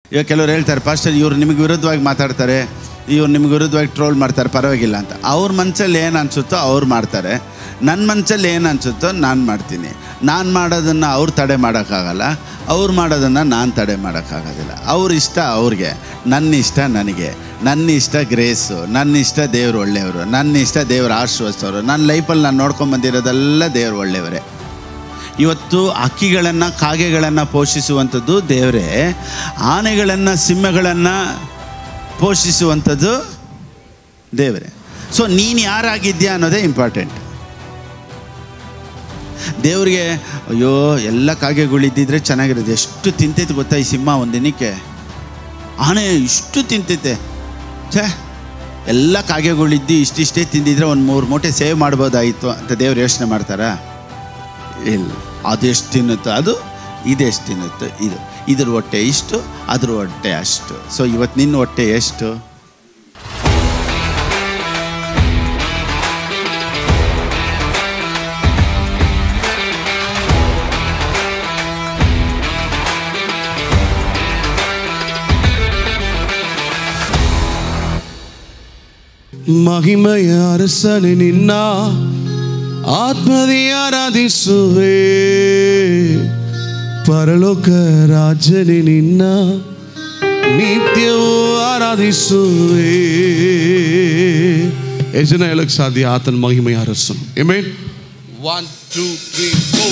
ಇವಾಗ ಕೆಲವ್ರು ಹೇಳ್ತಾರೆ, ಪಾಸ್ಟರ್ ಇವ್ರು ನಿಮಗೆ ವಿರುದ್ಧವಾಗಿ ಮಾತಾಡ್ತಾರೆ, ಇವ್ರು ನಿಮ್ಗೆ ವಿರುದ್ಧವಾಗಿ ಟ್ರೋಲ್ ಮಾಡ್ತಾರೆ, ಪರವಾಗಿಲ್ಲ ಅಂತ. ಅವ್ರ ಮನಸ್ಸಲ್ಲಿ ಏನು ಅನಿಸುತ್ತೋ ಅವ್ರು ಮಾಡ್ತಾರೆ, ನನ್ನ ಮನಸ್ಸಲ್ಲಿ ಏನು ಅನಿಸುತ್ತೋ ನಾನು ಮಾಡ್ತೀನಿ. ನಾನು ಮಾಡೋದನ್ನು ಅವ್ರು ತಡೆ ಮಾಡೋಕ್ಕಾಗಲ್ಲ, ಅವ್ರು ಮಾಡೋದನ್ನು ನಾನು ತಡೆ ಮಾಡೋಕ್ಕಾಗೋದಿಲ್ಲ. ಅವ್ರ ಇಷ್ಟ ಅವ್ರಿಗೆ, ನನ್ನ ಇಷ್ಟ ನನಗೆ, ನನ್ನ ಇಷ್ಟ ಗ್ರೇಸು, ನನ್ನ ಇಷ್ಟ ದೇವ್ರು ಒಳ್ಳೆಯವರು, ನನ್ನ ಇಷ್ಟ ದೇವ್ರು ಆಶೀರ್ವದಿಸೋರು. ನನ್ನ ಲೈಫಲ್ಲಿ ನಾನು ನೋಡ್ಕೊಂಬಂದಿರೋದೆಲ್ಲ ದೇವ್ರು ಒಳ್ಳೆಯವರೇ. ಇವತ್ತು ಹಕ್ಕಿಗಳನ್ನು ಕಾಗೆಗಳನ್ನು ಪೋಷಿಸುವಂಥದ್ದು ದೇವರೇ, ಆನೆಗಳನ್ನು ಸಿಂಹಗಳನ್ನು ಪೋಷಿಸುವಂಥದ್ದು ದೇವರೇ. ಸೊ ನೀನು ಯಾರಾಗಿದ್ಯಾ ಅನ್ನೋದೇ ಇಂಪಾರ್ಟೆಂಟ್. ದೇವ್ರಿಗೆ ಅಯ್ಯೋ ಎಲ್ಲ ಕಾಗೆಗಳಿದ್ದಿದ್ರೆ ಚೆನ್ನಾಗಿರೋದು, ಎಷ್ಟು ತಿಂತೈತೆ ಗೊತ್ತಾ ಈ ಸಿಂಹ ಒಂದು ದಿನಕ್ಕೆ, ಆನೆ ಇಷ್ಟು ತಿಂತೈತೆ, ಛೇ ಎಲ್ಲ ಕಾಗೆಗಳಿದ್ದು ಇಷ್ಟಿಷ್ಟೇ ತಿಂದಿದ್ರೆ ಒಂದು 3 ಮೂಟೆ ಸೇವ್ ಮಾಡ್ಬೋದಾಯಿತು ಅಂತ ದೇವ್ರು ಯೋಚನೆ ಮಾಡ್ತಾರಾ? ಇಲ್ಲ. ಅದೆಷ್ಟು ತಿನ್ನುತ್ತೋ ಅದು, ಇದೆಷ್ಟು ತಿನ್ನುತ್ತೋ ಇದು, ಇದ್ರ ಹೊಟ್ಟೆ ಇಷ್ಟು, ಅದ್ರ ಹೊಟ್ಟೆ ಅಷ್ಟು. ಸೊ ಇವತ್ತು ನಿನ್ನ ಹೊಟ್ಟೆ ಎಷ್ಟು? ಮಹಿಮೆಯ ಅರಸನೆ ನಿನ್ನ ಆತ್ಮದಿ ಆರಾಧಿಸುವೆ, ಪರಲೋಕ ರಾಜನೇ ನಿನ್ನ ನಿತ್ಯವೂ ಆರಾಧಿಸುವೆ. ಎಷ್ಟು ಜನ ಹೇಳಕ್ ಸಾಧ್ಯ ಆತನ ಮಹಿಮೆಯ ಅರಸನು? ಆಮೆನ್. 1 2 3 4.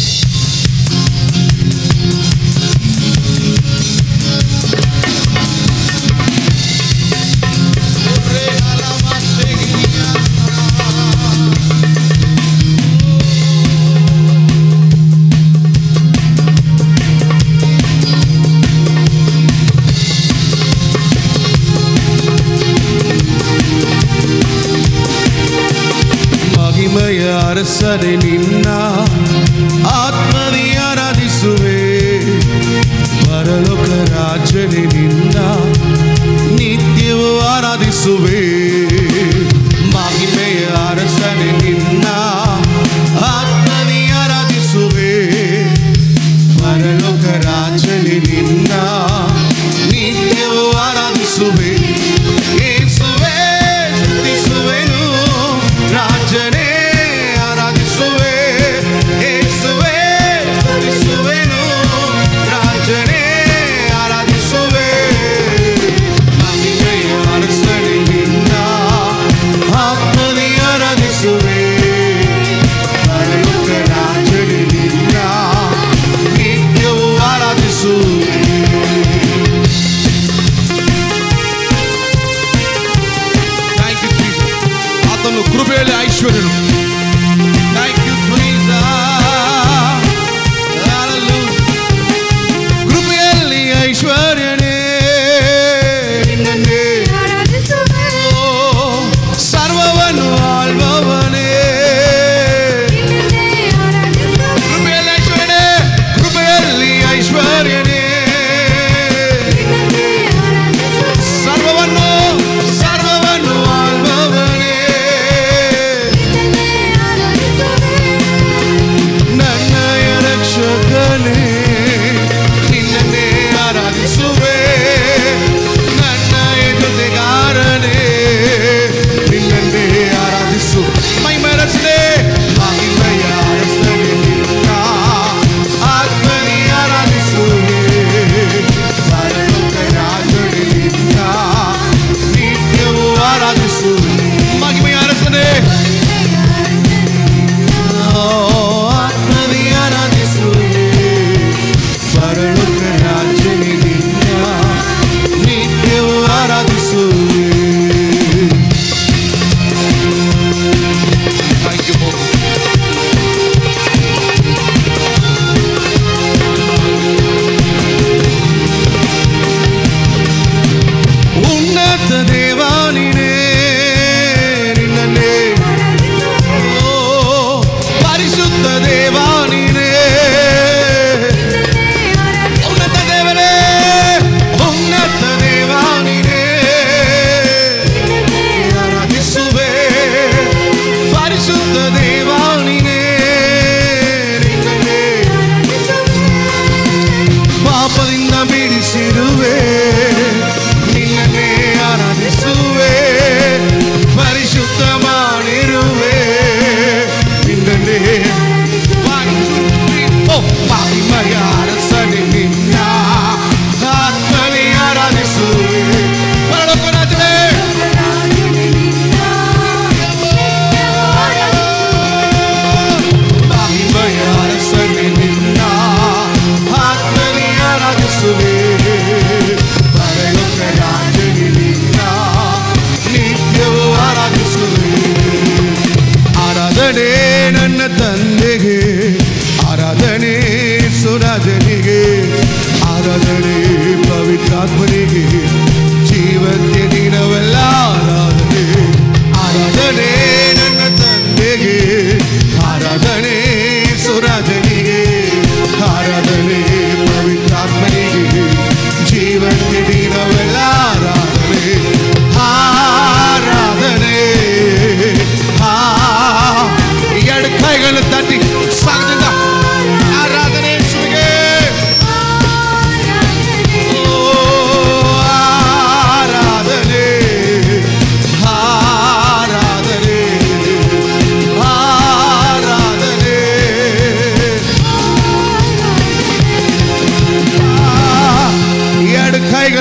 ಅರಸನೆ ನಿನ್ನ ಆತ್ಮದಿ ಆರಾಧಿಸುವೆ, ಪರಲೋಕ ರಾಜನೇ ನಿನ್ನ ನಿತ್ಯವೂ ಆರಾಧಿಸುವೆ. ಮಹಿಮೆಯ ಅರಸನೆ ನಿನ್ನ ಆತ್ಮದಿ ಆರಾಧಿಸುವೆ, ಪರಲೋಕ ರಾಜನೇ ನಿನ್ನ ನಿತ್ಯವೂ ಆರಾಧಿಸುವೆ. ಯೇಸುವೇ ಸ್ತುತಿಸುವೆನು, ರಾಜನೇ ಆರಾಧಿಸುವೆ. ಮಹಿಮೆಯ ಅರಸನೆ ನಿನ್ನ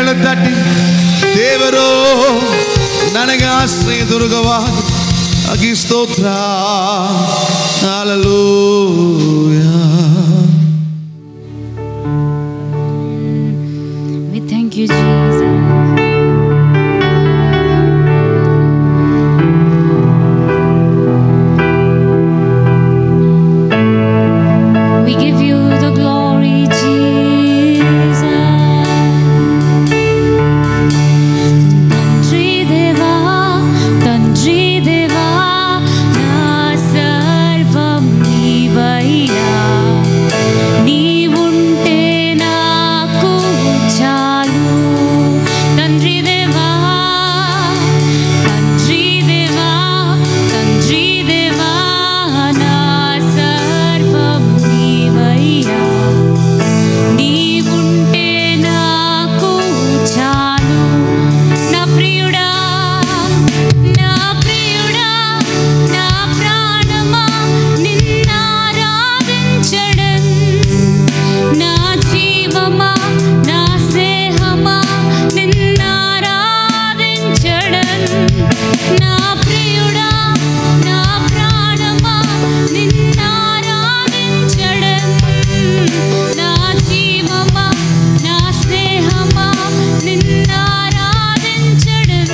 ಕರಗಳು ತಟ್ಟಿ ದೇವರು ನನಗೆ ಆಶ್ರಯ ದುರ್ಗವಾದ ಅಗಿ ಸ್ತೋತ್ರ. Hallelujah. We thank you, Jesus. We give you the glory, Jesus. Tandri Deva, Tandri Deva, na sarvam nivaya. Nivunte naku chalu. Tandri Deva, Tandri Deva, Tandri Deva, na sarvam nivaya. నీవుంటే నాకు చాలు. నా ప్రియుడా, నా ప్రియుడా, నా ప్రాణమా నిన్నారాధించడం. నా జీవమా, నా స్నేహమా నిన్నారాధించడం. నా ప్రియుడా, నా ప్రాణమా నిన్నారాధించడం. నా జీవమా, నా స్నేహమా నిన్నారాధించడం.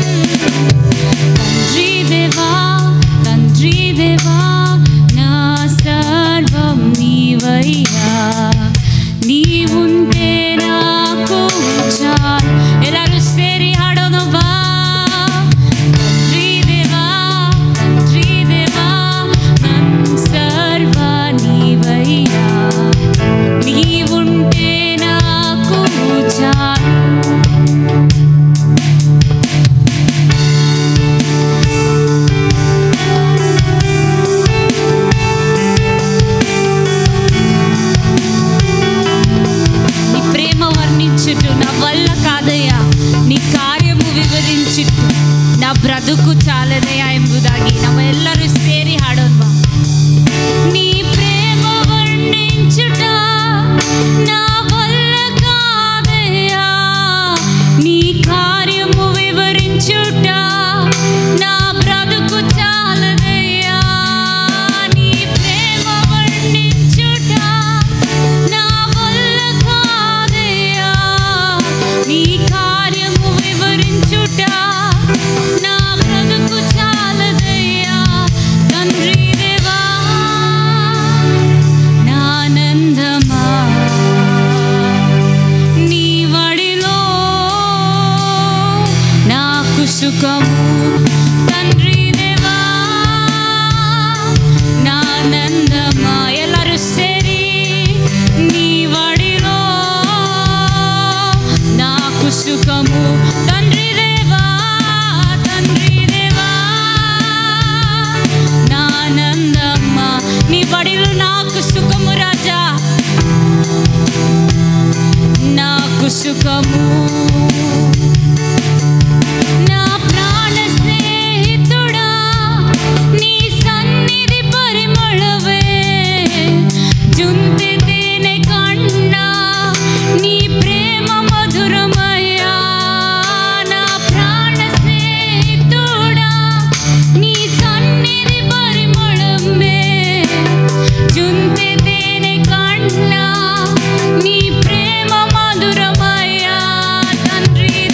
తండ్రి దేవా, తండ్రి దేవా, నా సర్వం నీవయ్యా. నీవుంటే నాకు చాలు. ಎಲ್ಲರೂ ಸೇರಿ ಹಾಡೋಣವಾ? తండ్రి దేవా, తండ్రి దేవా, ನನ್ನ ಸರ್ವ నీవయ్యా. నీవుంటే నాకు చాలు. నీ ప్రేమ వర్ణించుట నా వల్ల కాదయ్యా, నీ ಕಾರ್ಯము ವಿವರಿಸಿಟ್ಟು ನಾ ಬ್ರದುಕು ಚಾಲದೆಯಾ ಎಂಬುದಾಗಿ ನಾವೆಲ್ಲರೂ ಸೇರಿ ಹಾಡೋಣ. నీ ప్రేమ వర్ణించుట నా వల్ల కాదయ్యా, నీ కార్యము వివరించుట నా బ్రతుకు చాలదయ్యా. నీ ప్రేమ వర్ణించుట నా వల్ల కాదయ్యా, నీ కార్యము వివరించుట నా బ్రతుకు చాలదయ్యా. తండ్రి దేవా, నా ఆనందమా నీ వడిలో నాకు సుఖము. తండ్రి దేవా, నా ఆనందమా ಎಲ್ಲರೂ ಸೇರಿ నీ వడిలో నాకు సుఖము. తండ్రి దేవా, తండ్రి దేవా, నా ఆనందమా నీ వడిలో నాకు సుఖము రాజా, నాకు సుఖము. నా ప్రాణ స్నేహితుడా, నీ సన్నిధి పరిమళవే. జుంతి తేనె కన్నా నీ ప్రేమ మధురమయ్యా. నా ప్రాణ స్నేహితుడా, నీ సన్నిధి పరిమళమే. జుంతి తేనె కన్నా నీ ప్రేమ మధురమయ్యా. తండ్రి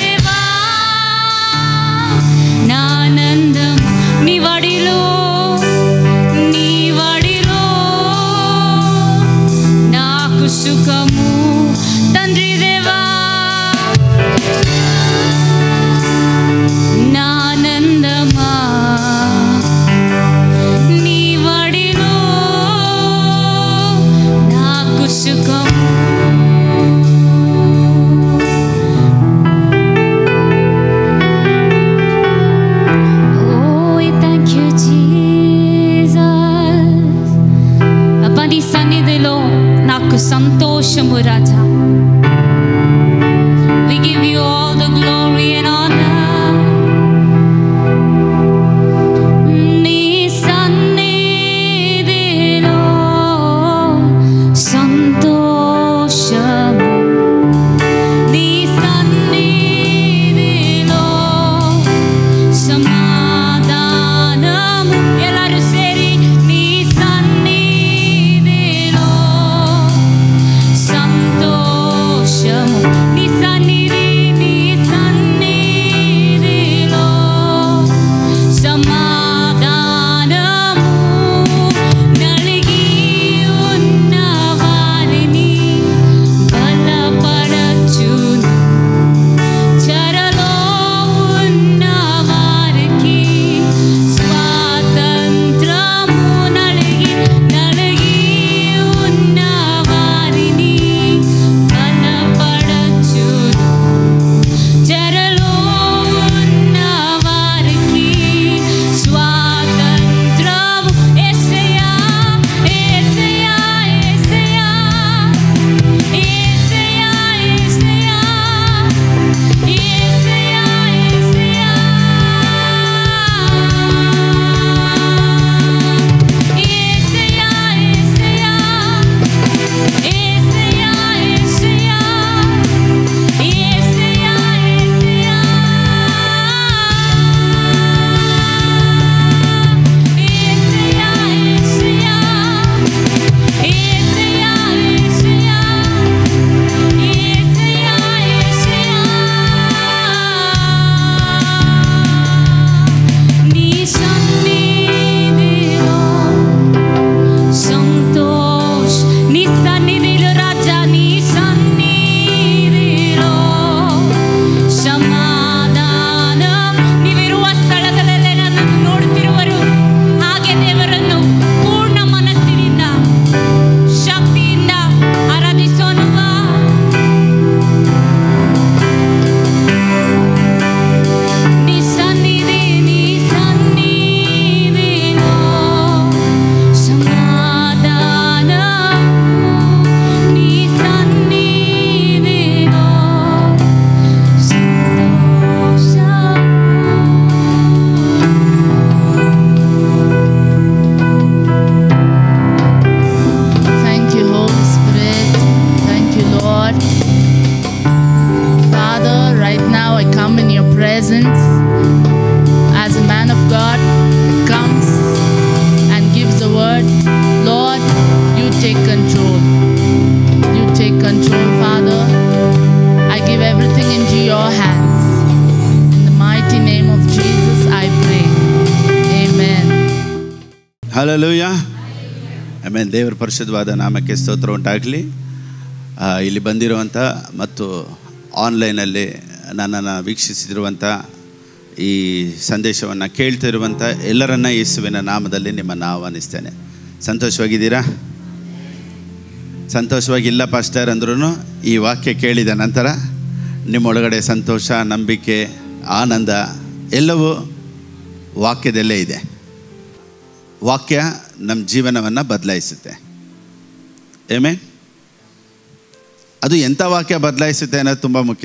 ಹಲ್ಲೆಲೂಯಾ. ಆಮೇಲೆ ದೇವರ ಪರಿಶುದ್ಧವಾದ ನಾಮಕ್ಕೆ ಸ್ತೋತ್ರ ಉಂಟಾಗಲಿ. ಇಲ್ಲಿ ಬಂದಿರುವಂಥ ಮತ್ತು ಆನ್ಲೈನಲ್ಲಿ ನನ್ನನ್ನು ವೀಕ್ಷಿಸಿರುವಂಥ ಈ ಸಂದೇಶವನ್ನು ಕೇಳ್ತಿರುವಂಥ ಎಲ್ಲರನ್ನ ಯೇಸುವಿನ ನಾಮದಲ್ಲಿ ನಿಮ್ಮನ್ನು ಆಹ್ವಾನಿಸ್ತೇನೆ. ಸಂತೋಷವಾಗಿದ್ದೀರಾ? ಸಂತೋಷವಾಗಿಲ್ಲ ಪಾಸ್ಟರ್ ಅಂದ್ರೂ ಈ ವಾಕ್ಯ ಕೇಳಿದ ನಂತರ ನಿಮ್ಮೊಳಗಡೆ ಸಂತೋಷ, ನಂಬಿಕೆ, ಆನಂದ ಎಲ್ಲವೂ ವಾಕ್ಯದಲ್ಲೇ ಇದೆ. ವಾಕ್ಯ ನಮ್ಮ ಜೀವನವನ್ನು ಬದಲಾಯಿಸುತ್ತೆ. ಆಮೆನ್. ಅದು ಎಂಥ ವಾಕ್ಯ ಬದಲಾಯಿಸುತ್ತೆ ಅನ್ನೋದು ತುಂಬ ಮುಖ್ಯ.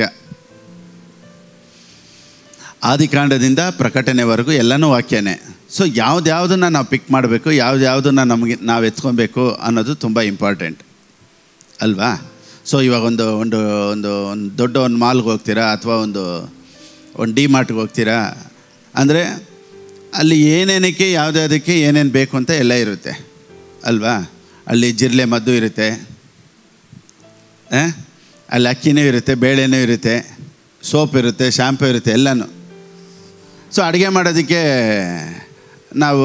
ಆದಿಕಾಂಡದಿಂದ ಪ್ರಕಟಣೆವರೆಗೂ ಎಲ್ಲನೂ ವಾಕ್ಯನೇ. ಸೊ ಯಾವುದ್ಯಾವುದನ್ನು ನಾವು ಪಿಕ್ ಮಾಡಬೇಕು, ಯಾವುದ್ಯಾವುದನ್ನು ನಮಗೆ ನಾವು ಎತ್ಕೊಬೇಕು ಅನ್ನೋದು ತುಂಬ ಇಂಪಾರ್ಟೆಂಟ್ ಅಲ್ವಾ? ಸೊ ಇವಾಗ ಒಂದು ಒಂದು ಒಂದು ಒಂದು ದೊಡ್ಡ ಒಂದು ಮಾಲ್ಗೆ ಹೋಗ್ತೀರಾ ಅಥವಾ ಒಂದು ಡಿ ಮಾರ್ಟ್ಗೆ ಹೋಗ್ತೀರಾ ಅಂದರೆ ಅಲ್ಲಿ ಏನೇನಕ್ಕೆ ಯಾವುದ್ಯಾವುದಕ್ಕೆ ಏನೇನು ಬೇಕು ಅಂತ ಎಲ್ಲ ಇರುತ್ತೆ ಅಲ್ವಾ? ಅಲ್ಲಿ ಜಿರಳೆ ಮದ್ದು ಇರುತ್ತೆ, ಅಲ್ಲಿ ಅಕ್ಕಿನೂ ಇರುತ್ತೆ, ಬೇಳೆನೂ ಇರುತ್ತೆ, ಸೋಪ್ ಇರುತ್ತೆ, ಶಾಂಪು ಇರುತ್ತೆ, ಎಲ್ಲನೂ. ಸೊ ಅಡುಗೆ ಮಾಡೋದಕ್ಕೆ ನಾವು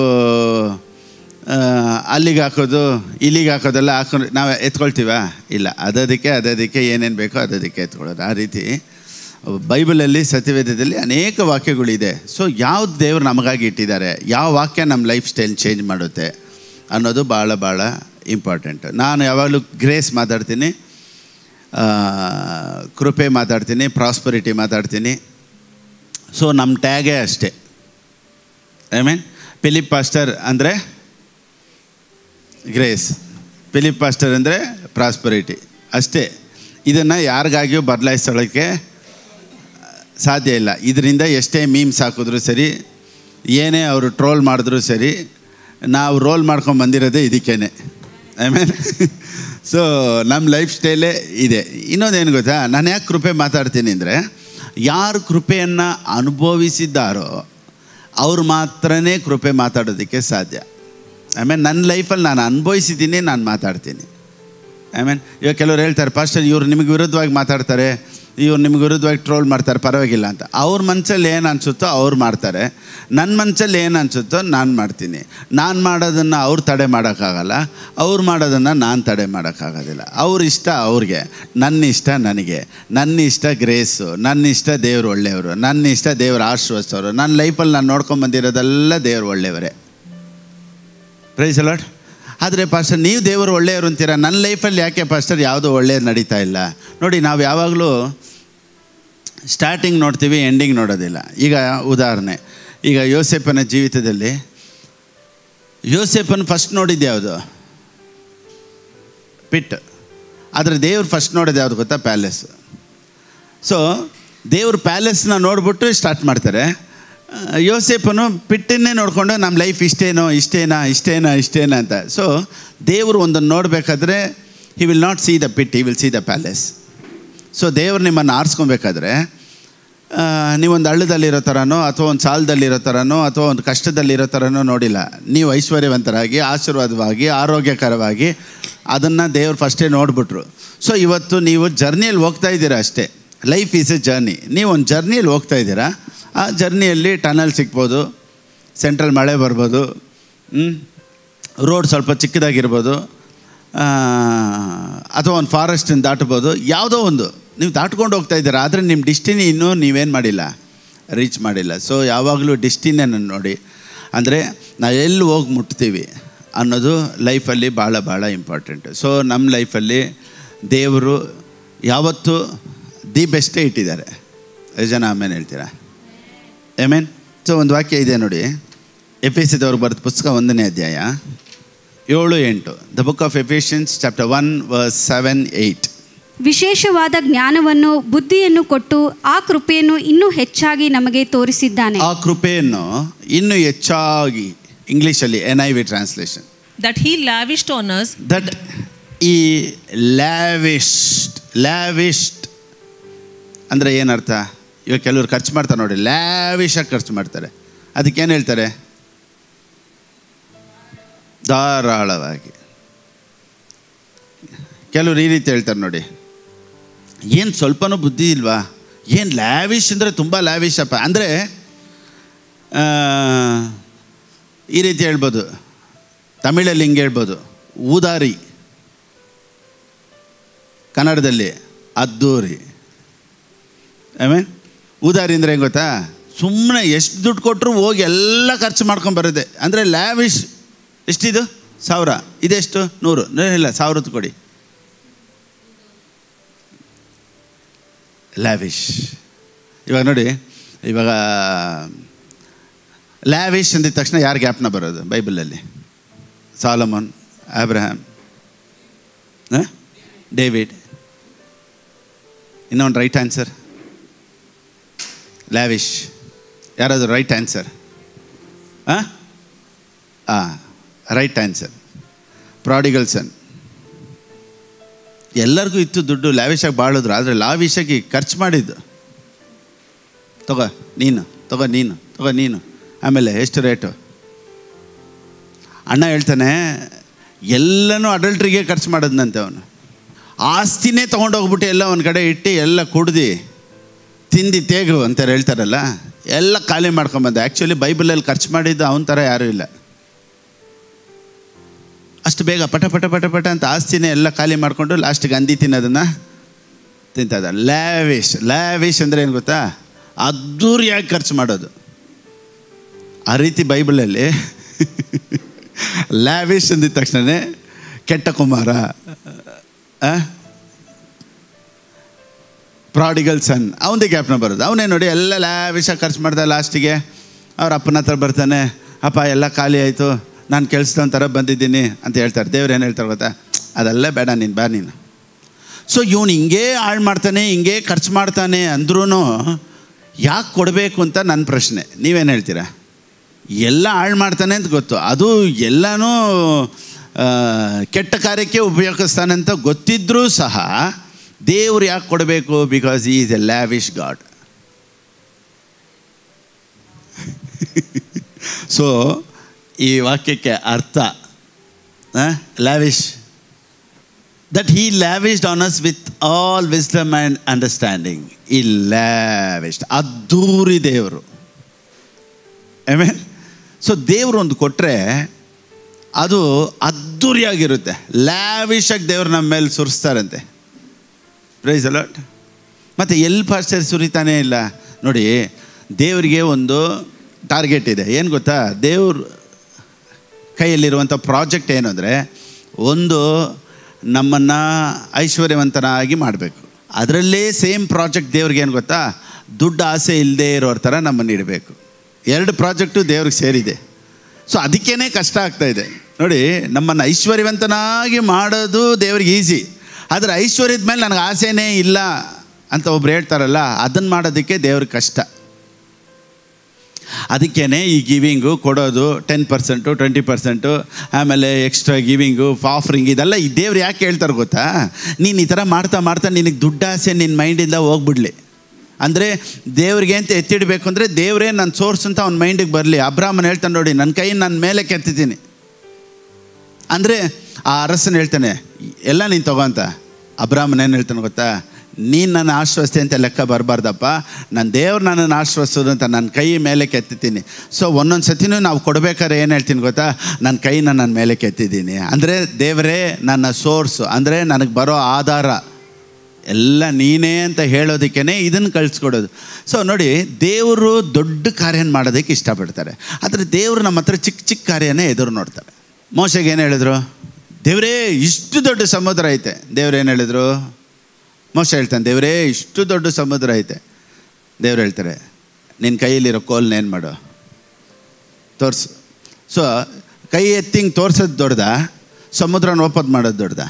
ಅಲ್ಲಿಗೆ ಹಾಕೋದು ಇಲ್ಲಿಗೆ ಹಾಕೋದೆಲ್ಲ ಹಾಕೊಂಡು ನಾವು ಎತ್ಕೊಳ್ತೀವ? ಇಲ್ಲ, ಅದಕ್ಕೆ ಏನೇನು ಬೇಕೋ ಅದಕ್ಕೆ ಎತ್ಕೊಳ್ಳೋದು. ಆ ರೀತಿ ಬೈಬಲಲ್ಲಿ, ಸತ್ಯವೇದದಲ್ಲಿ ಅನೇಕ ವಾಕ್ಯಗಳಿದೆ. ಸೊ ಯಾವ್ದು ದೇವರು ನಮಗಾಗಿ ಇಟ್ಟಿದ್ದಾರೆ, ಯಾವ ವಾಕ್ಯ ನಮ್ಮ ಲೈಫ್ ಸ್ಟೈಲ್ ಚೇಂಜ್ ಮಾಡುತ್ತೆ ಅನ್ನೋದು ಭಾಳ ಭಾಳ ಇಂಪಾರ್ಟೆಂಟ್. ನಾನು ಯಾವಾಗಲೂ ಗ್ರೇಸ್ ಮಾತಾಡ್ತೀನಿ, ಕೃಪೆ ಮಾತಾಡ್ತೀನಿ, ಪ್ರಾಸ್ಪರಿಟಿ ಮಾತಾಡ್ತೀನಿ. ಸೊ ನಮ್ಮ ಟ್ಯಾಗೇ ಅಷ್ಟೇ. ಮೀನ್ ಫಿಲಿಪ್ ಪಾಸ್ಟರ್ ಅಂದರೆ ಗ್ರೇಸ್, ಫಿಲಿಪ್ ಪಾಸ್ಟರ್ ಅಂದರೆ ಪ್ರಾಸ್ಪರಿಟಿ ಅಷ್ಟೇ. ಇದನ್ನು ಯಾರಿಗಾಗಿಯೂ ಬದಲಾಯಿಸೋಕ್ಕೆ ಸಾಧ್ಯ ಇಲ್ಲ. ಇದರಿಂದ ಎಷ್ಟೇ ಮೀಮ್ಸ್ ಹಾಕಿದ್ರು ಸರಿ, ಏನೇ ಅವರು ಟ್ರೋಲ್ ಮಾಡಿದ್ರು ಸರಿ, ನಾವು ರೋಲ್ ಮಾಡ್ಕೊಂಡು ಬಂದಿರೋದೇ ಇದಕ್ಕೇನೆ. ಆಮೇಲೆ ಸೊ ನಮ್ಮ ಲೈಫ್ ಸ್ಟೈಲೇ ಇದೆ. ಇನ್ನೊಂದೇನು ಗೊತ್ತಾ, ನಾನು ಯಾಕೆ ಕೃಪೆ ಮಾತಾಡ್ತೀನಿ ಅಂದರೆ, ಯಾರು ಕೃಪೆಯನ್ನು ಅನುಭವಿಸಿದ್ದಾರೋ ಅವ್ರು ಮಾತ್ರನೇ ಕೃಪೆ ಮಾತಾಡೋದಕ್ಕೆ ಸಾಧ್ಯ. ಆಮೇಲೆ ನನ್ನ ಲೈಫಲ್ಲಿ ನಾನು ಅನುಭವಿಸಿದ್ದೀನಿ, ನಾನು ಮಾತಾಡ್ತೀನಿ. ಆಮೇಲೆ ಇವಾಗ ಕೆಲವ್ರು ಹೇಳ್ತಾರೆ, ಪಾಸ್ಟರ್ ಇವ್ರು ನಿಮಗೆ ವಿರುದ್ಧವಾಗಿ ಮಾತಾಡ್ತಾರೆ, ಇವ್ರು ನಿಮ್ಗೆ ವಿರುದ್ಧವಾಗಿ ಟ್ರೋಲ್ ಮಾಡ್ತಾರೆ, ಪರವಾಗಿಲ್ಲ ಅಂತ. ಅವ್ರ ಮನಸ್ಸಲ್ಲಿ ಏನು ಅನಿಸುತ್ತೋ ಅವ್ರು ಮಾಡ್ತಾರೆ, ನನ್ನ ಮನಸ್ಸಲ್ಲಿ ಏನು ಅನಿಸುತ್ತೋ ನಾನು ಮಾಡ್ತೀನಿ. ನಾನು ಮಾಡೋದನ್ನು ಅವ್ರು ತಡೆ ಮಾಡೋಕ್ಕಾಗಲ್ಲ, ಅವ್ರು ಮಾಡೋದನ್ನು ನಾನು ತಡೆ ಮಾಡೋಕ್ಕಾಗೋದಿಲ್ಲ. ಅವ್ರ ಇಷ್ಟ ಅವ್ರಿಗೆ, ನನ್ನ ಇಷ್ಟ ನನಗೆ, ನನ್ನ ಇಷ್ಟ ಗ್ರೇಸು, ನನ್ನ ಇಷ್ಟ ದೇವ್ರು ಒಳ್ಳೆಯವರು, ನನ್ನ ಇಷ್ಟ ದೇವ್ರು ಆಶೀರ್ವದಿಸೋರು. ನನ್ನ ಲೈಫಲ್ಲಿ ನಾನು ನೋಡ್ಕೊಂಬಂದಿರೋದೆಲ್ಲ ದೇವ್ರು ಒಳ್ಳೆಯವರೇ. Praise the Lord. ಆದರೆ ಪಾಸ್ಟರ್ ನೀವು ದೇವರು ಒಳ್ಳೆಯವರು ಅಂತೀರ, ನನ್ನ ಲೈಫಲ್ಲಿ ಯಾಕೆ ಪಾಸ್ಟರ್ ಯಾವುದೂ ಒಳ್ಳೆಯದು ನಡೀತಾ ಇಲ್ಲ? ನೋಡಿ, ನಾವು ಯಾವಾಗಲೂ ಸ್ಟಾರ್ಟಿಂಗ್ ನೋಡ್ತೀವಿ, ಎಂಡಿಂಗ್ ನೋಡೋದಿಲ್ಲ. ಈಗ ಉದಾಹರಣೆ, ಈಗ ಯೋಸೇಫನ ಜೀವಿತದಲ್ಲಿ ಯೋಸೇಫನ ಫಸ್ಟ್ ನೋಡಿದ್ದು ಯಾವುದು? ಪಿಟ್. ಆದರೆ ದೇವ್ರು ಫಸ್ಟ್ ನೋಡೋದು ಯಾವುದು ಗೊತ್ತಾ? ಪ್ಯಾಲೇಸ್. ಸೊ ದೇವ್ರ ಪ್ಯಾಲೇಸ್ನ ನೋಡ್ಬಿಟ್ಟು ಸ್ಟಾರ್ಟ್ ಮಾಡ್ತಾರೆ. ಯೋಸೇಫನು ಪಿಟ್ಟನ್ನೇ ನೋಡಿಕೊಂಡು ನಮ್ಮ ಲೈಫ್ ಇಷ್ಟೇನಾ ಅಂತ. ಸೊ ದೇವರು ಒಂದನ್ನು ನೋಡಬೇಕಾದ್ರೆ he will not see the pit, he will see the palace. So ದೇವ್ರು ನಿಮ್ಮನ್ನು ಆರಿಸ್ಕೊಬೇಕಾದ್ರೆ ನೀವೊಂದು ಹಳ್ಳದಲ್ಲಿರೋ ಥರನೋ ಅಥವಾ ಒಂದು ಸಾಲದಲ್ಲಿರೋ ಥರನೋ ಅಥವಾ ಒಂದು ಕಷ್ಟದಲ್ಲಿರೋ ಥರನೋ ನೋಡಿಲ್ಲ. ನೀವು ಐಶ್ವರ್ಯವಂತರಾಗಿ, ಆಶೀರ್ವಾದವಾಗಿ, ಆರೋಗ್ಯಕರವಾಗಿ ಅದನ್ನು ದೇವ್ರು ಫಸ್ಟೇ ನೋಡಿಬಿಟ್ರು. ಸೊ ಇವತ್ತು ನೀವು ಜರ್ನಿಯಲ್ಲಿ ಹೋಗ್ತಾ ಇದ್ದೀರಾ ಅಷ್ಟೇ. Life is a journey. ನೀವು ಒಂದು ಜರ್ನಿಯಲ್ಲಿ ಹೋಗ್ತಾ ಇದ್ದೀರಾ. ಆ ಜರ್ನಿಯಲ್ಲಿ ಟನಲ್ ಸಿಗ್ಬೋದು, ಸೆಂಟ್ರಲ್ ಮಳೆ ಬರ್ಬೋದು, ರೋಡ್ ಸ್ವಲ್ಪ ಚಿಕ್ಕದಾಗಿರ್ಬೋದು, ಅಥವಾ ಒಂದು ಫಾರೆಸ್ಟನ್ನು ದಾಟ್ಬೋದು. ಯಾವುದೋ ಒಂದು ನೀವು ದಾಟ್ಕೊಂಡು ಹೋಗ್ತಾ ಇದ್ದೀರಾ, ಆದರೆ ನಿಮ್ಮ ಡಿಸ್ಟಿನಿ ಇನ್ನೂ ನೀವೇನು ಮಾಡಿಲ್ಲ, ರೀಚ್ ಮಾಡಿಲ್ಲ. ಸೊ ಯಾವಾಗಲೂ ಡಿಸ್ಟಿನಿಯನ್ನು ನೋಡಿ, ಅಂದರೆ ನಾವು ಎಲ್ಲಿ ಹೋಗಿ ಮುಟ್ತೀವಿ ಅನ್ನೋದು ಲೈಫಲ್ಲಿ ಭಾಳ ಭಾಳ ಇಂಪಾರ್ಟೆಂಟು. ಸೊ ನಮ್ಮ ಲೈಫಲ್ಲಿ ದೇವರು ಯಾವತ್ತೂ ದಿ ಬೆಸ್ಟೇ ಇಟ್ಟಿದ್ದಾರೆ. ಎಷ್ಟು ಜನ ಆಮೇಲೆ ಹೇಳ್ತೀರಾ? ಆಮೇನ್. ಸೊ ಒಂದು ವಾಕ್ಯ ಇದೆ ನೋಡಿ, ಎಫೆಸದವ್ರು ಬರೆದ ಪುಸ್ತಕ 1ನೇ ಅಧ್ಯಾಯ 7-8. The book of Ephesians chapter 1 verse 7-8. ವಿಶೇಷವಾದ ಜ್ಞಾನವನ್ನು, ಬುದ್ಧಿಯನ್ನು ಕೊಟ್ಟು ಆ ಕೃಪೆಯನ್ನು ಇನ್ನೂ ಹೆಚ್ಚಾಗಿ ನಮಗೆ ತೋರಿಸಿದ್ದಾನೆ. ಆ ಕೃಪೆಯನ್ನು ಇನ್ನೂ ಹೆಚ್ಚಾಗಿ, ಇಂಗ್ಲೀಷಲ್ಲಿ NIV translation, that he lavished on us, that he lavished ಅಂದರೆ ಏನರ್ಥ? ಇವಾಗ ಕೆಲವರು ಖರ್ಚು ಮಾಡ್ತಾರೆ ನೋಡಿ, ಲ್ಯಾವಿಶಾಗಿ ಖರ್ಚು ಮಾಡ್ತಾರೆ. ಅದಕ್ಕೇನು ಹೇಳ್ತಾರೆ? ಧಾರಾಳವಾಗಿ. ಕೆಲವರು ಈ ರೀತಿ ಹೇಳ್ತಾರೆ ನೋಡಿ, ಏನು ಸ್ವಲ್ಪನೂ ಬುದ್ಧಿ ಇಲ್ವಾ, ಏನು ಲ್ಯಾವಿಶ್ ಅಂದರೆ ತುಂಬ ಲ್ಯಾವಿಶಪ್ಪ. ಅಂದರೆ ಈ ರೀತಿ ಹೇಳ್ಬೋದು, ತಮಿಳಲ್ಲಿ ಹಿಂಗೆ ಹೇಳ್ಬೋದು, ಊದಾರಿ. ಕನ್ನಡದಲ್ಲಿ ಅದ್ದೂರಿ. ಆಮೇಲೆ ಊದಾರಿ ಅಂದರೆ ಹೆಂಗೆ ಗೊತ್ತಾ? ಸುಮ್ಮನೆ ಎಷ್ಟು ದುಡ್ಡು ಕೊಟ್ಟರು ಹೋಗಿ ಎಲ್ಲ ಖರ್ಚು ಮಾಡ್ಕೊಂಬರೋದೆ. ಅಂದರೆ ಲ್ಯಾವಿಶ್. ಎಷ್ಟಿದು? 1000. ಇದೆಷ್ಟು? 100. ಇಲ್ಲ, 1000 ಕೊಡಿ. ಲ್ಯಾವಿಶ್. ಇವಾಗ ನೋಡಿ, ಇವಾಗ ಲ್ಯಾವಿಶ್ ಅಂದಿದ ತಕ್ಷಣ ಯಾರು ಜ್ಞಾಪನ ಬರೋದು ಬೈಬಲಲ್ಲಿ? Solomon, Abraham, David. ಇನ್ನೊಂದು ರೈಟ್ ಆನ್ಸರ್ ಲ್ಯಾವಿಶ್. ಯಾರಾದರೂ right answer? Right answer prodigal son. ಎಲ್ಲರಿಗೂ ಇತ್ತು ದುಡ್ಡು, ಲ್ಯಾವಿಶಾಗಿ ಬಾಳಿದ್ರು. ಆದರೆ ಲಾವಿಶಾಗಿ ಖರ್ಚು ಮಾಡಿದ್ದು. ತಗೋ ನೀನು, ತಗೋ ನೀನು, ತಗೋ ನೀನು. ಆಮೇಲೆ ಎಷ್ಟು ರೇಟು? ಅಣ್ಣ ಹೇಳ್ತಾನೆ, ಎಲ್ಲನೂ ಅಡಲ್ಟ್ರಿಗೆ ಖರ್ಚು ಮಾಡೋದಂತೆ ಅವನು. ಆಸ್ತಿನೇ ತೊಗೊಂಡೋಗ್ಬಿಟ್ಟು ಎಲ್ಲ ಒಂದು ಕಡೆ ಇಟ್ಟು ಎಲ್ಲ ಕುಡ್ದು ತಿಂದು ತೇಗು ಅಂತಾರೆ ಹೇಳ್ತಾರಲ್ಲ, ಎಲ್ಲ ಖಾಲಿ ಮಾಡ್ಕೊಂಬಂದೆ. ಆ್ಯಕ್ಚುಲಿ ಬೈಬಲಲ್ಲಿ ಖರ್ಚು ಮಾಡಿದ್ದು ಅವನ ಥರ ಯಾರೂ ಇಲ್ಲ. ಅಷ್ಟು ಬೇಗ ಪಟ ಪಟ ಪಟ ಪಟ ಅಂತ ಆಸ್ತಿನೇ ಎಲ್ಲ ಖಾಲಿ ಮಾಡಿಕೊಂಡು ಲಾಸ್ಟಿಗೆ ಹಂದಿ ತಿನ್ನೋದನ್ನು ತಿಂತದ. ಲ್ಯಾವಿಶ್. ಲ್ಯಾವಿಶ್ ಅಂದರೆ ಏನು ಗೊತ್ತಾ? ಅದ್ದೂರಿಯಾಗಿ ಖರ್ಚು ಮಾಡೋದು. ಆ ರೀತಿ ಬೈಬಲಲ್ಲಿ ಲ್ಯಾವಿಶ್ ಅಂದಿದ ತಕ್ಷಣವೇ ಕೆಟ್ಟ ಕುಮಾರ, ಪ್ರಾಡಿಗಲ್ ಸನ್, ಅವನದೇ ಜ್ಞಾಪನ ಬರೋದು. ಅವನೇ ನೋಡಿ ಎಲ್ಲ ಲ್ಯಾವಿಶಾಗಿ ಖರ್ಚು ಮಾಡ್ದೆ. ಲಾಸ್ಟಿಗೆ ಅವ್ರ ಅಪ್ಪನ ಹತ್ರ ಬರ್ತಾನೆ, ಅಪ್ಪ ಎಲ್ಲ ಖಾಲಿ ಆಯಿತು, ನಾನು ಕೆಲಸದವನ ಥರ ಬಂದಿದ್ದೀನಿ ಅಂತ ಹೇಳ್ತಾರೆ. ದೇವ್ರು ಏನು ಹೇಳ್ತಾರೆ ಗೊತ್ತಾ? ಅದೆಲ್ಲ ಬೇಡ, ನೀನು ಬಾ ನೀನು. ಸೊ ಇವನು ಹಿಂಗೇ ಹಾಳು ಮಾಡ್ತಾನೆ, ಹಿಂಗೇ ಖರ್ಚು ಮಾಡ್ತಾನೆ ಅಂದ್ರೂ ಯಾಕೆ ಕೊಡಬೇಕು ಅಂತ ನನ್ನ ಪ್ರಶ್ನೆ. ನೀವೇನು ಹೇಳ್ತೀರಾ? ಎಲ್ಲ ಹಾಳು ಮಾಡ್ತಾನೆ ಅಂತ ಗೊತ್ತು, ಅದು ಎಲ್ಲನೂ ಕೆಟ್ಟ ಕಾರ್ಯಕ್ಕೆ ಉಪಯೋಗಿಸ್ತಾನೆ ಅಂತ ಗೊತ್ತಿದ್ರೂ ಸಹ ದೇವ್ರು ಯಾಕೆ ಕೊಡಬೇಕು? Because he is a lavish God. So ಈ ವಾಕ್ಯಕ್ಕೆ ಅರ್ಥ lavish, that he lavished on us with all wisdom and understanding. ಈ ಲ್ಯಾವಿಶ್ಡ್ ಅದ್ದೂರಿ ದೇವರು. ಆಮೇಲೆ ಸೊ ದೇವರು ಒಂದು ಕೊಟ್ಟರೆ ಅದು ಅದ್ದೂರಿಯಾಗಿರುತ್ತೆ. ಲ್ಯಾವಿಶಾಗಿ ದೇವ್ರು ನಮ್ಮ ಮೇಲೆ ಸುರಿಸ್ತಾರಂತೆ. Price the lord. ಮತ್ತು ಎಲ್ಲಿ ಪಾಸ್ಟರ್ ಸುರಿತಾನೇ ಇಲ್ಲ ನೋಡಿ. ದೇವರಿಗೆ ಒಂದು ಟಾರ್ಗೆಟ್ ಇದೆ. ಏನು ಗೊತ್ತಾ? ದೇವ್ರ ಕೈಯಲ್ಲಿರುವಂಥ ಪ್ರಾಜೆಕ್ಟ್ ಏನು ಅಂದರೆ, ಒಂದು ನಮ್ಮನ್ನು ಐಶ್ವರ್ಯವಂತನಾಗಿ ಮಾಡಬೇಕು. ಅದರಲ್ಲೇ ಸೇಮ್ ಪ್ರಾಜೆಕ್ಟ್ ದೇವ್ರಿಗೆ ಏನು ಗೊತ್ತಾ? ದುಡ್ಡು ಆಸೆ ಇಲ್ಲದೆ ಇರೋರ ಥರ ನಮ್ಮನ್ನು ಇಡಬೇಕು. 2 ಪ್ರಾಜೆಕ್ಟು ದೇವ್ರಿಗೆ ಸೇರಿದೆ. ಸೊ ಅದಕ್ಕೇ ಕಷ್ಟ ಆಗ್ತಾಯಿದೆ ನೋಡಿ. ನಮ್ಮನ್ನು ಐಶ್ವರ್ಯವಂತನಾಗಿ ಮಾಡೋದು ದೇವ್ರಿಗೆ ಈಸಿ. ಆದರೆ ಐಶ್ವರ್ಯದ ಮೇಲೆ ನನಗೆ ಆಸೆನೇ ಇಲ್ಲ ಅಂತ ಒಬ್ರು ಹೇಳ್ತಾರಲ್ಲ, ಅದನ್ನು ಮಾಡೋದಕ್ಕೆ ದೇವ್ರಿಗೆ ಕಷ್ಟ. ಅದಕ್ಕೇ ಈ ಗಿವಿಂಗು ಕೊಡೋದು 10%, 20%, ಆಮೇಲೆ ಎಕ್ಸ್ಟ್ರಾ ಗಿವಿಂಗು, ಆಫರಿಂಗ್, ಇದೆಲ್ಲ ಈ ದೇವ್ರು ಯಾಕೆ ಹೇಳ್ತಾರೆ ಗೊತ್ತಾ? ನೀನು ಈ ಥರ ಮಾಡ್ತಾ ಮಾಡ್ತಾ ನಿನಗೆ ದುಡ್ಡಾಸೆ ನಿನ್ನ ಮೈಂಡಿಂದ ಹೋಗ್ಬಿಡ್ಲಿ. ಅಂದರೆ ದೇವ್ರಿಗೆ ಅಂತ ಎತ್ತಿಡಬೇಕು ಅಂದರೆ ದೇವರೇ ನನ್ನ ಸೋರ್ಸ್ ಅಂತ ಅವ್ನ ಮೈಂಡಿಗೆ ಬರಲಿ. ಅಬ್ರಾಹ್ಮನ್ ಹೇಳ್ತಾನೆ ನೋಡಿ, ನನ್ನ ಕೈ ನನ್ನ ಮೇಲೆ ಕೆತ್ತಿದ್ದೀನಿ ಅಂದರೆ ಆ ಅರಸನ ಹೇಳ್ತಾನೆ ಎಲ್ಲ ನೀನು ತಗೋ ಅಂತ. ಅಬ್ರಾಹ್ಮನ್ ಏನು ಹೇಳ್ತಾನೆ ಗೊತ್ತಾ? ನೀನು ನನ್ನ ಆಶ್ವಸ್ತಿ ಅಂತ ಲೆಕ್ಕ ಬರಬಾರ್ದಪ್ಪ, ನನ್ನ ದೇವ್ರು ನನ್ನನ್ನು ಆಶ್ವಸ್ತರು ಅಂತ ನನ್ನ ಕೈ ಮೇಲೆ ಕೆತ್ತಿದ್ದೀನಿ. ಸೊ ಒಂದೊಂದು ಸತಿನೂ ನಾವು ಕೊಡ್ಬೇಕಾದ್ರೆ ಏನು ಹೇಳ್ತೀನಿ ಗೊತ್ತಾ? ನನ್ನ ಕೈನ ನನ್ನ ಮೇಲೆ ಕೆತ್ತಿದ್ದೀನಿ ಅಂದರೆ ದೇವರೇ ನನ್ನ ಸೋರ್ಸು, ಅಂದರೆ ನನಗೆ ಬರೋ ಆಧಾರ ಎಲ್ಲ ನೀನೇ ಅಂತ ಹೇಳೋದಕ್ಕೇ ಇದನ್ನು ಕಳಿಸ್ಕೊಡೋದು. ಸೊ ನೋಡಿ, ದೇವರು ದೊಡ್ಡ ಕಾರ್ಯನ ಮಾಡೋದಕ್ಕೆ ಇಷ್ಟಪಡ್ತಾರೆ. ಆದರೆ ದೇವರು ನಮ್ಮ ಹತ್ರ ಚಿಕ್ಕ ಚಿಕ್ಕ ಕಾರ್ಯನೇ ಎದುರು ನೋಡ್ತಾರೆ. ಮೋಶೆಗೆ ಏನು ಹೇಳಿದ್ರು? ದೇವರೇ ಇಷ್ಟು ದೊಡ್ಡ ಸಮುದ್ರ ಐತೆ. ದೇವ್ರು ಏನು ಹೇಳಿದ್ರು? ಮೋಶೆ ಹೇಳ್ತಾನೆ, ದೇವರೇ ಇಷ್ಟು ದೊಡ್ಡ ಸಮುದ್ರ ಐತೆ. ದೇವ್ರು ಹೇಳ್ತಾರೆ, ನಿನ್ನ ಕೈಯಲ್ಲಿರೋ ಕೋಲ್ನ ಏನು ಮಾಡು, ತೋರಿಸು. ಸೊ ಕೈ ಎತ್ತಿಂಗ್ ತೋರ್ಸೋದು ದೊಡ್ಡದ, ಸಮುದ್ರನ ಓಪನ್ ಮಾಡೋದು ದೊಡ್ಡದ?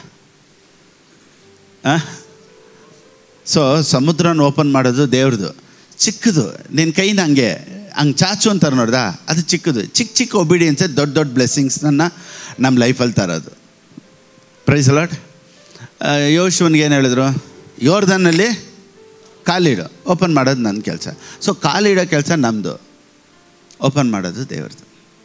ಸೊ ಸಮುದ್ರನ ಓಪನ್ ಮಾಡೋದು ದೇವ್ರದು ಚಿಕ್ಕದು. ನಿನ್ನ ಕೈನ ಹಂಗೆ ಚಾಚು ಅಂತಾರೆ ನೋಡ್ದ, ಅದು ಚಿಕ್ಕದು. ಚಿಕ್ಕ ಚಿಕ್ಕ ಒಬಿಡಿಯನ್ಸೇ ದೊಡ್ಡ ದೊಡ್ಡ ಬ್ಲೆಸ್ಸಿಂಗ್ಸ್ನ ನಮ್ಮ ಲೈಫಲ್ಲಿ ತರೋದು. Price the lord. ಯೋಶುವನಿಗೆ ಏನು ಹೇಳಿದ್ರು? ಯೋರ್ದನ್ನಲ್ಲಿ ಕಾಲಿಡು, ಓಪನ್ ಮಾಡೋದು ನನ್ನ ಕೆಲಸ. ಸೊ ಕಾಲಿಡೋ ಕೆಲಸ ನಮ್ಮದು, ಓಪನ್ ಮಾಡೋದು ದೇವ್ರದ್ದು.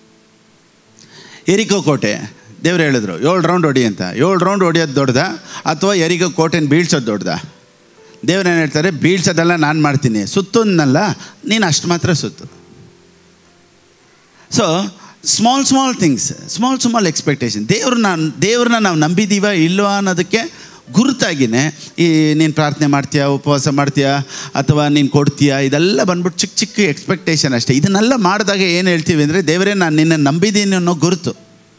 ಎರಿಕೋ ಕೋಟೆ ದೇವ್ರು ಹೇಳಿದ್ರು 7 ರೌಂಡ್ ಹೊಡಿ ಅಂತ. 7 ರೌಂಡ್ ಹೊಡಿಯೋದು ದೊಡ್ಡದ ಅಥವಾ ಎರಿಕೋ ಕೋಟೆನ ಬೀಳ್ಸೋದು ದೊಡ್ಡದ? ದೇವ್ರು ಏನು ಹೇಳ್ತಾರೆ? ಬೀಳ್ಸೋದೆಲ್ಲ ನಾನು ಮಾಡ್ತೀನಿ, ಸುತ್ತನ್ನಲ್ಲ ನೀನು ಅಷ್ಟು ಮಾತ್ರ ಸುತ್ತು. So small things, small expectation. ದೇವ್ರನ್ನ ನಾವು ನಂಬಿದ್ದೀವ ಇಲ್ವಾ ಅನ್ನೋದಕ್ಕೆ ಗುರುತಾಗಿಯೇ ಈ ನೀನು ಪ್ರಾರ್ಥನೆ ಮಾಡ್ತೀಯಾ, ಉಪವಾಸ ಮಾಡ್ತೀಯಾ, ಅಥವಾ ನೀನು ಕೊಡ್ತೀಯಾ, ಇದೆಲ್ಲ ಬಂದ್ಬಿಟ್ಟು ಚಿಕ್ಕ ಚಿಕ್ಕ ಎಕ್ಸ್ಪೆಕ್ಟೇಷನ್ ಅಷ್ಟೇ. ಇದನ್ನೆಲ್ಲ ಮಾಡಿದಾಗ ಏನು ಹೇಳ್ತೀವಿ ಅಂದರೆ, ದೇವರೇ ನಾನು ನಿನ್ನ ನಂಬಿದ್ದೀನಿ ಅನ್ನೋ ಗುರುತು.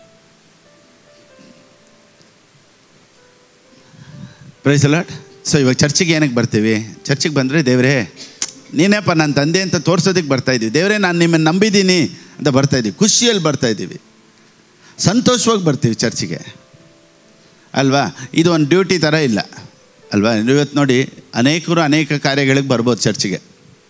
Price the Lord. ಸೊ ಇವಾಗ ಚರ್ಚಿಗೆ ಏನಕ್ಕೆ ಬರ್ತೀವಿ? ಚರ್ಚಿಗೆ ಬಂದರೆ ದೇವರೇ ನೀನೇಪ್ಪ ನನ್ನ ತಂದೆ ಅಂತ ತೋರಿಸೋದಕ್ಕೆ ಬರ್ತಾಯಿದ್ದೀವಿ. ದೇವರೇ ನಾನು ನಿಮ್ಮನ್ನು ನಂಬಿದ್ದೀನಿ ಅಂತ ಬರ್ತಾಯಿದ್ದೀವಿ, ಖುಷಿಯಲ್ಲಿ ಬರ್ತಾಯಿದ್ದೀವಿ, ಸಂತೋಷವಾಗಿ ಬರ್ತೀವಿ ಚರ್ಚಿಗೆ ಅಲ್ವಾ? ಇದು ಒಂದು ಡ್ಯೂಟಿ ಥರ ಇಲ್ಲ ಅಲ್ವಾ? ಇವತ್ತು ನೋಡಿ ಅನೇಕರು ಅನೇಕ ಕಾರ್ಯಗಳಿಗೆ ಬರ್ಬೋದು ಚರ್ಚಿಗೆ.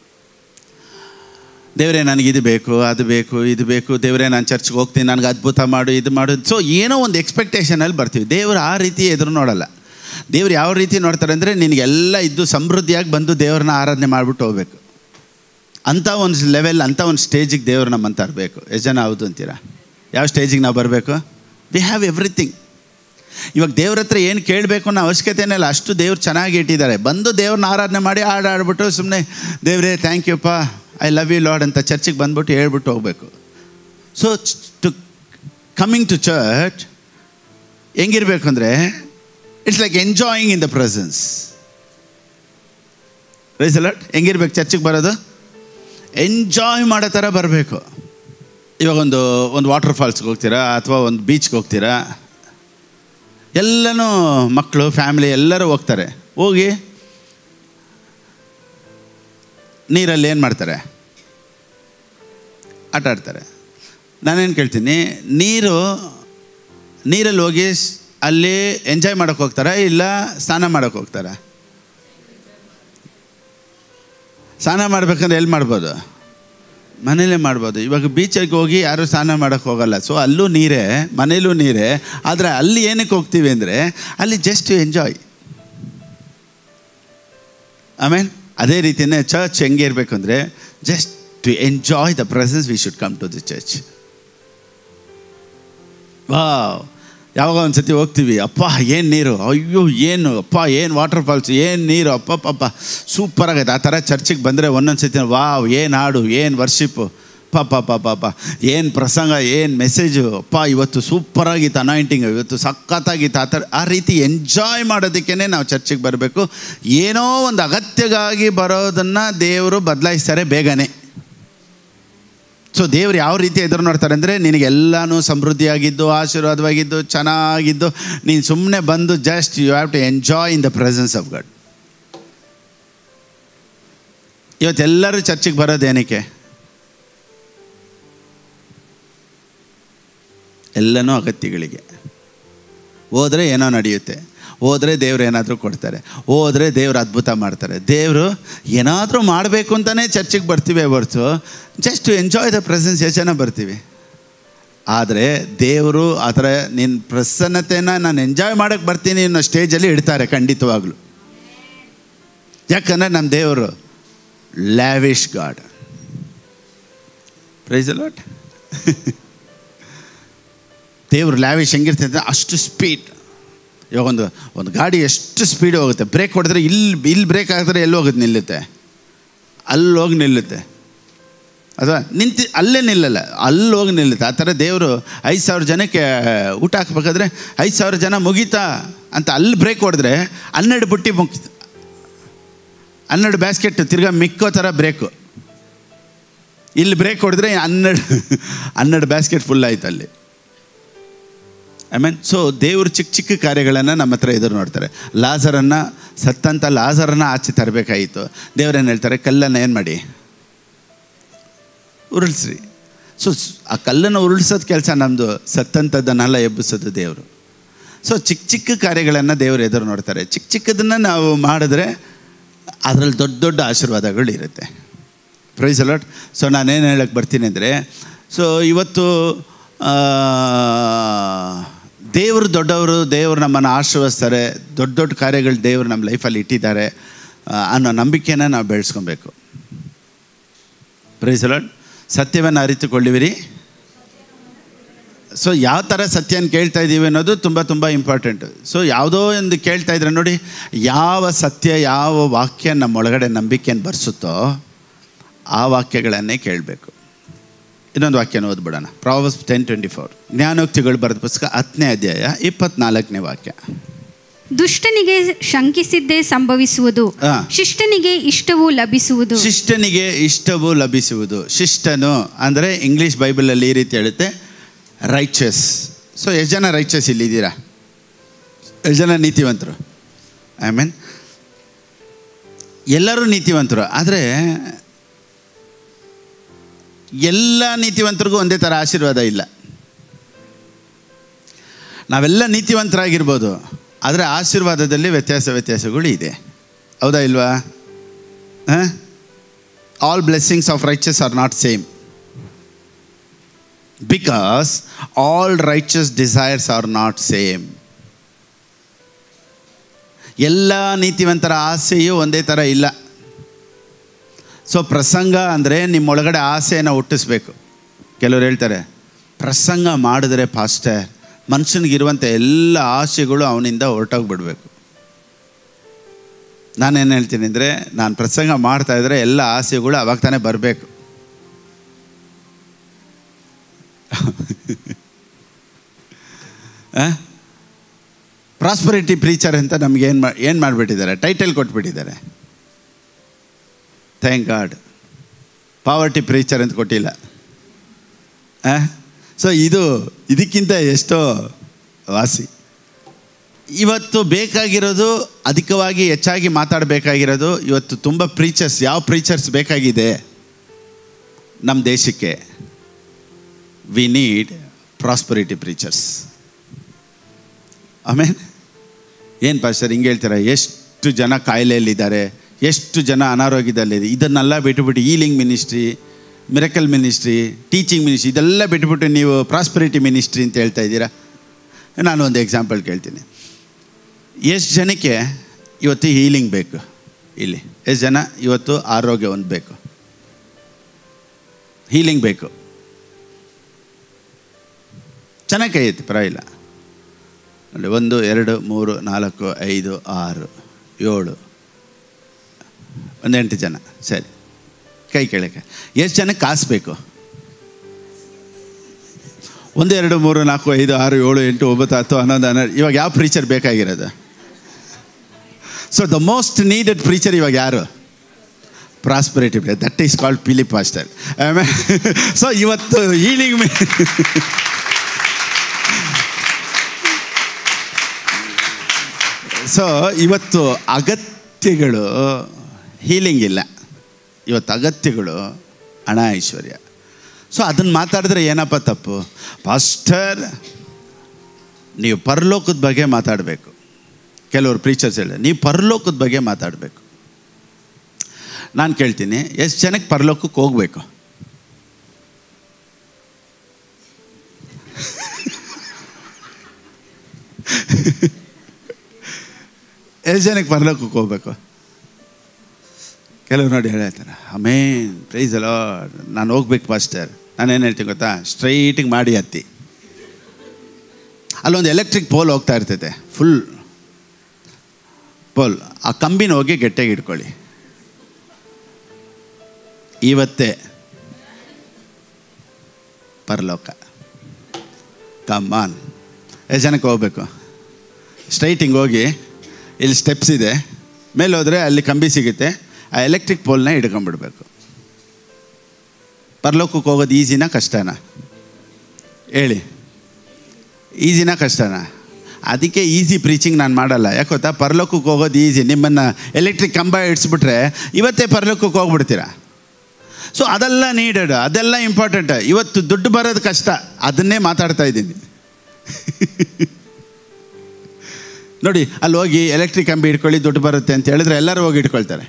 ದೇವರೇ ನನಗಿದು ಬೇಕು, ಅದು ಬೇಕು, ಇದು ಬೇಕು, ದೇವರೇ ನಾನು ಚರ್ಚ್ಗೆ ಹೋಗ್ತೀನಿ, ನನಗೆ ಅದ್ಭುತ ಮಾಡು, ಇದು ಮಾಡು. ಸೊ ಏನೋ ಒಂದು ಎಕ್ಸ್ಪೆಕ್ಟೇಷನಲ್ಲಿ ಬರ್ತೀವಿ. ದೇವರು ಆ ರೀತಿ ಎದುರು ನೋಡಲ್ಲ. ದೇವ್ರು ಯಾವ ರೀತಿ ನೋಡ್ತಾರೆ ಅಂದರೆ, ನಿನಗೆಲ್ಲ ಇದ್ದು ಸಮೃದ್ಧಿಯಾಗಿ ಬಂದು ದೇವ್ರನ್ನ ಆರಾಧನೆ ಮಾಡಿಬಿಟ್ಟು ಹೋಗ್ಬೇಕು ಅಂಥ ಒಂದು ಲೆವೆಲ್, ಅಂಥ ಒಂದು ಸ್ಟೇಜಿಗೆ ದೇವ್ರು ನಮ್ಮನ್ನು ತರಬೇಕು. ಎಷ್ಟು ಜನ ಹೌದು ಅಂತೀರಾ? ಯಾವ ಸ್ಟೇಜಿಗೆ ನಾವು ಬರಬೇಕು? We have everything. ಇವಾಗ ದೇವ್ರ ಹತ್ರ ಏನು ಕೇಳಬೇಕು ಅನ್ನೋ ಅವಶ್ಯಕತೆನೇ ಇಲ್ಲ, ಅಷ್ಟು ದೇವ್ರು ಚೆನ್ನಾಗಿ ಇಟ್ಟಿದ್ದಾರೆ. ಬಂದು ದೇವ್ರನ್ನ ಆರಾಧನೆ ಮಾಡಿ ಆಡ್ಬಿಟ್ಟು ಸುಮ್ಮನೆ ದೇವರೇ ಥ್ಯಾಂಕ್ ಯುಪ್ಪ, ಐ ಲವ್ ಯು ಲಾರ್ಡ್ ಅಂತ ಚರ್ಚಿಗೆ ಬಂದ್ಬಿಟ್ಟು ಹೇಳ್ಬಿಟ್ಟು ಹೋಗಬೇಕು. So to coming to church ಹೆಂಗಿರಬೇಕು ಅಂದರೆ, it's like enjoying in the presence. Praise the Lord. ಹೆಂಗಿರ್ಬೇಕು ಚರ್ಚಿಗೆ ಬರೋದು? ಎಂಜಾಯ್ ಮಾಡೋ ಥರ ಬರಬೇಕು. ಇವಾಗ ಒಂದು ವಾಟರ್ ಫಾಲ್ಸ್ಗೆ ಹೋಗ್ತೀರಾ, ಅಥವಾ ಒಂದು ಬೀಚ್ಗೆ ಹೋಗ್ತೀರಾ, ಎಲ್ಲನೂ ಮಕ್ಕಳು ಫ್ಯಾಮಿಲಿ ಎಲ್ಲರೂ ಹೋಗ್ತಾರೆ. ಹೋಗಿ ನೀರಲ್ಲಿ ಏನು ಮಾಡ್ತಾರೆ? ಆಟ ಆಡ್ತಾರೆ. ನಾನೇನು ಕೇಳ್ತೀನಿ, ನೀರಲ್ಲಿ ಹೋಗಿ ಅಲ್ಲಿ ಎಂಜಾಯ್ ಮಾಡೋಕ್ಕೆ ಹೋಗ್ತಾರಾ, ಇಲ್ಲ ಸ್ನಾನ ಮಾಡೋಕ್ಕೆ ಹೋಗ್ತಾರಾ? ಸ್ನಾನ ಮಾಡ್ಬೇಕಂದ್ರೆ ಎಲ್ಲಿ ಮಾಡ್ಬೋದು? ಮನೇಲೇ ಮಾಡ್ಬೋದು. ಇವಾಗ ಬೀಚಿಗೆ ಹೋಗಿ ಯಾರೂ ಸ್ನಾನ ಮಾಡೋಕ್ಕೆ ಹೋಗಲ್ಲ. ಸೊ ಅಲ್ಲೂ ನೀರೇ, ಮನೇಲೂ ನೀರೇ. ಆದರೆ ಅಲ್ಲಿ ಏನಕ್ಕೆ ಹೋಗ್ತೀವಿ ಅಂದರೆ, ಅಲ್ಲಿ ಜಸ್ಟ್ ಟು ಎಂಜಾಯ್. ಆಮೇಲೆ ಅದೇ ರೀತಿಯೇ ಚರ್ಚ್ ಹೆಂಗೆ ಇರಬೇಕು ಅಂದರೆ, just to enjoy the presence we should come to the church. Wow, ಯಾವಾಗ ಒಂದು ಸತಿ ಹೋಗ್ತೀವಿ, ಅಪ್ಪ ಏನು ನೀರು, ಅಯ್ಯೋ ಏನು ಅಪ್ಪ, ಏನು ವಾಟರ್ ಫಾಲ್ಸ್, ಏನು ನೀರು, ಅಪ್ಪ ಸೂಪರಾಗೈತೆ. ಆ ಥರ ಚರ್ಚಿಗೆ ಬಂದರೆ ಒಂದೊಂದು ಸತಿ ವಾವ್, ಏನು ಹಾಡು, ಏನು ವರ್ಷಿಪ್ಪು, ಪಾಪ ಏನು ಪ್ರಸಂಗ, ಏನು ಮೆಸೇಜು, ಅಪ್ಪ ಇವತ್ತು ಸೂಪರಾಗಿತ್ತು, ಅನಾಯಿಂಟಿಂಗ್ ಇವತ್ತು ಸಖತ್ತಾಗಿತ್ತು. ಆ ರೀತಿ ಎಂಜಾಯ್ ಮಾಡೋದಕ್ಕೇ ನಾವು ಚರ್ಚಿಗೆ ಬರಬೇಕು. ಏನೋ ಒಂದು ಅಗತ್ಯಗಾಗಿ ಬರೋದನ್ನು ದೇವರು ಬದಲಾಯಿಸ್ತಾರೆ ಬೇಗನೆ. ಸೊ ದೇವ್ರು ಯಾವ ರೀತಿ ಎದುರು ನೋಡ್ತಾರೆ ಅಂದರೆ, ನಿನಗೆಲ್ಲನೂ ಸಮೃದ್ಧಿಯಾಗಿದ್ದು, ಆಶೀರ್ವಾದವಾಗಿದ್ದು, ಚೆನ್ನಾಗಿದ್ದು, ನೀನು ಸುಮ್ಮನೆ ಬಂದು just you have to enjoy in the presence of God. ಇವತ್ತೆಲ್ಲರೂ ಚರ್ಚಿಗೆ ಬರೋದೇನಕ್ಕೆ? ಎಲ್ಲನೂ ಅಗತ್ಯಗಳಿಗೆ. ಹೋದರೆ ಏನೋ ನಡೆಯುತ್ತೆ, ಹೋದರೆ ದೇವ್ರು ಏನಾದರೂ ಕೊಡ್ತಾರೆ, ಹೋದರೆ ದೇವ್ರು ಅದ್ಭುತ ಮಾಡ್ತಾರೆ. ದೇವರು ಏನಾದರೂ ಮಾಡಬೇಕು ಅಂತಲೇ ಚರ್ಚಿಗೆ ಬರ್ತೀವಿ ಹೊರತು just to enjoy the presence ಎಷ್ಟು ಜನ ಬರ್ತೀವಿ. ಆದರೆ ದೇವರು ಆ ಥರ ನಿನ್ನ ಪ್ರಸನ್ನತೆನ ನಾನು ಎಂಜಾಯ್ ಮಾಡೋಕ್ಕೆ ಬರ್ತೀನಿ ಅನ್ನೋ ಸ್ಟೇಜಲ್ಲಿ ಇಡ್ತಾರೆ ಖಂಡಿತವಾಗ್ಲೂ. ಯಾಕಂದರೆ ನಮ್ಮ ದೇವರು lavish God. Praise the Lord. ದೇವರು ಲ್ಯಾವಿಶ್ ಹೆಂಗಿರ್ತದೆ, ಅಷ್ಟು ಸ್ಪೀಡ್. ಇವಾಗ ಒಂದು ಗಾಡಿ ಎಷ್ಟು ಸ್ಪೀಡ್ ಹೋಗುತ್ತೆ, ಬ್ರೇಕ್ ಹೊಡೆದ್ರೆ ಇಲ್ಲಿ ಬ್ರೇಕ್ ಹಾಕಿದ್ರೆ ಎಲ್ಲಿ ಹೋಗುತ್ತೆ, ನಿಲ್ಲುತ್ತೆ, ಅಲ್ಲಿ ಹೋಗಿ ನಿಲ್ಲುತ್ತೆ. ಅಥವಾ ಅಲ್ಲೇ ನಿಲ್ಲಲ್ಲ, ಅಲ್ಲಿ ಹೋಗಿ ನಿಲ್ಲುತ್ತೆ. ಆ ಥರ ದೇವರು 5,000 ಜನಕ್ಕೆ ಊಟ ಹಾಕ್ಬೇಕಾದ್ರೆ 5,000 ಜನ ಮುಗೀತಾ ಅಂತ ಅಲ್ಲಿ ಬ್ರೇಕ್ ಹೊಡೆದ್ರೆ 12 ಬುಟ್ಟಿ ಮುಗಿತು, 12 ಬ್ಯಾಸ್ಕೆಟ್ ತಿರ್ಗಾ ಮಿಕ್ಕೋ ಥರ ಬ್ರೇಕು. ಇಲ್ಲಿ ಬ್ರೇಕ್ ಹೊಡೆದ್ರೆ 12 ಬ್ಯಾಸ್ಕೆಟ್ ಫುಲ್ ಆಯ್ತು ಅಲ್ಲಿ. ಸೊ ದೇವರು ಚಿಕ್ಕ ಚಿಕ್ಕ ಕಾರ್ಯಗಳನ್ನು ನಮ್ಮ ಹತ್ರ ಎದುರು ನೋಡ್ತಾರೆ. ಸತ್ತಂಥ ಲಾಜರನ್ನ ಆಚೆ ತರಬೇಕಾಯಿತು. ದೇವ್ರೇನು ಹೇಳ್ತಾರೆ, ಕಲ್ಲನ್ನು ಏನು ಮಾಡಿ ಉರುಳಿಸ್ರಿ. ಸೊ ಆ ಕಲ್ಲನ್ನು ಉರುಳಿಸೋದು ಕೆಲಸ ನಮ್ಮದು, ಸತ್ತಂಥದ್ದನ್ನೆಲ್ಲ ಎಬ್ಬಿಸೋದು ದೇವರು. ಸೊ ಚಿಕ್ಕ ಚಿಕ್ಕ ಕಾರ್ಯಗಳನ್ನು ದೇವರು ಎದುರು ನೋಡ್ತಾರೆ. ಚಿಕ್ಕ ಚಿಕ್ಕದನ್ನು ನಾವು ಮಾಡಿದ್ರೆ ಅದರಲ್ಲಿ ದೊಡ್ಡ ದೊಡ್ಡ ಆಶೀರ್ವಾದಗಳು ಇರುತ್ತೆ. Price the Lord. ಸೊ ನಾನೇನು ಹೇಳಕ್ಕೆ ಬರ್ತೀನಿ ಅಂದರೆ, ಸೊ ಇವತ್ತು ದೇವರು ದೊಡ್ಡವರು, ದೇವರು ನಮ್ಮನ್ನು ಆಶೀರ್ವದಿಸ್ತಾರೆ, ದೊಡ್ಡ ದೊಡ್ಡ ಕಾರ್ಯಗಳು ದೇವರು ನಮ್ಮ ಲೈಫಲ್ಲಿ ಇಟ್ಟಿದ್ದಾರೆ ಅನ್ನೋ ನಂಬಿಕೆನ ನಾವು ಬೆಳೆಸ್ಕೊಬೇಕು. Price the lord. ಸತ್ಯವನ್ನು ಅರಿತುಕೊಳ್ಳಿವಿರಿ. ಸೊ ಯಾವ ಥರ ಸತ್ಯನ ಕೇಳ್ತಾ ಇದ್ದೀವಿ ಅನ್ನೋದು ತುಂಬ ತುಂಬ ಇಂಪಾರ್ಟೆಂಟು. ಸೊ ಯಾವುದೋ ಒಂದು ಕೇಳ್ತಾ ಇದ್ರೆ ನೋಡಿ, ಯಾವ ಸತ್ಯ, ಯಾವ ವಾಕ್ಯ ನಮ್ಮೊಳಗಡೆ ನಂಬಿಕೆಯನ್ನು ಬರ್ಸುತ್ತೋ ಆ ವಾಕ್ಯಗಳನ್ನೇ ಕೇಳಬೇಕು. ಇನ್ನೊಂದು ವಾಕ್ಯನ ಓದ್ಬಿಡೋಣ. ಪ್ರಾವರ್ಬ್ಸ್ 10:24. ಜ್ಞಾನೋಕ್ತಿಗಳು ಬರೆದ ಪುಸ್ತಕ 10ನೇ ಅಧ್ಯಾಯ 24ನೇ ವಾಕ್ಯ. ದುಷ್ಟನಿಗೆ ಶಂಕಿಸಿದ್ದೇ ಸಂಭವಿಸುವುದು, ಶಿಷ್ಟನಿಗೆ ಇಷ್ಟವೂ ಲಭಿಸುವುದು. ಶಿಷ್ಟನಿಗೆ ಇಷ್ಟವೂ ಲಭಿಸುವುದು. ಶಿಷ್ಟನು ಅಂದರೆ ಇಂಗ್ಲೀಷ್ ಬೈಬಲಲ್ಲಿ ಈ ರೀತಿ ಹೇಳುತ್ತೆ, ರೈಚಸ್. ಸೊ ಎಷ್ಟು ಜನ ರೈಚಸ್ ಇಲ್ಲಿದ್ದೀರಾ? ಎಷ್ಟು ಜನ ನೀತಿವಂತರು? ಐ ಮೀನ್ ಎಲ್ಲರೂ ನೀತಿವಂತರು. ಆದರೆ ಎಲ್ಲ ನೀತಿವಂತರಿಗೂ ಒಂದೇ ಥರ ಆಶೀರ್ವಾದ ಇಲ್ಲ. ನಾವೆಲ್ಲ ನೀತಿವಂತರಾಗಿರ್ಬೋದು, ಆದರೆ ಆಶೀರ್ವಾದದಲ್ಲಿ ವ್ಯತ್ಯಾಸಗಳು ಇದೆ. ಹೌದಾ ಇಲ್ವಾ? All blessings of riches are not same, because all riches desires are not same. ಎಲ್ಲ ನೀತಿವಂತರ ಆಸೆಯೂ ಒಂದೇ ಥರ ಇಲ್ಲ. ಸೊ ಪ್ರಸಂಗ ಅಂದರೆ ನಿಮ್ಮೊಳಗಡೆ ಆಸೆಯನ್ನು ಹುಟ್ಟಿಸ್ಬೇಕು. ಕೆಲವರು ಹೇಳ್ತಾರೆ, ಪ್ರಸಂಗ ಮಾಡಿದ್ರೆ ಪಾಸ್ಟರ್ ಮನುಷ್ಯನಿಗಿರುವಂಥ ಎಲ್ಲ ಆಸೆಗಳು ಅವನಿಂದ ಹೊರಟೋಗ್ಬಿಡ್ಬೇಕು. ನಾನೇನು ಹೇಳ್ತೀನಿ ಅಂದರೆ, ನಾನು ಪ್ರಸಂಗ ಮಾಡ್ತಾಯಿದ್ರೆ ಎಲ್ಲ ಆಸೆಗಳು ಅವಾಗ ತಾನೇ ಬರಬೇಕು. ಪ್ರಾಸ್ಪರಿಟಿ ಪ್ರೀಚರ್ ಅಂತ ನಮ್ಗೆ ಏನು ಮಾಡಿಬಿಟ್ಟಿದ್ದಾರೆ, ಟೈಟಲ್ ಕೊಟ್ಬಿಟ್ಟಿದ್ದಾರೆ. Thank God. ಪಾವರ್ಟಿ ಪ್ರೀಚರ್ ಅಂತ ಕೊಟ್ಟಿಲ್ಲ. ಸೊ ಇದಕ್ಕಿಂತ ಎಷ್ಟೋ ವಾಸಿ. ಇವತ್ತು ಬೇಕಾಗಿರೋದು, ಅಧಿಕವಾಗಿ ಹೆಚ್ಚಾಗಿ ಮಾತಾಡಬೇಕಾಗಿರೋದು, ಇವತ್ತು ತುಂಬ ಪ್ರೀಚರ್ಸ್, ಯಾವ ಪ್ರೀಚರ್ಸ್ ಬೇಕಾಗಿದೆ ನಮ್ಮ ದೇಶಕ್ಕೆ? We need prosperity preachers. ಆಮೇಲೆ ಏನು ಪಾಸ್ಟರ್ ಹಿಂಗೆ ಹೇಳ್ತಾರೆ? ಎಷ್ಟು ಜನ ಕಾಯಿಲೆಯಲ್ಲಿದ್ದಾರೆ, ಎಷ್ಟು ಜನ ಅನಾರೋಗ್ಯದಲ್ಲಿದೆ. ಇದನ್ನೆಲ್ಲ ಬಿಟ್ಟುಬಿಟ್ಟು healing ministry, miracle ministry, teaching ministry ಇದೆಲ್ಲ ಬಿಟ್ಬಿಟ್ಟು ನೀವು ಪ್ರಾಸ್ಪರಿಟಿ ಮಿನಿಸ್ಟ್ರಿ ಅಂತ ಹೇಳ್ತಾ ಇದ್ದೀರಾ. ನಾನು ಒಂದು ಎಕ್ಸಾಂಪಲ್ ಕೇಳ್ತೀನಿ. ಎಷ್ಟು ಜನಕ್ಕೆ ಇವತ್ತು ಹೀಲಿಂಗ್ ಬೇಕು ಇಲ್ಲಿ? ಎಷ್ಟು ಜನ ಇವತ್ತು ಆರೋಗ್ಯ ಹೊಂದಬೇಕು? ಹೀಲಿಂಗ್ ಬೇಕು? ಚೆನ್ನಾಗಿ ಕೈ ಎತ್ತಿ, ಪರವಾಗಿಲ್ಲ. ನೋಡಿ, 1 2 3 4 5 6 7 8 ಜನ. ಸರಿ, ಕೈ ಕೆಳಕ್ಕೆ. ಎಷ್ಟು ಜನಕ್ಕೆ ಕಾಸು ಬೇಕು? 1 2 3 4 5 6 7 8 9 10 11 12. ಇವಾಗ ಯಾವ ಪ್ರೀಚರ್ ಬೇಕಾಗಿರೋದು? So the most needed preacher ಇವಾಗ ಯಾರು? Prosperity. That is called Philip pastor. So ಇವತ್ತು ಹೀಲಿಂಗ್ ಸೊ ಇವತ್ತು ಅಗತ್ಯಗಳು ಹೀಲಿಂಗ್ ಇಲ್ಲ, ಇವತ್ತು ಅಗತ್ಯಗಳು ಹಣ, ಐಶ್ವರ್ಯ. ಸೊ ಅದನ್ನು ಮಾತಾಡಿದ್ರೆ ಏನಪ್ಪ ತಪ್ಪು? ಪಾಸ್ಟರ್ ನೀವು ಪರಲೋಕದ ಬಗ್ಗೆ ಮಾತಾಡಬೇಕು. ಕೆಲವರು ಪ್ರೀಚರ್ಸ್ ಹೇಳಿ ನೀವು ಪರಲೋಕದ ಬಗ್ಗೆ ಮಾತಾಡಬೇಕು. ನಾನು ಕೇಳ್ತೀನಿ, ಎಷ್ಟು ಜನಕ್ಕೆ ಪರಲೋಕಕ್ಕೆ ಹೋಗ್ಬೇಕು? ಎಷ್ಟು ಜನಕ್ಕೆ ಪರಲೋಕಕ್ಕೆ ಹೋಗ್ಬೇಕು? ಕೆಲವರು ನೋಡಿ ಹೇಳ್ತಾರೆ, ಆಮೇನ್, ಪ್ರೈಸ್ ದಿ ಲಾರ್ಡ್, ನಾನು ಹೋಗ್ಬೇಕು ಪಾಸ್ಟರ್. ನಾನೇನು ಹೇಳ್ತೀನಿ ಗೊತ್ತಾ? ಸ್ಟ್ರೈಟಿಗೆ ಮಾಡಿ ಹತ್ತಿ. ಅಲ್ಲೊಂದು ಎಲೆಕ್ಟ್ರಿಕ್ ಪೋಲ್ ಹೋಗ್ತಾ ಇರ್ತೈತೆ, ಫುಲ್ ಪೋಲ್. ಆ ಕಂಬಿನ ಹೋಗಿ ಗಟ್ಟಿಯಾಗಿ ಇಟ್ಕೊಳ್ಳಿ. ಇವತ್ತೇ ಪರಲೋಕ. ಕಮ್ಮಾನ್. ಎಷ್ಟು ಜನಕ್ಕೆ ಹೋಗ್ಬೇಕು? ಸ್ಟ್ರೈಟಿಂಗ್ ಹೋಗಿ, ಇಲ್ಲಿ ಸ್ಟೆಪ್ಸ್ ಇದೆ, ಮೇಲೆ ಹೋದರೆ ಅಲ್ಲಿ ಕಂಬಿ ಸಿಗುತ್ತೆ, ಆ ಎಲೆಕ್ಟ್ರಿಕ್ ಪೋಲ್ನ ಹಿಡ್ಕೊಂಬಿಡ್ಬೇಕು. ಪರಲೋಕಕ್ಕೆ ಹೋಗೋದು ಈಸಿನಾ ಕಷ್ಟನಾ? ಹೇಳಿ, ಈಸಿನಾ ಕಷ್ಟನಾ? ಅದಕ್ಕೆ ಈಸಿ ಪ್ರೀಚಿಂಗ್ ನಾನು ಮಾಡಲ್ಲ. ಯಾಕೆ ಗೊತ್ತಾ? ಪರಲೋಕಕ್ಕೆ ಹೋಗೋದು ಈಸಿ. ನಿಮ್ಮನ್ನು ಎಲೆಕ್ಟ್ರಿಕ್ ಕಂಬ ಇಡಿಸ್ಬಿಟ್ರೆ ಇವತ್ತೇ ಪರಲೋಕಕ್ಕೆ ಹೋಗ್ಬಿಡ್ತೀರಾ. ಸೊ ಅದೆಲ್ಲ ನೀಡೆಡ್, ಅದೆಲ್ಲ ಇಂಪಾರ್ಟೆಂಟ್. ಇವತ್ತು ದುಡ್ಡು ಬರೋದು ಕಷ್ಟ, ಅದನ್ನೇ ಮಾತಾಡ್ತಾ ಇದ್ದೀನಿ. ನೋಡಿ, ಅಲ್ಲಿ ಹೋಗಿ ಎಲೆಕ್ಟ್ರಿಕ್ ಕಂಬಿ ಇಟ್ಕೊಳ್ಳಿ, ದುಡ್ಡು ಬರುತ್ತೆ ಅಂತ ಹೇಳಿದ್ರೆ ಎಲ್ಲರೂ ಹೋಗಿ ಇಟ್ಕೊಳ್ತಾರೆ.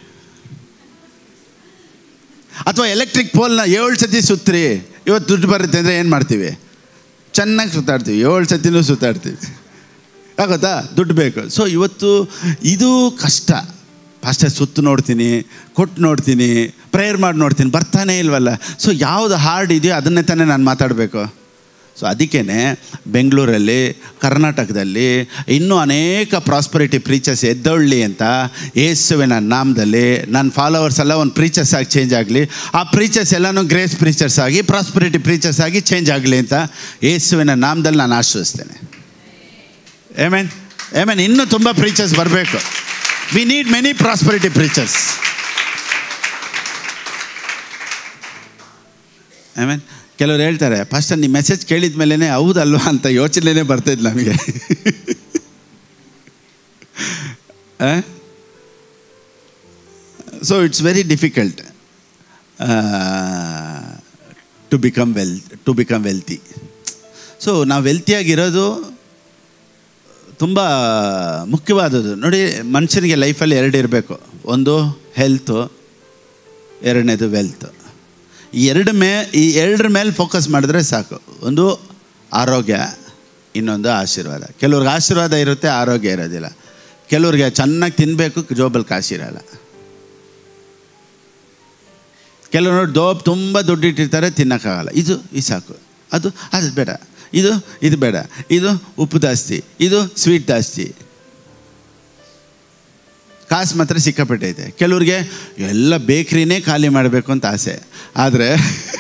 ಅಥವಾ ಎಲೆಕ್ಟ್ರಿಕ್ ಪೋಲ್ನ 7 ಸತಿ ಸುತ್ರಿ, ಇವತ್ತು ದುಡ್ಡು ಬರುತ್ತೆ ಅಂದರೆ ಏನು ಮಾಡ್ತೀವಿ? ಚೆನ್ನಾಗಿ ಸುತ್ತಾಡ್ತೀವಿ, 7 ಸತಿನೂ ಸುತ್ತಾಡ್ತೀವಿ. ಆಗುತ್ತಾ? ದುಡ್ಡು ಬೇಕು. ಸೊ ಇವತ್ತು ಇದು ಕಷ್ಟ. ಪಾಸ್ಟರ್ ಸುತ್ತು ನೋಡ್ತೀನಿ, ಕೊಟ್ಟು ನೋಡ್ತೀನಿ, ಪ್ರೇಯರ್ ಮಾಡಿ ನೋಡ್ತೀನಿ, ಬರ್ತಾನೇ ಇಲ್ವಲ್ಲ. ಸೊ ಯಾವುದು ಹಾರ್ಡ್ ಇದೆಯೋ ಅದನ್ನೇ ತಾನೇ ನಾನು ಮಾತಾಡಬೇಕು. ಸೊ ಅದಕ್ಕೇ ಬೆಂಗಳೂರಲ್ಲಿ, ಕರ್ನಾಟಕದಲ್ಲಿ ಇನ್ನೂ ಅನೇಕ ಪ್ರಾಸ್ಪರಿಟಿ ಪ್ರೀಚರ್ಸ್ ಎದ್ದೊಳ್ಳಿ ಅಂತ ಯೇಸುವಿನ ನಾಮದಲ್ಲಿ ನನ್ನ ಫಾಲೋವರ್ಸ್ ಎಲ್ಲ ಒಂದು ಪ್ರೀಚರ್ಸ್ ಆಗಿ ಚೇಂಜ್ ಆಗಲಿ, ಆ ಪ್ರೀಚರ್ಸ್ ಎಲ್ಲನೂ ಗ್ರೇಸ್ ಪ್ರೀಚರ್ಸ್ ಆಗಿ, ಪ್ರಾಸ್ಪರಿಟಿ ಪ್ರೀಚರ್ಸ್ ಆಗಿ ಚೇಂಜ್ ಆಗಲಿ ಅಂತ ಯೇಸುವಿನ ನಾಮದಲ್ಲಿ ನಾನು ಆಶೀರ್ವದಿಸ್ತೇನೆ. Amen, amen. ಇನ್ನೂ ತುಂಬ ಪ್ರೀಚರ್ಸ್ ಬರಬೇಕು. We need many prosperity preachers. Amen. ಕೆಲವ್ರು ಹೇಳ್ತಾರೆ, ಪಾಸ್ಟರ್ ನಿಮ್ಮ ಮೆಸೇಜ್ ಕೇಳಿದ ಮೇಲೇ ಹೌದಲ್ವಾ ಅಂತ ಯೋಚನೆನೇ ಬರ್ತಾಯಿದ್ದು ನಮಗೆ. So it's very difficult to become wealthy. So ನಾವು ವೆಲ್ತಿಯಾಗಿರೋದು ತುಂಬ ಮುಖ್ಯವಾದದ್ದು. ನೋಡಿ, ಮನುಷ್ಯನಿಗೆ ಲೈಫಲ್ಲಿ ಎರಡು ಇರಬೇಕು. ಒಂದು ಹೆಲ್ತು, ಎರಡನೇದು ವೆಲ್ತ್. ಈ ಎರಡರ ಮೇಲೆ ಫೋಕಸ್ ಮಾಡಿದ್ರೆ ಸಾಕು. ಒಂದು ಆರೋಗ್ಯ, ಇನ್ನೊಂದು ಆಶೀರ್ವಾದ. ಕೆಲವ್ರಿಗೆ ಆಶೀರ್ವಾದ ಇರುತ್ತೆ, ಆರೋಗ್ಯ ಇರೋದಿಲ್ಲ. ಕೆಲವ್ರಿಗೆ ಚೆನ್ನಾಗಿ ತಿನ್ನಬೇಕು, ಜೋಬಲ್ಲಿ ಕಾಸಿರಲ್ಲ. ಕೆಲವರು ತುಂಬ ದುಡ್ಡು ಇಟ್ಟಿರ್ತಾರೆ, ತಿನ್ನೋಕ್ಕಾಗಲ್ಲ. ಇದು ಸಾಕು, ಅದು ಬೇಡ, ಇದು ಬೇಡ, ಇದು ಉಪ್ಪು ಜಾಸ್ತಿ, ಇದು ಸ್ವೀಟ್ ಜಾಸ್ತಿ. ಕಾಸು ಮಾತ್ರ ಸಿಕ್ಕಾಪಟ್ಟೈತೆ. ಕೆಲವ್ರಿಗೆ ಎಲ್ಲ ಬೇಕ್ರಿನೇ ಖಾಲಿ ಮಾಡಬೇಕು ಅಂತ ಆಸೆ, ಆದರೆ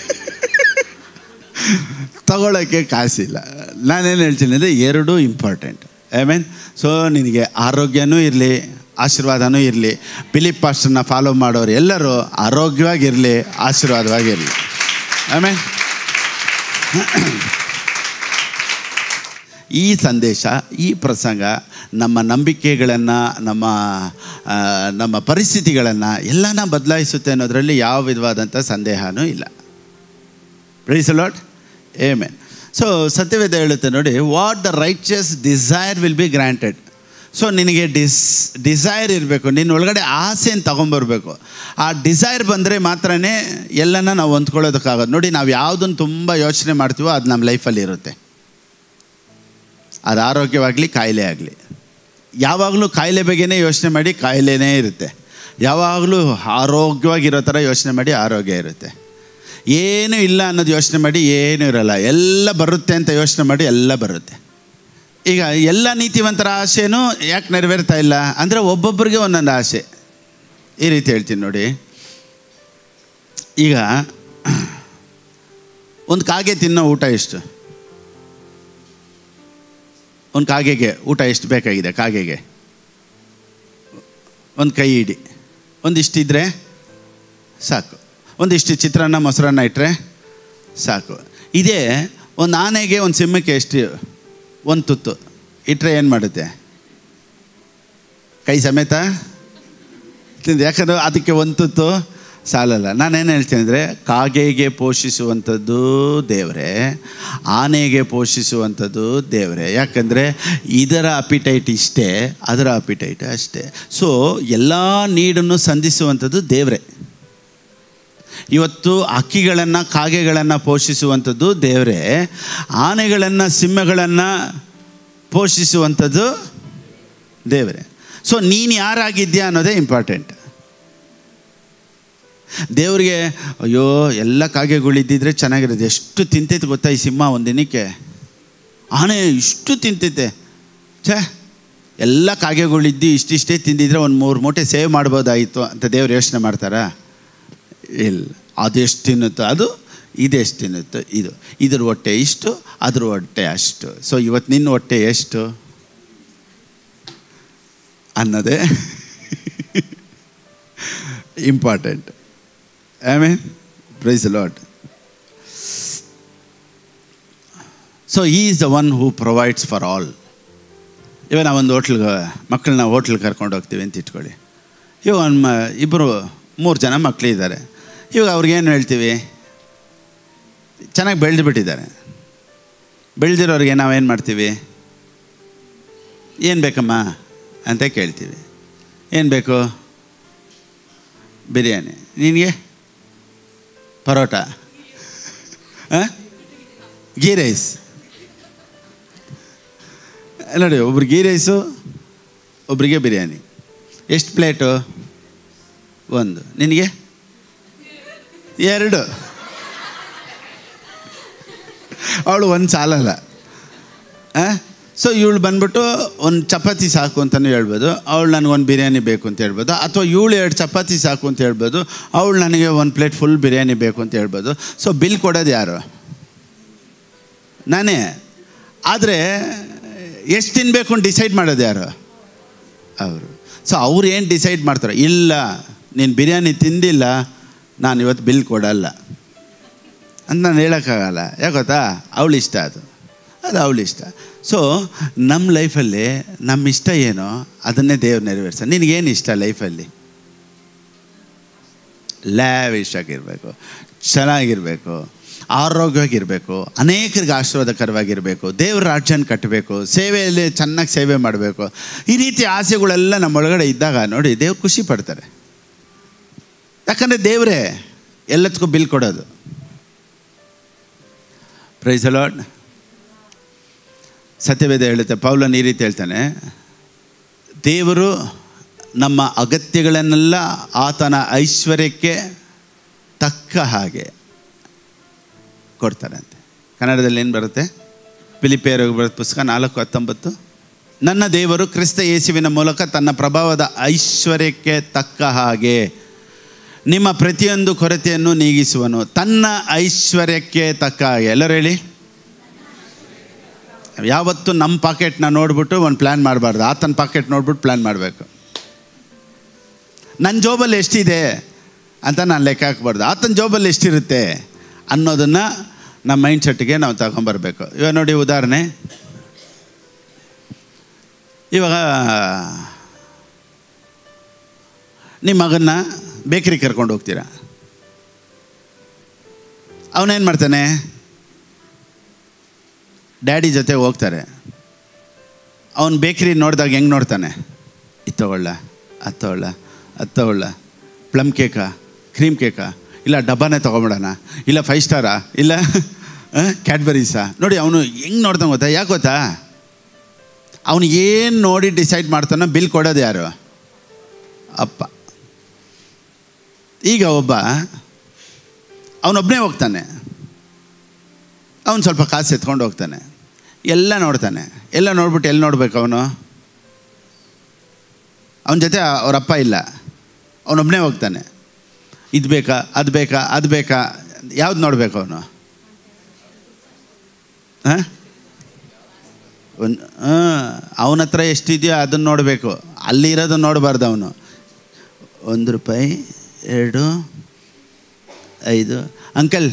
ತಗೊಳ್ಳೋಕ್ಕೆ ಕಾಸಿಲ್ಲ. ನಾನೇನು ಹೇಳ್ತೀನಿ ಅಂದರೆ ಎರಡೂ ಇಂಪಾರ್ಟೆಂಟ್. ಮೀನ್ ಸೊ ನಿನಗೆ ಆರೋಗ್ಯನೂ ಇರಲಿ, ಆಶೀರ್ವಾದನೂ ಇರಲಿ. ಫಿಲಿಪ್ ಪಾಸ್ಟರ್ನ ಫಾಲೋ ಮಾಡೋರು ಎಲ್ಲರೂ ಆರೋಗ್ಯವಾಗಿರಲಿ, ಆಶೀರ್ವಾದವಾಗಿರಲಿ. ಆಮೇಲೆ ಈ ಸಂದೇಶ, ಈ ಪ್ರಸಂಗ ನಮ್ಮ ನಂಬಿಕೆಗಳನ್ನು, ನಮ್ಮ ಪರಿಸ್ಥಿತಿಗಳನ್ನು ಎಲ್ಲನ ಬದಲಾಯಿಸುತ್ತೆ ಅನ್ನೋದರಲ್ಲಿ ಯಾವ ವಿಧವಾದಂಥ ಸಂದೇಹನೂ ಇಲ್ಲ. Praise the Lord. Amen. So ಸತ್ಯವೇದ ಹೇಳುತ್ತೆ ನೋಡಿ, what the riches desire will be granted. So ನಿನಗೆ ಡಿಸೈರ್ ಇರಬೇಕು, ನಿನ್ನ ಒಳಗಡೆ ಆಸೆಯನ್ನು ತೊಗೊಂಬರ್ಬೇಕು. ಆ ಡಿಸೈರ್ ಬಂದರೆ ಮಾತ್ರ ಎಲ್ಲನ ನಾವು ಹೊಂದ್ಕೊಳ್ಳೋದಕ್ಕಾಗೋದು. ನೋಡಿ, ನಾವು ಯಾವುದನ್ನು ತುಂಬ ಯೋಚನೆ ಮಾಡ್ತೀವೋ ಅದು ನಮ್ಮ ಲೈಫಲ್ಲಿ ಇರುತ್ತೆ. ಅದು ಆರೋಗ್ಯವಾಗಲಿ, ಕಾಯಿಲೆ ಆಗಲಿ. ಯಾವಾಗಲೂ ಕಾಯಿಲೆ ಬಗ್ಗೆನೇ ಯೋಚನೆ ಮಾಡಿ, ಕಾಯಿಲೆನೇ ಇರುತ್ತೆ. ಯಾವಾಗಲೂ ಆರೋಗ್ಯವಾಗಿರೋ ಥರ ಯೋಚನೆ ಮಾಡಿ, ಆರೋಗ್ಯ ಇರುತ್ತೆ. ಏನೂ ಇಲ್ಲ ಅನ್ನೋದು ಯೋಚನೆ ಮಾಡಿ, ಏನೂ ಇರೋಲ್ಲ. ಎಲ್ಲ ಬರುತ್ತೆ ಅಂತ ಯೋಚನೆ ಮಾಡಿ, ಎಲ್ಲ ಬರುತ್ತೆ. ಈಗ ಎಲ್ಲ ನೀತಿವಂತರ ಆಸೆನೂ ಯಾಕೆ ನೆರವೇರ್ತಾ ಇಲ್ಲ ಅಂದರೆ, ಒಬ್ಬೊಬ್ಬರಿಗೆ ಒಂದೊಂದು ಆಸೆ. ಈ ರೀತಿ ಹೇಳ್ತೀನಿ ನೋಡಿ. ಈಗ ಒಂದು ಕಾಗೆ ತಿನ್ನೋ ಊಟ ಎಷ್ಟು? ಒಂದು ಕಾಗೆಗೆ ಊಟ ಎಷ್ಟು ಬೇಕಾಗಿದೆ? ಕಾಗೆಗೆ ಒಂದು ಕೈ ಹಿಡಿ, ಒಂದಿಷ್ಟಿದ್ರೆ ಸಾಕು. ಒಂದಿಷ್ಟು ಚಿತ್ರಾನ್ನ ಮೊಸರನ್ನ ಇಟ್ಟರೆ ಸಾಕು. ಇದೇ ಒಂದು ಆನೆಗೆ, ಒಂದು ಸಿಂಹಕ್ಕೆ ಎಷ್ಟು? ಒಂದು ತುತ್ತು ಇಟ್ಟರೆ ಏನು ಮಾಡುತ್ತೆ? ಕೈ ಸಮೇತ ತಿಂದು. ಯಾಕಂದರೆ ಅದಕ್ಕೆ ಒಂದು ತುತ್ತು ಸಾಲಲ್ಲ. ನಾನೇನು ಹೇಳ್ತೀನಿ ಅಂದರೆ, ಕಾಗೆಗೆ ಪೋಷಿಸುವಂಥದ್ದು ದೇವರೇ, ಆನೆಗೆ ಪೋಷಿಸುವಂಥದ್ದು ದೇವರೇ. ಯಾಕಂದರೆ ಇದರ ಅಪಿಟೈಟ್ ಇಷ್ಟೇ, ಅದರ ಅಪಿಟೈಟ್ ಅಷ್ಟೇ. ಸೊ ಎಲ್ಲ ನೀಡನ್ನು ಸಂಧಿಸುವಂಥದ್ದು ದೇವರೇ. ಇವತ್ತು ಹಕ್ಕಿಗಳನ್ನು, ಕಾಗೆಗಳನ್ನು ಪೋಷಿಸುವಂಥದ್ದು ದೇವರೇ. ಆನೆಗಳನ್ನು, ಸಿಂಹಗಳನ್ನು ಪೋಷಿಸುವಂಥದ್ದು ದೇವರೇ. ಸೊ ನೀನು ಯಾರಾಗಿದ್ಯಾ ಅನ್ನೋದೇ ಇಂಪಾರ್ಟೆಂಟ್. ದೇವ್ರಿಗೆ ಅಯ್ಯೋ ಎಲ್ಲ ಕಾಗೆಗಳಿದ್ದಿದ್ರೆ ಚೆನ್ನಾಗಿರೋದು. ಎಷ್ಟು ತಿಂತೈತೆ ಗೊತ್ತಾ ಈ ಸಿಂಹ ಒಂದು ದಿನಕ್ಕೆ? ಆನೆ ಇಷ್ಟು ತಿಂತೈತೆ. ಎಲ್ಲ ಕಾಗೆಗಳಿದ್ದು ಇಷ್ಟಿಷ್ಟೇ ತಿಂದಿದ್ರೆ ಒಂದು 3 ಮೂಟೆ ಸೇವ್ ಮಾಡ್ಬೋದಾಯಿತು ಅಂತ ದೇವ್ರು ಯೋಚನೆ ಮಾಡ್ತಾರಾ? ಇಲ್ಲ. ಅದೆಷ್ಟು ತಿನ್ನುತ್ತೋ ಅದು, ಇದೆಷ್ಟು ತಿನ್ನುತ್ತೋ ಇದು. ಇದ್ರ ಹೊಟ್ಟೆ ಇಷ್ಟು, ಅದ್ರ ಹೊಟ್ಟೆ ಅಷ್ಟು. ಸೊ ಇವತ್ತು ನಿನ್ನ ಹೊಟ್ಟೆ ಎಷ್ಟು ಅನ್ನೋದೇ important. Amen. Praise the Lord. So he is the one who provides for all. ಇವಾಗ ನಾವೊಂದು ಮಕ್ಕಳನ್ನ ಹೋಟ್ಲಿಗೆ ಕರ್ಕೊಂಡು ಹೋಗ್ತೀವಿ ಅಂತ ಇಟ್ಕೊಳ್ಳಿ. ಇವಾಗ 3 ಜನ ಮಕ್ಕಳಿದ್ದಾರೆ. ಇವಾಗ ಅವ್ರಿಗೇನು ಹೇಳ್ತೀವಿ? ಚೆನ್ನಾಗಿ ಬೆಳೆದುಬಿಟ್ಟಿದ್ದಾರೆ. ಬೆಳೆದಿರೋರಿಗೆ ನಾವೇನು ಮಾಡ್ತೀವಿ? ಏನು ಬೇಕಮ್ಮ ಅಂತ ಕೇಳ್ತೀವಿ. ಏನು ಬೇಕು? ಬಿರಿಯಾನಿ. ನಿನಗೆ ಪರೋಟ, ಗೀ ರೈಸ್. ನೋಡಿ, ಒಬ್ರು ಗೀ ರೈಸು, ಒಬ್ರಿಗೆ ಬಿರಿಯಾನಿ. ಎಷ್ಟು ಪ್ಲೇಟು? 1. ನಿನಗೆ 2. ಅವಳು ಒಂದು ಸಾಲಲ್ಲ. ಸೊ ಇವಳು ಬಂದ್ಬಿಟ್ಟು ಒಂದು ಚಪಾತಿ ಸಾಕು ಅಂತಲೂ ಹೇಳ್ಬೋದು, ಅವಳು ನನಗೊಂದು ಬಿರಿಯಾನಿ ಬೇಕು ಅಂತ ಹೇಳ್ಬೋದು. ಅಥವಾ ಇವಳು 2 ಚಪಾತಿ ಸಾಕು ಅಂತ ಹೇಳ್ಬೋದು, ಅವಳು ನನಗೆ 1 ಪ್ಲೇಟ್ ಫುಲ್ ಬಿರಿಯಾನಿ ಬೇಕು ಅಂತ ಹೇಳ್ಬೋದು. ಸೊ ಬಿಲ್ ಕೊಡೋದು ಯಾರು? ನಾನೇ. ಆದರೆ ಎಷ್ಟು ತಿನ್ನಬೇಕು ಅಂತ ಡಿಸೈಡ್ ಮಾಡೋದು ಯಾರು? ಅವರು. ಸೊ ಅವ್ರು ಏನು ಡಿಸೈಡ್ ಮಾಡ್ತಾರೆ, ಇಲ್ಲ ನೀನು ಬಿರಿಯಾನಿ ತಿಂದಿಲ್ಲ, ನಾನು ಇವತ್ತು ಬಿಲ್ ಕೊಡಲ್ಲ ಅಂತ ನಾನು ಹೇಳೋಕ್ಕಾಗಲ್ಲ. ಯಾಕೆ ಗೊತ್ತಾ? ಅವಳು ಇಷ್ಟ, ಅದು ಅವಳು ಇಷ್ಟ. ಸೊ ನಮ್ಮ ಲೈಫಲ್ಲಿ ನಮ್ಮ ಇಷ್ಟ ಏನೋ ಅದನ್ನೇ ದೇವ್ರು ನೆರವೇರಿಸ. ನಿನಗೇನು ಇಷ್ಟ ಲೈಫಲ್ಲಿ? ಲ್ಯಾವಿಶ್ ಆಗಿರಬೇಕು, ಚೆನ್ನಾಗಿರಬೇಕು, ಆರೋಗ್ಯವಾಗಿರಬೇಕು, ಅನೇಕರಿಗೆ ಆಶೀರ್ವಾದಕರವಾಗಿರಬೇಕು, ದೇವ್ರ ರಾಜ್ಯನ ಕಟ್ಟಬೇಕು, ಸೇವೆಯಲ್ಲಿ ಚೆನ್ನಾಗಿ ಸೇವೆ ಮಾಡಬೇಕು. ಈ ರೀತಿ ಆಸೆಗಳೆಲ್ಲ ನಮ್ಮೊಳಗಡೆ ಇದ್ದಾಗ ನೋಡಿ ದೇವ್ರು ಖುಷಿ ಪಡ್ತಾರೆ. ಯಾಕಂದರೆ ದೇವರೇ ಎಲ್ಲದಕ್ಕೂ ಬಿಲ್ ಕೊಡೋದು. Praise the Lord. ಸತ್ಯವೇದ ಹೇಳುತ್ತೆ, ಪೌಲನು ಈ ರೀತಿ ಹೇಳ್ತಾನೆ, ದೇವರು ನಮ್ಮ ಅಗತ್ಯಗಳನ್ನೆಲ್ಲ ಆತನ ಐಶ್ವರ್ಯಕ್ಕೆ ತಕ್ಕ ಹಾಗೆ ಕೊಡ್ತಾರಂತೆ. ಕನ್ನಡದಲ್ಲಿ ಏನು ಬರುತ್ತೆ? ಫಿಲಿಪ್ಪಿಯರಿಗೆ ಬರುತ್ತೆ ಪುಸ್ತಕ 4:19. ನನ್ನ ದೇವರು ಕ್ರಿಸ್ತ ಯೇಸುವಿನ ಮೂಲಕ ತನ್ನ ಪ್ರಭಾವದ ಐಶ್ವರ್ಯಕ್ಕೆ ತಕ್ಕ ಹಾಗೆ ನಿಮ್ಮ ಪ್ರತಿಯೊಂದು ಕೊರತೆಯನ್ನು ನೀಗಿಸುವನು. ತನ್ನ ಐಶ್ವರ್ಯಕ್ಕೆ ತಕ್ಕ ಹಾಗೆ. ಎಲ್ಲರೂ ಹೇಳಿ. ಯಾವತ್ತೂ ನಮ್ಮ ಪಾಕೆಟ್ನ ನೋಡ್ಬಿಟ್ಟು ಒಂದು ಪ್ಲ್ಯಾನ್ ಮಾಡಬಾರ್ದು, ಆತನ ಪಾಕೆಟ್ ನೋಡ್ಬಿಟ್ಟು ಪ್ಲ್ಯಾನ್ ಮಾಡಬೇಕು. ನನ್ನ ಜೋಬಲ್ಲಿ ಎಷ್ಟಿದೆ ಅಂತ ನಾನು ಲೆಕ್ಕ ಹಾಕ್ಬಾರ್ದು, ಆತನ ಜೋಬಲ್ಲಿ ಎಷ್ಟಿರುತ್ತೆ ಅನ್ನೋದನ್ನು ನಮ್ಮ ಮೈಂಡ್ ಸೆಟ್ಗೆ ನಾವು ತಗೊಂಬರ್ಬೇಕು. ಇವಾಗ ನೋಡಿ, ಉದಾಹರಣೆ, ಇವಾಗ ನಿಮ್ಮ ಮಗನ್ನ ಬೇಕ್ರಿಗೆ ಕರ್ಕೊಂಡು ಹೋಗ್ತೀರಾ. ಅವನೇನು ಮಾಡ್ತಾನೆ? ಡ್ಯಾಡಿ ಜೊತೆ ಹೋಗ್ತಾರೆ. ಅವನು ಬೇಕ್ರಿ ನೋಡಿದಾಗ ಹೆಂಗೆ ನೋಡ್ತಾನೆ? ಇದು ತಗೊಳ್ಳ, ಅದು ತಗೊಳ್ಳ, ಅದು ತಗೊಳ್ಳ, ಪ್ಲಮ್ ಕೇಕಾ, ಕ್ರೀಮ್ ಕೇಕಾ, ಇಲ್ಲ ಡಬ್ಬಾನೇ ತೊಗೊಂಬಿಡೋಣ, ಇಲ್ಲ 5 ಸ್ಟಾರಾ, ಇಲ್ಲ ಕ್ಯಾಡ್ಬರೀಸಾ. ನೋಡಿ ಅವನು ಹೆಂಗೆ ನೋಡ್ತಾನೆ ಗೊತ್ತಾ? ಯಾಕೆ ಗೊತ್ತಾ? ಅವನು ಏನು ನೋಡಿ ಡಿಸೈಡ್ ಮಾಡ್ತಾನೋ ಬಿಲ್ ಕೊಡೋದು ಯಾರು? ಅಪ್ಪ. ಈಗ ಒಬ್ಬ ಅವನೊಬ್ಬನೇ ಹೋಗ್ತಾನೆ, ಅವನು ಸ್ವಲ್ಪ ಕಾಸು ಎತ್ಕೊಂಡು ಹೋಗ್ತಾನೆ, ಎಲ್ಲ ನೋಡ್ತಾನೆ. ಎಲ್ಲ ನೋಡ್ಬಿಟ್ಟು ಎಲ್ಲಿ ನೋಡ್ಬೇಕು ಅವನು? ಅವನ ಜೊತೆ ಅವರಪ್ಪ ಇಲ್ಲ, ಅವನೊಬ್ಬನೇ ಹೋಗ್ತಾನೆ. ಇದು ಬೇಕಾ, ಅದು ಬೇಕಾ, ಅದು ಬೇಕಾ, ಯಾವ್ದು ನೋಡ್ಬೇಕು ಅವನು? ಅವನ ಹತ್ರ ಎಷ್ಟಿದೆಯೋ ಅದನ್ನು ನೋಡಬೇಕು, ಅಲ್ಲಿರೋದನ್ನು ನೋಡಬಾರ್ದು ಅವನು. 1 ರೂಪಾಯಿ, 2, 5. ಅಂಕಲ್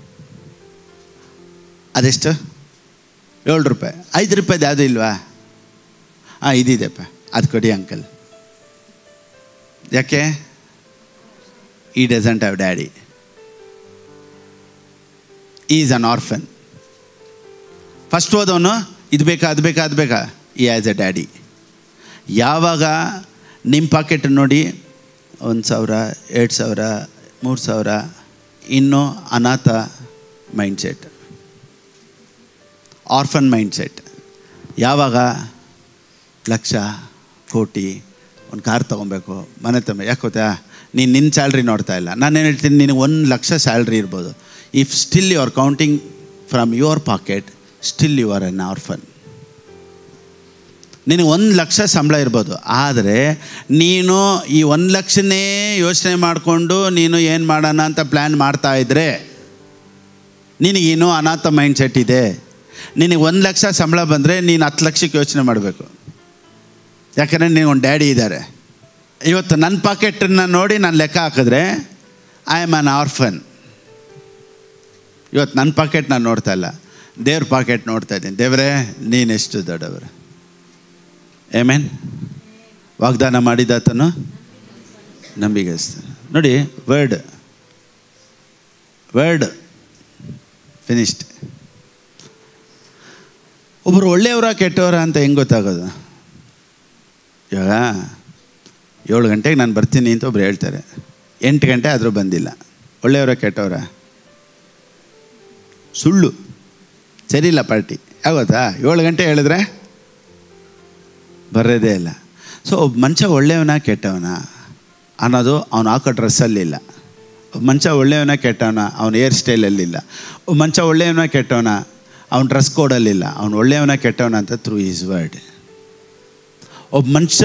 ಅದೆಷ್ಟು? 7 ರೂಪಾಯಿ. 5 ರೂಪಾಯಿದು ಯಾವುದೂ ಇಲ್ವಾ? ಇದಿದೆಪ್ಪ, ಅದು ಕೊಡಿ ಅಂಕಲ್. ಯಾಕೆ? He doesn't have daddy, is an orphan. First ಹೋದವನು ಇದು ಬೇಕಾ, ಅದು ಬೇಕಾ, ಅದು ಬೇಕಾ, ಈ ಆ್ಯಸ್ ಎ ಡ್ಯಾಡಿ. ಯಾವಾಗ ನಿಮ್ಮ ಪಾಕೆಟ್ ನೋಡಿ 1,000, 2,000, 3,000, ಇನ್ನೂ ಅನಾಥ ಮೈಂಡ್ಸೆಟ್, ಆರ್ಫನ್ ಮೈಂಡ್ಸೆಟ್. ಯಾವಾಗ ಲಕ್ಷ, ಕೋಟಿ, ಒಂದು ಕಾರ್ ತೊಗೊಬೇಕು, ಮನೆ ತೊಗೊಬೇಕು. ಯಾಕೆ ಗೊತ್ತಾ? ನೀನು ನಿನ್ನ ಸ್ಯಾಲ್ರಿ ನೋಡ್ತಾ ಇಲ್ಲ. ನಾನೇನು ಹೇಳ್ತೀನಿ, ನಿನಗೆ 1 ಲಕ್ಷ ಸ್ಯಾಲ್ರಿ ಇರ್ಬೋದು. If still you are counting from your pocket, still you are an orphan. ನಿನಗೆ 1 ಲಕ್ಷ ಸಂಬಳ ಇರ್ಬೋದು, ಆದರೆ ನೀನು ಈ 1 ಲಕ್ಷನೇ ಯೋಚನೆ ಮಾಡಿಕೊಂಡು ನೀನು ಏನು ಮಾಡೋಣ ಅಂತ ಪ್ಲ್ಯಾನ್ ಮಾಡ್ತಾಯಿದ್ರೆ ನಿನಗೇನು ಅನಾಥ ಮೈಂಡ್ಸೆಟ್ ಇದೆ. ನಿನಗೆ 1 ಲಕ್ಷ ಸಂಬಳ ಬಂದರೆ ನೀನು 10 ಲಕ್ಷಕ್ಕೆ ಯೋಚನೆ ಮಾಡಬೇಕು. ಯಾಕಂದರೆ ನಿನಗೊಂದು ಡ್ಯಾಡಿ ಇದ್ದಾರೆ. ಇವತ್ತು ನನ್ನ ಪಾಕೆಟನ್ನು ನೋಡಿ ನಾನು ಲೆಕ್ಕ ಹಾಕಿದ್ರೆ ಐ ಆಮ್ ಆನ್ ಆರ್ಫನ್. ಇವತ್ತು ನನ್ನ ಪಾಕೆಟ್ ನಾನು ನೋಡ್ತಾ ಇಲ್ಲ, ದೇವ್ರ ಪಾಕೆಟ್ ನೋಡ್ತಾ ಇದ್ದೀನಿ. ದೇವರೇ ನೀನೆಷ್ಟು ದೊಡ್ಡವರು. ಆಮೆನ್. ವಾಗ್ದಾನ ಮಾಡಿದಾತನು ನಂಬಿಗಸ್ತ. ನೋಡಿ, ವರ್ಡ್ ಫಿನಿಶ್ಡ್. ಒಬ್ಬರು ಒಳ್ಳೆಯವರ ಕೆಟ್ಟವರ ಅಂತ ಹೆಂಗೆ ಗೊತ್ತಾಗೋದು? ಇವಾಗ 7 ಗಂಟೆಗೆ ನಾನು ಬರ್ತೀನಿ ಅಂತ ಒಬ್ರು ಹೇಳ್ತಾರೆ, 8 ಗಂಟೆ ಆದರೂ ಬಂದಿಲ್ಲ. ಒಳ್ಳೆಯವರ ಕೆಟ್ಟವರ? ಸುಳ್ಳು, ಸರಿಯಿಲ್ಲ ಪಾರ್ಟಿ. ಯಾವತ್ತಾ 7 ಗಂಟೆ ಹೇಳಿದ್ರೆ ಬರೋದೇ ಇಲ್ಲ. ಸೊ ಒಬ್ಬ ಮನುಷ್ಯ ಒಳ್ಳೆಯವನ ಕೆಟ್ಟವನ ಅನ್ನೋದು ಅವನು ಹಾಕೋ ಡ್ರೆಸ್ಸಲ್ಲಿಲ್ಲ. ಒಬ್ಬ ಮನುಷ್ಯ ಒಳ್ಳೆಯವನ ಕೆಟ್ಟವನ ಅವನ ಹೇರ್ ಸ್ಟೈಲಲ್ಲಿಲ್ಲ. ಒಬ್ಬ ಮನುಷ್ಯ ಒಳ್ಳೆಯವನ ಕೆಟ್ಟವನ ಅವ್ನು ಡ್ರೆಸ್ ಕೋಡಲ್ಲಿಲ್ಲ, ಅವ್ನು ಒಳ್ಳೆಯವನ ಕೆಟ್ಟವನ ಅಂತ ಥ್ರೂ ಈಸ್ ವರ್ಡ್. ಒಬ್ಬ ಮನುಷ್ಯ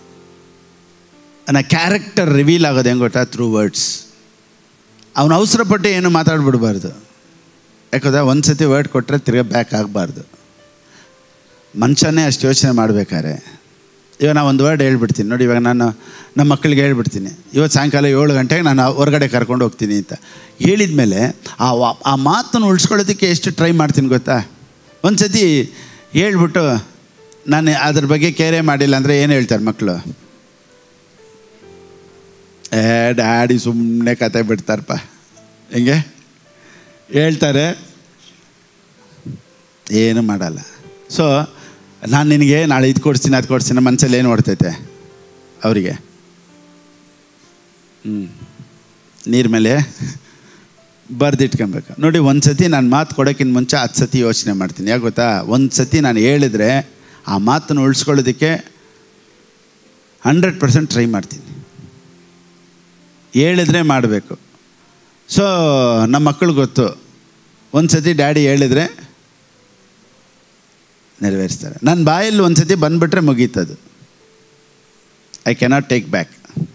ಕ್ಯಾರೆಕ್ಟರ್ ರಿವೀಲ್ ಆಗೋದು ಹೆಂಗೆ ಗೊತ್ತಾ? Through words. ಅವನು ಅವಸರಪಟ್ಟು ಏನು ಮಾತಾಡ್ಬಿಡ್ಬಾರ್ದು. ಯಾಕಂದ್ರೆ ಒಂದು ಸತಿ ವರ್ಡ್ ಕೊಟ್ಟರೆ ತಿರ್ಗಾ ಬ್ಯಾಕ್ ಆಗಬಾರ್ದು. ಮನುಷ್ಯನೇ ಅಷ್ಟು ಯೋಚನೆ ಮಾಡಬೇಕಾದ್ರೆ ಇವಾಗ ನಾನು ಒಂದು ವರ್ಡ್ ಹೇಳ್ಬಿಡ್ತೀನಿ ನೋಡಿ. ಇವಾಗ ನಾನು ನಮ್ಮ ಮಕ್ಕಳಿಗೆ ಹೇಳ್ಬಿಡ್ತೀನಿ, ಇವತ್ತು ಸಾಯಂಕಾಲ 7 ಗಂಟೆಗೆ ನಾನು ಹೊರಗಡೆ ಕರ್ಕೊಂಡು ಹೋಗ್ತೀನಿ ಅಂತ ಹೇಳಿದ ಮೇಲೆ ಆ ಮಾತನ್ನು ಉಳಿಸ್ಕೊಳ್ಳೋದಕ್ಕೆ ಎಷ್ಟು ಟ್ರೈ ಮಾಡ್ತೀನಿ ಗೊತ್ತಾ? ಒಂದು ಸತಿ ಹೇಳ್ಬಿಟ್ಟು ನಾನು ಅದ್ರ ಬಗ್ಗೆ ಕೇರೇ ಮಾಡಿಲ್ಲ ಅಂದರೆ ಏನು ಹೇಳ್ತಾರೆ ಮಕ್ಕಳು? ಡ್ಯಾಡಿ ಸುಮ್ಮನೆ ಕತೆ ಬಿಡ್ತಾರಪ್ಪ, ಹೆಂಗೆ ಹೇಳ್ತಾರೆ, ಏನು ಮಾಡಲ್ಲ. ಸೊ ನಾನು ನಿನಗೆ ನಾಳೆ ಇದು ಕೊಡ್ತೀನಿ ಅದು ಕೊಡ್ತೀನಿ, ಮನಸ್ಸಲ್ಲಿ ಏನು ಓಡ್ತೈತೆ ಅವರಿಗೆ? ನೀರ ಮೇಲೆ ಬರೆದಿಟ್ಕೊಬೇಕು ನೋಡಿ. ಒಂದು ಸತಿ ನಾನು ಮಾತು ಕೊಡೋಕ್ಕಿಂತ ಮುಂಚೆ 10 ಸತಿ ಯೋಚನೆ ಮಾಡ್ತೀನಿ. ಯಾಕೆ ಗೊತ್ತಾ? ಒಂದು ಸತಿ ನಾನು ಹೇಳಿದ್ರೆ ಆ ಮಾತನ್ನು ಉಳಿಸ್ಕೊಳ್ಳೋದಕ್ಕೆ 100% ಟ್ರೈ ಮಾಡ್ತೀನಿ. ಹೇಳಿದ್ರೆ ಮಾಡಬೇಕು. ಸೊ ನಮ್ಮ ಮಕ್ಕಳಿಗೆ ಗೊತ್ತು, ಒಂದು ಸತಿ ಡ್ಯಾಡಿ ಹೇಳಿದರೆ ನೆರವೇರಿಸ್ತಾರೆ. ನನ್ನ ಬಾಯಲ್ಲಿ ಒಂದು ಸತಿ ಬಂದುಬಿಟ್ರೆ ಮುಗೀತದು. I cannot take back.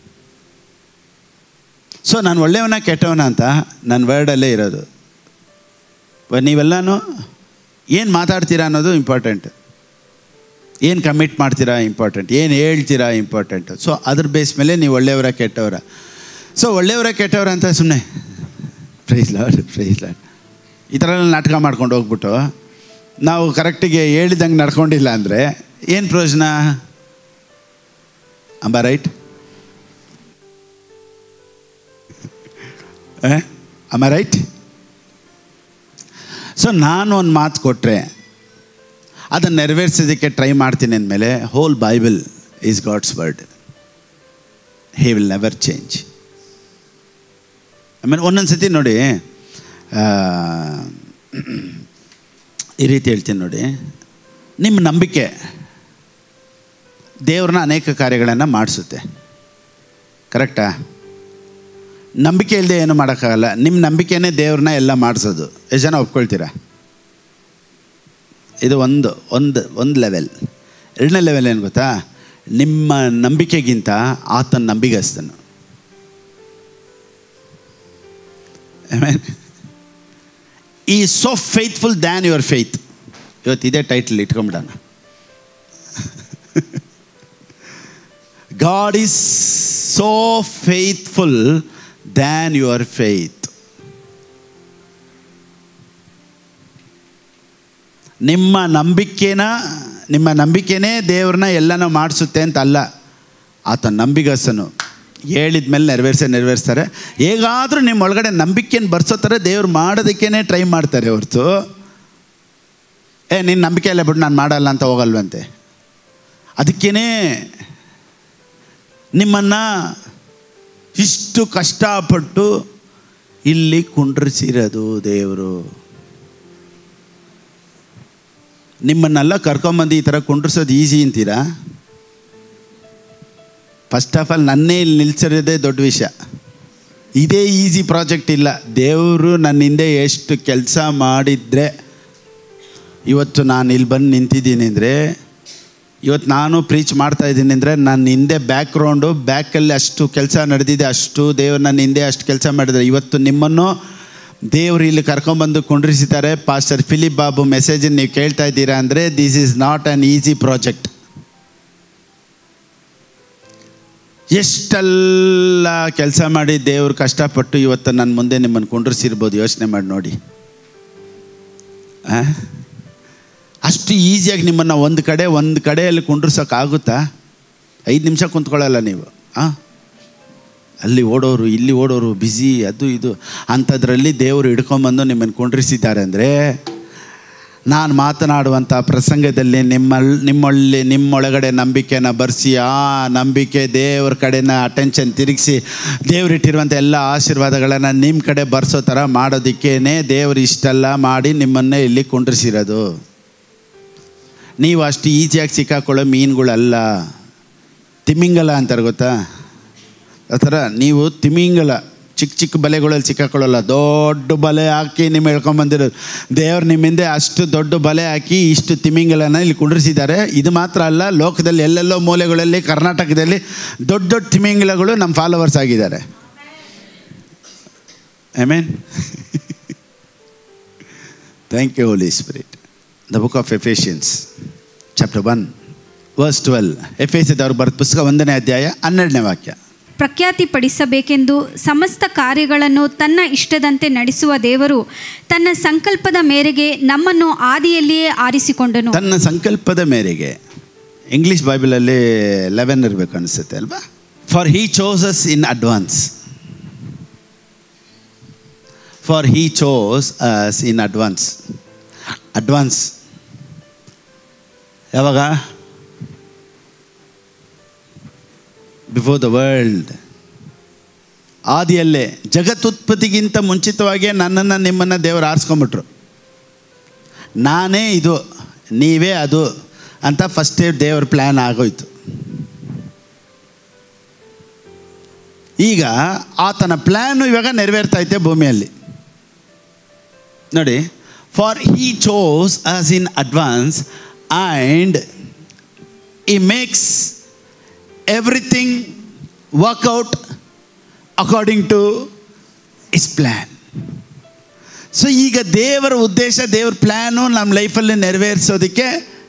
So ನಾನು ಒಳ್ಳೆಯವನ ಕೆಟ್ಟವನ ಅಂತ ನನ್ನ ವರ್ಡಲ್ಲೇ ಇರೋದು. ನೀವೆಲ್ಲನೂ ಏನು ಮಾತಾಡ್ತೀರಾ ಅನ್ನೋದು ಇಂಪಾರ್ಟೆಂಟ್, ಏನು ಕಮಿಟ್ ಮಾಡ್ತೀರಾ ಇಂಪಾರ್ಟೆಂಟ್, ಏನು ಹೇಳ್ತೀರಾ ಇಂಪಾರ್ಟೆಂಟು. ಸೊ ಅದ್ರ ಬೇಸ್ ಮೇಲೆ ನೀವು ಒಳ್ಳೆಯವರ ಕೆಟ್ಟವರ. ಸೊ ಒಳ್ಳೆಯವರ ಕೆಟ್ಟವರ ಅಂತ ಸುಮ್ಮನೆ ಪ್ರೈಸ್ ಲಾರ್ಡ್ ಈ ಥರ ನಾಟಕ ಮಾಡ್ಕೊಂಡು ಹೋಗ್ಬಿಟ್ಟು ನಾವು ಕರೆಕ್ಟಿಗೆ ಹೇಳಿದಂಗೆ ನಡ್ಕೊಂಡಿಲ್ಲ ಅಂದರೆ ಏನು ಪ್ರಯೋಜನ? ಅಂಬ ರೈಟ್? ಅಮ್ಮ ರೈಟ್? ಸೊ ನಾನು ಒಂದು ಮಾತು ಕೊಟ್ಟರೆ ಅದನ್ನು ನೆರವೇರಿಸೋದಕ್ಕೆ ಟ್ರೈ ಮಾಡ್ತೀನಿ ಅಂದಮೇಲೆ whole Bible is God's word. He will never change. ಆಮೇಲೆ ಒಂದೊಂದು ಸತಿ ನೋಡಿ ಈ ರೀತಿ ಹೇಳ್ತೀನಿ ನೋಡಿ, ನಿಮ್ಮ ನಂಬಿಕೆ ದೇವ್ರನ್ನ ಅನೇಕ ಕಾರ್ಯಗಳನ್ನು ಮಾಡಿಸುತ್ತೆ. ಕರೆಕ್ಟಾ? ನಂಬಿಕೆ ಇಲ್ಲದೆ ಏನು ಮಾಡೋಕ್ಕಾಗಲ್ಲ. ನಿಮ್ಮ ನಂಬಿಕೆನೇ ದೇವ್ರನ್ನ ಎಲ್ಲ ಮಾಡಿಸೋದು. ಎಷ್ಟು ಜನ ಒಪ್ಕೊಳ್ತೀರಾ? ಇದು ಒಂದು ಲೆವೆಲ್. ಎರಡನೇ ಲೆವೆಲ್ ಏನು ಗೊತ್ತಾ? ನಿಮ್ಮ ನಂಬಿಕೆಗಿಂತ ಆತನ ನಂಬಿಗಸ್ತನು. He so faithful than your faith. ಇವತ್ತು ಇದೇ ಟೈಟಲ್ ಇಟ್ಕೊಂಬಿಡೋಣ. God is so faithful than your faith. ನಿಮ್ಮ ನಂಬಿಕೆನೇ ದೇವ್ರನ್ನ ಎಲ್ಲನೂ ಮಾಡಿಸುತ್ತೆ ಅಂತ ಅಲ್ಲ. ಆತ ನಂಬಿಗಸ್ತನು. ಹೇಳಿದ ಮೇಲೆ ನೆರವೇರಿಸ್ತಾರೆ. ಹೇಗಾದರೂ ನಿಮ್ಮ ಒಳಗಡೆ ನಂಬಿಕೆಯನ್ನು ಬರ್ಸೋ ಥರ ದೇವ್ರು ಮಾಡೋದಕ್ಕೇ ಟ್ರೈ ಮಾಡ್ತಾರೆ ಹೊರತು ನಿನ್ನ ನಂಬಿಕೆ ಎಲ್ಲ ಬಿಟ್ಟು ನಾನು ಮಾಡಲ್ಲ ಅಂತ ಹೋಗಲ್ವಂತೆ. ಅದಕ್ಕೇ ನಿಮ್ಮನ್ನು ಇಷ್ಟು ಕಷ್ಟಪಟ್ಟು ಇಲ್ಲಿ ಕುಂಡ್ರಿಸಿರೋದು ದೇವರು. ನಿಮ್ಮನ್ನೆಲ್ಲ ಕರ್ಕೊಂಬಂದು ಈ ಥರ ಕುಂಡ್ರಿಸೋದು ಈಸಿ ಅಂತೀರಾ? ಫಸ್ಟ್ ಆಫ್ ಆಲ್ ನನ್ನೇ ಇಲ್ಲಿ ನಿಲ್ಸಿರೋದೇ ದೊಡ್ಡ ವಿಷಯ. ಇದೇ ಈಸಿ ಪ್ರಾಜೆಕ್ಟ್ ಇಲ್ಲ. ದೇವರು ನನ್ನ ಹಿಂದೆ ಎಷ್ಟು ಕೆಲಸ ಮಾಡಿದರೆ ಇವತ್ತು ನಾನು ಇಲ್ಲಿ ಬಂದು ನಿಂತಿದ್ದೀನಿ ಅಂದರೆ, ಇವತ್ತು ನಾನು ಪ್ರೀಚ್ ಮಾಡ್ತಾಯಿದ್ದೀನಿ ಅಂದರೆ ನನ್ನ ಹಿಂದೆ ಬ್ಯಾಕಲ್ಲಿ ಅಷ್ಟು ಕೆಲಸ ನಡೆದಿದೆ. ಅಷ್ಟು ದೇವ್ರು ನನ್ನ ಹಿಂದೆ ಅಷ್ಟು ಕೆಲಸ ಮಾಡಿದರೆ ಇವತ್ತು ನಿಮ್ಮನ್ನು ದೇವರು ಇಲ್ಲಿ ಕರ್ಕೊಂಬಂದು ಕುಂಡ್ರಿಸಿದ್ದಾರೆ. ಪಾಸ್ಟರ್ ಫಿಲಿಪ್ ಬಾಬು ಮೆಸೇಜನ್ನು ನೀವು ಕೇಳ್ತಾ ಇದ್ದೀರಾ ಅಂದರೆ this is not an easy project. ಎಷ್ಟೆಲ್ಲ ಕೆಲಸ ಮಾಡಿ ದೇವರು ಕಷ್ಟಪಟ್ಟು ಇವತ್ತು ನನ್ನ ಮುಂದೆ ನಿಮ್ಮನ್ನು ಕುಂಡ್ರಿಸಿರ್ಬೋದು. ಯೋಚನೆ ಮಾಡಿ ನೋಡಿ. ಅಷ್ಟು ಈಸಿಯಾಗಿ ನಿಮ್ಮನ್ನು ಒಂದು ಕಡೆಯಲ್ಲಿ ಕುಂಡ್ರಿಸೋಕ್ಕಾಗುತ್ತಾ? 5 ನಿಮಿಷ ಕುಂತ್ಕೊಳ್ಳಲ್ಲ ನೀವು. ಅಲ್ಲಿ ಓಡೋರು ಇಲ್ಲಿ ಓಡೋರು ಬ್ಯುಸಿ ಅದು ಇದು ಅಂಥದ್ರಲ್ಲಿ ದೇವರು ಹಿಡ್ಕೊಂಬಂದು ನಿಮ್ಮನ್ನು ಕುಂಡ್ರಿಸಿದ್ದಾರೆ ಅಂದರೆ, ನಾನು ಮಾತನಾಡುವಂಥ ಪ್ರಸಂಗದಲ್ಲಿ ನಿಮ್ಮೊಳಗಡೆ ನಂಬಿಕೆನ ಬರೆಸಿ ಆ ನಂಬಿಕೆ ದೇವ್ರ ಕಡೆನ ಅಟೆನ್ಷನ್ ತಿರುಗಿಸಿ ದೇವರಿಟ್ಟಿರುವಂಥ ಎಲ್ಲ ಆಶೀರ್ವಾದಗಳನ್ನು ನಿಮ್ಮ ಕಡೆ ಬರ್ಸೋ ಥರ ಮಾಡೋದಕ್ಕೇ ದೇವರು ಇಷ್ಟೆಲ್ಲ ಮಾಡಿ ನಿಮ್ಮನ್ನೇ ಇಲ್ಲಿ ಕುಂಡ್ರಿಸಿರೋದು. ನೀವು ಅಷ್ಟು ಈಸಿಯಾಗಿ ಸಿಕ್ಕಾಕೊಳ್ಳೋ ಮೀನುಗಳಲ್ಲ. ತಿಮಿಂಗಲ ಅಂತಾರೆ ಗೊತ್ತಾ? ಆ ಥರ ನೀವು ತಿಮಿಂಗಲ ಚಿಕ್ಕ ಚಿಕ್ಕ ಬಲೆಗಳಲ್ಲಿ ಸಿಕ್ಕಾಕೊಳ್ಳಲ್ಲ, ದೊಡ್ಡ ಬಲೆ ಹಾಕಿ ನಿಮ್ಮ ಹೇಳ್ಕೊಂಬಂದಿರೋದು. ದೇವ್ರು ನಿಮ್ಮಿಂದ ಅಷ್ಟು ದೊಡ್ಡ ಬಲೆ ಹಾಕಿ ಇಷ್ಟು ತಿಮಿಂಗಲನ ಇಲ್ಲಿ ಕುಂಡ್ರಿಸಿದ್ದಾರೆ. ಇದು ಮಾತ್ರ ಅಲ್ಲ, ಲೋಕದಲ್ಲಿ ಎಲ್ಲೆಲ್ಲೋ ಮೂಲೆಗಳಲ್ಲಿ ಕರ್ನಾಟಕದಲ್ಲಿ ದೊಡ್ಡ ದೊಡ್ಡ ತಿಮಿಂಗಲಗಳು ನಮ್ಮ ಫಾಲೋವರ್ಸ್ ಆಗಿದ್ದಾರೆ. Amen. Thank you Holy Spirit. The book of Ephesians chapter 1 verse 12. ಎಫೆಸದವರು ಬರೆದ ಪುಸ್ತಕ 1ನೇ ಅಧ್ಯಾಯ 12ನೇ ವಾಕ್ಯ. ಪ್ರಖ್ಯಾತಿಪಡಿಸಬೇಕೆಂದು ಸಮಸ್ತ ಕಾರ್ಯಗಳನ್ನು ತನ್ನ ಇಷ್ಟದಂತೆ ನಡೆಸುವ ದೇವರು ತನ್ನ ಸಂಕಲ್ಪದ ಮೇರೆಗೆ ನಮ್ಮನ್ನು ಆದಿಯಲ್ಲಿಯೇ ಆರಿಸಿಕೊಂಡನು. ತನ್ನ ಸಂಕಲ್ಪದ ಮೇರೆಗೆ. ಇಂಗ್ಲೀಷ್ ಬೈಬಲಲ್ಲಿ 11 ಇರಬೇಕು ಅನಿಸುತ್ತೆ ಅಲ್ವಾ? For he chose us in advance. For he chose us in advance. Advance ಯಾವಾಗ? Before the world. ಆದಿಯಲ್ಲೇ, ಜಗತ್ತುತ್ಪತ್ತಿಗಿಂತ ಮುಂಚಿತವಾಗಿಯೇ ನನ್ನನ್ನು ನಿಮ್ಮನ್ನು ದೇವರು ಆರಿಸ್ಕೊಂಬಿಟ್ರು. ನಾನೇ ಇದು, ನೀವೇ ಅದು ಅಂತ ಫಸ್ಟೇ ದೇವ್ರ ಪ್ಲ್ಯಾನ್ ಆಗೋಯ್ತು. ಈಗ ಆತನ ಪ್ಲ್ಯಾನು ಇವಾಗ ನೆರವೇರ್ತಾ ಭೂಮಿಯಲ್ಲಿ ನೋಡಿ. For he chose us in advance and he makes everything work out according to his plan. So ಈಗ ದೇವರ ಉದ್ದೇಶ, ದೇವ್ರ ಪ್ಲ್ಯಾನು ನಮ್ಮ ಲೈಫಲ್ಲಿ ನೆರವೇರಿಸೋದಕ್ಕೆ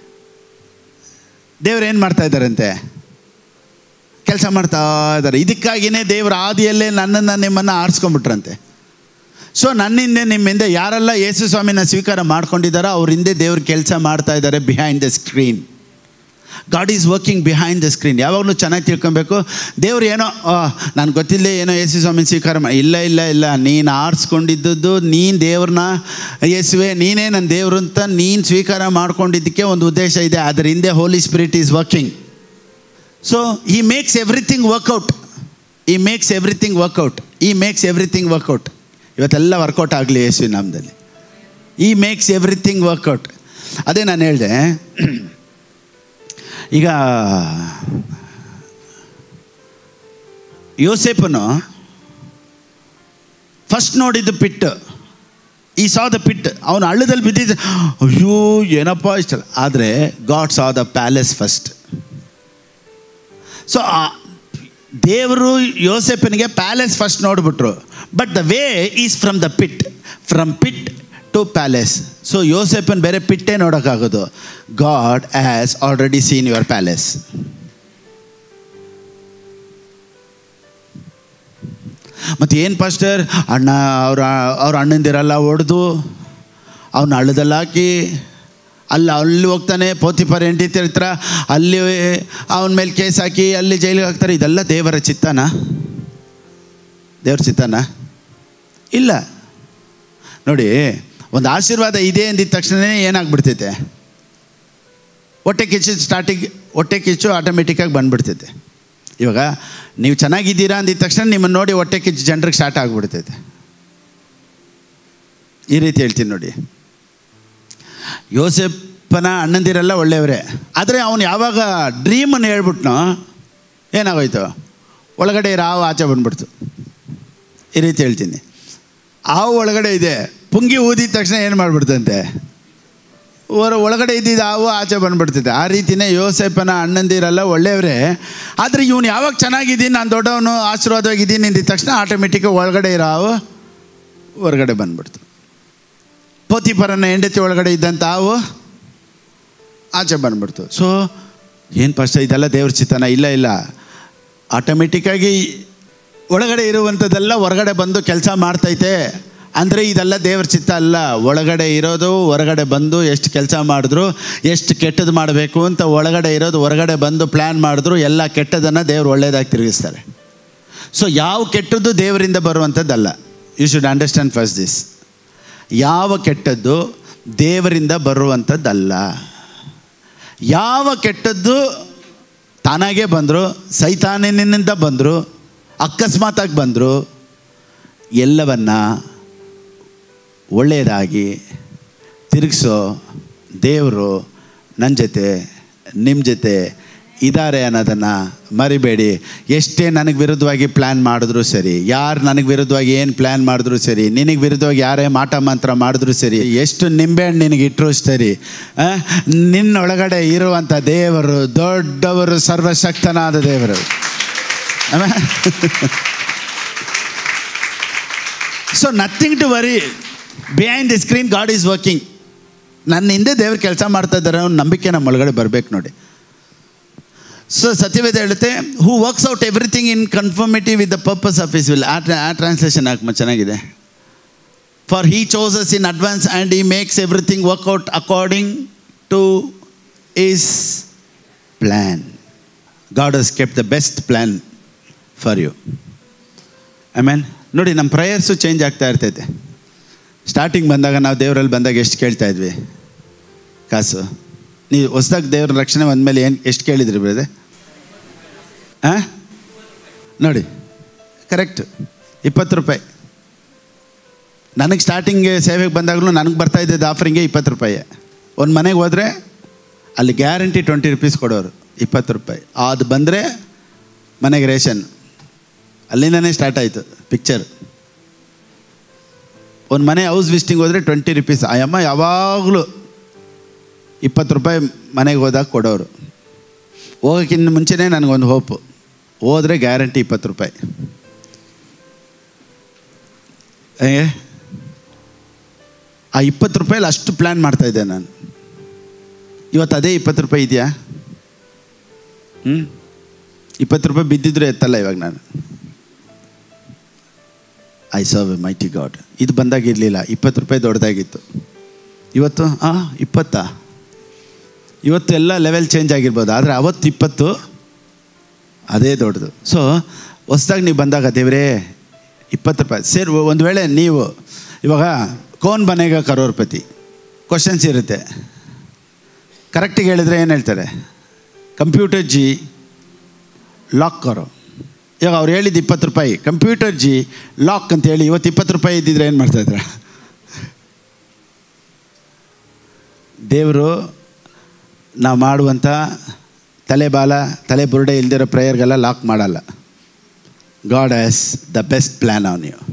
ದೇವ್ರು ಏನು ಮಾಡ್ತಾ ಇದ್ದಾರಂತೆ? ಕೆಲಸ ಮಾಡ್ತಾ ಇದ್ದಾರೆ. ಇದಕ್ಕಾಗಿಯೇ ದೇವ್ರ ಆದಿಯಲ್ಲೇ ನನ್ನನ್ನು ನಿಮ್ಮನ್ನು ಆರಿಸ್ಕೊಂಡ್ಬಿಟ್ರಂತೆ. ಸೊ ನನ್ನಿಂದೆ ನಿಮ್ಮಿಂದ ಯಾರೆಲ್ಲ ಯೇಸು ಸ್ವಾಮಿನ ಸ್ವೀಕಾರ ಮಾಡ್ಕೊಂಡಿದ್ದಾರೋ ಅವ್ರ ಹಿಂದೆ ದೇವ್ರ ಕೆಲಸ ಮಾಡ್ತಾ ಇದ್ದಾರೆ. Behind the screen God is working behind the screen. ಯಾವಾಗಲೂ ಚೆನ್ನಾಗಿ ತಿಳ್ಕೊಬೇಕು. ದೇವ್ರು ಏನೋ ನನಗೆ ಗೊತ್ತಿಲ್ಲದೆ ಏನೋ ಯೇಸು ಸ್ವಾಮಿನ ಸ್ವೀಕಾರ ಮಾಡಿ, ಇಲ್ಲ ಇಲ್ಲ ಇಲ್ಲ, ನೀನು ಆರಿಸ್ಕೊಂಡಿದ್ದದ್ದು, ನೀನು ದೇವ್ರನ್ನ ಯೇಸುವೆ ನೀನೇ ನನ್ನ ದೇವರು ಅಂತ ನೀನು ಸ್ವೀಕಾರ ಮಾಡ್ಕೊಂಡಿದ್ದಕ್ಕೆ ಒಂದು ಉದ್ದೇಶ ಇದೆ. ಅದರ ಹಿಂದೆ Holy Spirit is working. So he makes everything work out. He makes everything work out. He makes everything work out. ಇವತ್ತೆಲ್ಲ ವರ್ಕೌಟ್ ಆಗಲಿ ಯೇಸುವಿನ ನಾಮದಲ್ಲಿ. He makes everything work out. ಅದೇ ನಾನು ಹೇಳಿದೆ, ಈಗ ಯೋಸೇಫನು ಫಸ್ಟ್ ನೋಡಿದ್ದು ಪಿಟ್. ಈ ಸಾ ದ ಪಿಟ್. ಅವನು ಹಳ್ಳದಲ್ಲಿ ಬಿದ್ದಿದ್ದ, ಅಯ್ಯೋ ಏನಪ್ಪ ಇಷ್ಟ. ಆದರೆ God saw the palace first. So ದೇವರು ಯೋಸೆಫನಿಗೆ ಪ್ಯಾಲೇಸ್ ಫಸ್ಟ್ ನೋಡಿಬಿಟ್ರು. But the way is from the pit, from pit to palace. So ಯೋಸೆಫನ್ ಬೇರೆ ಪಿಟ್ಟೇ ನೋಡೋಕ್ಕಾಗೋದು. God has already seen your palace. ಮತ್ತು ಏನು ಪಾಸ್ಟರ್, ಅಣ್ಣ ಅವ್ರ ಅಣ್ಣಂದಿರೆಲ್ಲ ಹೊಡೆದು ಅವನ್ನ ಹಳ್ಳದಲ್ಲಿ ಹಾಕಿ ಅಲ್ಲಿ ಹೋಗ್ತಾನೆ, ಪೋತಿಫರ್ ಹೆಂಡತಿ ಹತ್ರ, ಅಲ್ಲಿ ಅವನ ಮೇಲೆ ಕೇಸ್ ಹಾಕಿ ಅಲ್ಲಿ ಜೈಲಿಗೆ ಹಾಕ್ತಾರೆ. ಇದೆಲ್ಲ ದೇವರ ಚಿತ್ತನ? ದೇವ್ರ ಚಿತ್ತನ? ಇಲ್ಲ. ನೋಡಿ, ಒಂದು ಆಶೀರ್ವಾದ ಇದೆ ಅಂದಿದ ತಕ್ಷಣವೇ ಏನಾಗ್ಬಿಡ್ತೈತೆ? ಹೊಟ್ಟೆ ಕಿಚ್ಚು ಆಟೋಮೆಟಿಕ್ಕಾಗಿ ಬಂದುಬಿಡ್ತೈತೆ. ಇವಾಗ ನೀವು ಚೆನ್ನಾಗಿದ್ದೀರಾ ಅಂದಿದ ತಕ್ಷಣ ನಿಮ್ಮನ್ನು ನೋಡಿ ಹೊಟ್ಟೆ ಕಿಚ್ಚು ಜನರಿಗೆ ಸ್ಟಾರ್ಟ್ ಆಗಿಬಿಡ್ತೈತೆ. ಈ ರೀತಿ ಹೇಳ್ತೀನಿ ನೋಡಿ. ಯೋಸೆಫನ ಅಣ್ಣಂದಿರೆಲ್ಲ ಒಳ್ಳೆಯವರೇ, ಆದರೆ ಅವನು ಯಾವಾಗ ಡ್ರೀಮನ್ನು ಹೇಳ್ಬಿಟ್ನೋ ಏನಾಗೋಯ್ತು? ಒಳಗಡೆ ರಾವು ಆಚೆ ಬಂದ್ಬಿಡ್ತು. ಈ ರೀತಿ ಹೇಳ್ತೀನಿ. ಹಾವು ಒಳಗಡೆ ಇದೆ, ಪುಂಗಿ ಊದಿದ ತಕ್ಷಣ ಏನು ಮಾಡಿಬಿಡ್ತಂತೆ? ಒಳಗಡೆ ಇದ್ದಿದ್ದು ಹಾವು ಆಚೆ ಬಂದುಬಿಡ್ತಿದ್ದೆ. ಆ ರೀತಿಯೇ ಯೋಸೆಫನ ಅಣ್ಣಂದಿರೆಲ್ಲ ಒಳ್ಳೆಯವರೇ, ಆದರೆ ಇವನು ಯಾವಾಗ ಚೆನ್ನಾಗಿದ್ದೀನಿ, ನಾನು ದೊಡ್ಡವನು ಆಶೀರ್ವಾದವಾಗಿದ್ದೀನಿ ಅಂದಿದ ತಕ್ಷಣ ಆಟೋಮೆಟಿಕ್ಕಾಗಿ ಒಳಗಡೆ ಇರೋ ಹಾವು ಹೊರಗಡೆ ಬಂದುಬಿಡ್ತು. ಪೋತಿಫರನ ಹೆಂಡತಿ ಒಳಗಡೆ ಇದ್ದಂಥ ಹಾವು ಆಚೆ ಬಂದುಬಿಡ್ತು. ಸೊ ಏನು ಫಸ್ಟ್ ಇದೆಲ್ಲ ದೇವ್ರ ಚಿತ್ತನ? ಇಲ್ಲ ಇಲ್ಲ, ಆಟೋಮೆಟಿಕ್ಕಾಗಿ ಒಳಗಡೆ ಇರುವಂಥದ್ದೆಲ್ಲ ಹೊರಗಡೆ ಬಂದು ಕೆಲಸ ಮಾಡ್ತೈತೆ. ಅಂದರೆ ಇದೆಲ್ಲ ದೇವ್ರ ಚಿತ್ತ ಅಲ್ಲ. ಒಳಗಡೆ ಇರೋದು ಹೊರಗಡೆ ಬಂದು ಎಷ್ಟು ಕೆಲಸ ಮಾಡಿದ್ರು, ಎಷ್ಟು ಕೆಟ್ಟದ್ದು ಮಾಡಬೇಕು ಅಂತ ಒಳಗಡೆ ಇರೋದು ಹೊರಗಡೆ ಬಂದು ಪ್ಲ್ಯಾನ್ ಮಾಡಿದ್ರು, ಎಲ್ಲ ಕೆಟ್ಟದನ್ನು ದೇವ್ರು ಒಳ್ಳೆಯದಾಗಿ ತಿರುಗಿಸ್ತಾರೆ. ಸೊ ಯಾವ ಕೆಟ್ಟದ್ದು ದೇವರಿಂದ ಬರುವಂಥದ್ದಲ್ಲ. You should understand first this. ಯಾವ ಕೆಟ್ಟದ್ದು ದೇವರಿಂದ ಬರುವಂಥದ್ದಲ್ಲ. ಯಾವ ಕೆಟ್ಟದ್ದು ತಾನಾಗೇ ಬಂದರು, ಸೈತಾನನಿಂದ ಬಂದರು, ಅಕಸ್ಮಾತಾಗಿ ಬಂದರು, ಎಲ್ಲವನ್ನ ಒಳ್ಳೆಯದಾಗಿ ತಿರುಗಿಸೋ ದೇವರು ನನ್ನ ಜೊತೆ, ನಿಮ್ಮ ಜೊತೆ ಇದ್ದಾರೆ ಅನ್ನೋದನ್ನು ಮರಿಬೇಡಿ. ಎಷ್ಟೇ ನನಗೆ ವಿರುದ್ಧವಾಗಿ ಪ್ಲ್ಯಾನ್ ಮಾಡಿದ್ರು ಸರಿ, ಯಾರು ನನಗೆ ವಿರುದ್ಧವಾಗಿ ಏನು ಪ್ಲ್ಯಾನ್ ಮಾಡಿದ್ರು ಸರಿ, ನಿನಗೆ ವಿರುದ್ಧವಾಗಿ ಯಾರೇ ಮಾಟ ಮಂತ್ರ ಮಾಡಿದ್ರು ಸರಿ, ಎಷ್ಟು ನಿಂಬೆಹಣ್ಣು ನಿನಗೆ ಇಟ್ಟರು ಸರಿ, ನಿನ್ನೊಳಗಡೆ ಇರುವಂಥ ದೇವರು ದೊಡ್ಡವರು, ಸರ್ವಶಕ್ತನಾದ ದೇವರು. So nothing to worry, behind the screen God is working. ನನ್ನ ಹಿಂದೆ ದೇವ್ರು ಕೆಲಸ ಮಾಡ್ತಾ ಇದ್ದಾರೆ ಅನ್ನೋ ನಂಬಿಕೆ ನಮ್ಮ ಒಳಗಡೆ ಬರಬೇಕು ನೋಡಿ. ಸೊ ಸತ್ಯವೇದ ಹೇಳುತ್ತೆ, who works out everything in conformity with the purpose of his will. ಆ ಟ್ರಾನ್ಸ್ಲೇಷನ್ ಹಾಕಿ ಚೆನ್ನಾಗಿದೆ. For he chooses in advance and he makes everything work out according to his plan. God has kept the best plan for you. Amen. ನೋಡಿ, ನಮ್ಮ ಪ್ರೇಯರ್ಸು change ಆಗ್ತಾ ಇರ್ತೈತೆ. Starting ಬಂದಾಗ ನಾವು ದೇವರಲ್ಲಿ ಬಂದಾಗ ಎಷ್ಟು ಕೇಳ್ತಾ ಇದ್ವಿ ಕಾಸು? ನೀವು ಹೊಸ್ದಾಗಿ ದೇವ್ರ ರಕ್ಷಣೆ ಬಂದಮೇಲೆ ಎಷ್ಟು ಕೇಳಿದ್ರಿ ಬ್ರದೆ? ನೋಡಿ, ಕರೆಕ್ಟ್ 20 ರೂಪಾಯಿ. ನನಗೆ ಸ್ಟಾರ್ಟಿಂಗ್ಗೆ ಸೇವೆಗೆ ಬಂದಾಗಲೂ ನನಗೆ ಬರ್ತಾ ಇದ್ದಿದ್ದು ಆಫರಿಂಗೆ 20 ರೂಪಾಯಿ. ಒಂದು ಮನೆಗೆ ಹೋದರೆ ಅಲ್ಲಿ ಗ್ಯಾರಂಟಿ 20 ರೂಪೀಸ್ ಕೊಡೋರು, 20 ರೂಪಾಯಿ. ಅದು ಬಂದರೆ ಮನೆಗೆ ರೇಷನ್. ಅಲ್ಲಿಂದನೇ ಸ್ಟಾರ್ಟ್ ಆಯಿತು ಪಿಕ್ಚರ್. ಒಂದು ಮನೆ ಹೌಸ್ ವಿಸಿಟಿಂಗ್ ಹೋದರೆ 20 ರೂಪೀಸ್. ಆ ಅಮ್ಮ ಯಾವಾಗಲೂ 20 ರೂಪಾಯಿ ಮನೆಗೆ ಹೋದಾಗ ಕೊಡೋರು. ಹೋಗೋಕ್ಕಿಂತ ಮುಂಚೆನೇ ನನಗೊಂದು ಹೋಪು, ಹೋದರೆ ಗ್ಯಾರಂಟಿ 20 ರೂಪಾಯಿ. ಆ 20 ರೂಪಾಯಲ್ಲಿ ಅಷ್ಟು ಪ್ಲ್ಯಾನ್ ಮಾಡ್ತಾಯಿದ್ದೆ ನಾನು. ಇವತ್ತು ಅದೇ 20 ರೂಪಾಯಿ ಇದೆಯಾ? 20 ರೂಪಾಯಿ ಬಿದ್ದಿದ್ರು ಎತ್ತಲ್ಲ ಇವಾಗ ನಾನು. I serve a mighty God. ಇದು ಬಂದಾಗಿರಲಿಲ್ಲ, 20 ರೂಪಾಯಿ ದೊಡ್ಡದಾಗಿತ್ತು. ಇವತ್ತು 20. ಇವತ್ತು ಎಲ್ಲ ಲೆವೆಲ್ ಚೇಂಜ್ ಆಗಿರ್ಬೋದು, ಆದರೆ ಅವತ್ತು 20 ಅದೇ ದೊಡ್ಡದು. ಸೊ ಹೊಸ್ದಾಗಿ ನೀವು ಬಂದಾಗ ದೇವರೇ 20 ರೂಪಾಯಿ ಸೇರಿ. ಒಂದು ವೇಳೆ ನೀವು ಇವಾಗ ಕೌನ್ ಬನೇಗ ಕರೋರ್ಪತಿ ಕ್ವಶನ್ಸ್ ಇರುತ್ತೆ. ಕರೆಕ್ಟಿಗೆ ಹೇಳಿದ್ರೆ ಏನು ಹೇಳ್ತಾರೆ? ಕಂಪ್ಯೂಟರ್ ಜಿ ಲಾಕ್ ಕರೋ. ಇವಾಗ ಅವ್ರು ಹೇಳಿದ್ದು 20 ರೂಪಾಯಿ, ಕಂಪ್ಯೂಟರ್ ಜಿ ಲಾಕ್ ಅಂತೇಳಿ ಇವತ್ತು 20 ರೂಪಾಯಿ ಇದ್ದಿದ್ರೆ ಏನು ಮಾಡ್ತಾಯಿದ್ರ? ದೇವರು ನಾವು ಮಾಡುವಂಥ ತಲೆ ಬುರುಡೆ ಇಲ್ದಿರೋ ಪ್ರೇಯರ್ಗೆಲ್ಲ ಲಾಕ್ ಮಾಡಲ್ಲ. God has the best plan on you.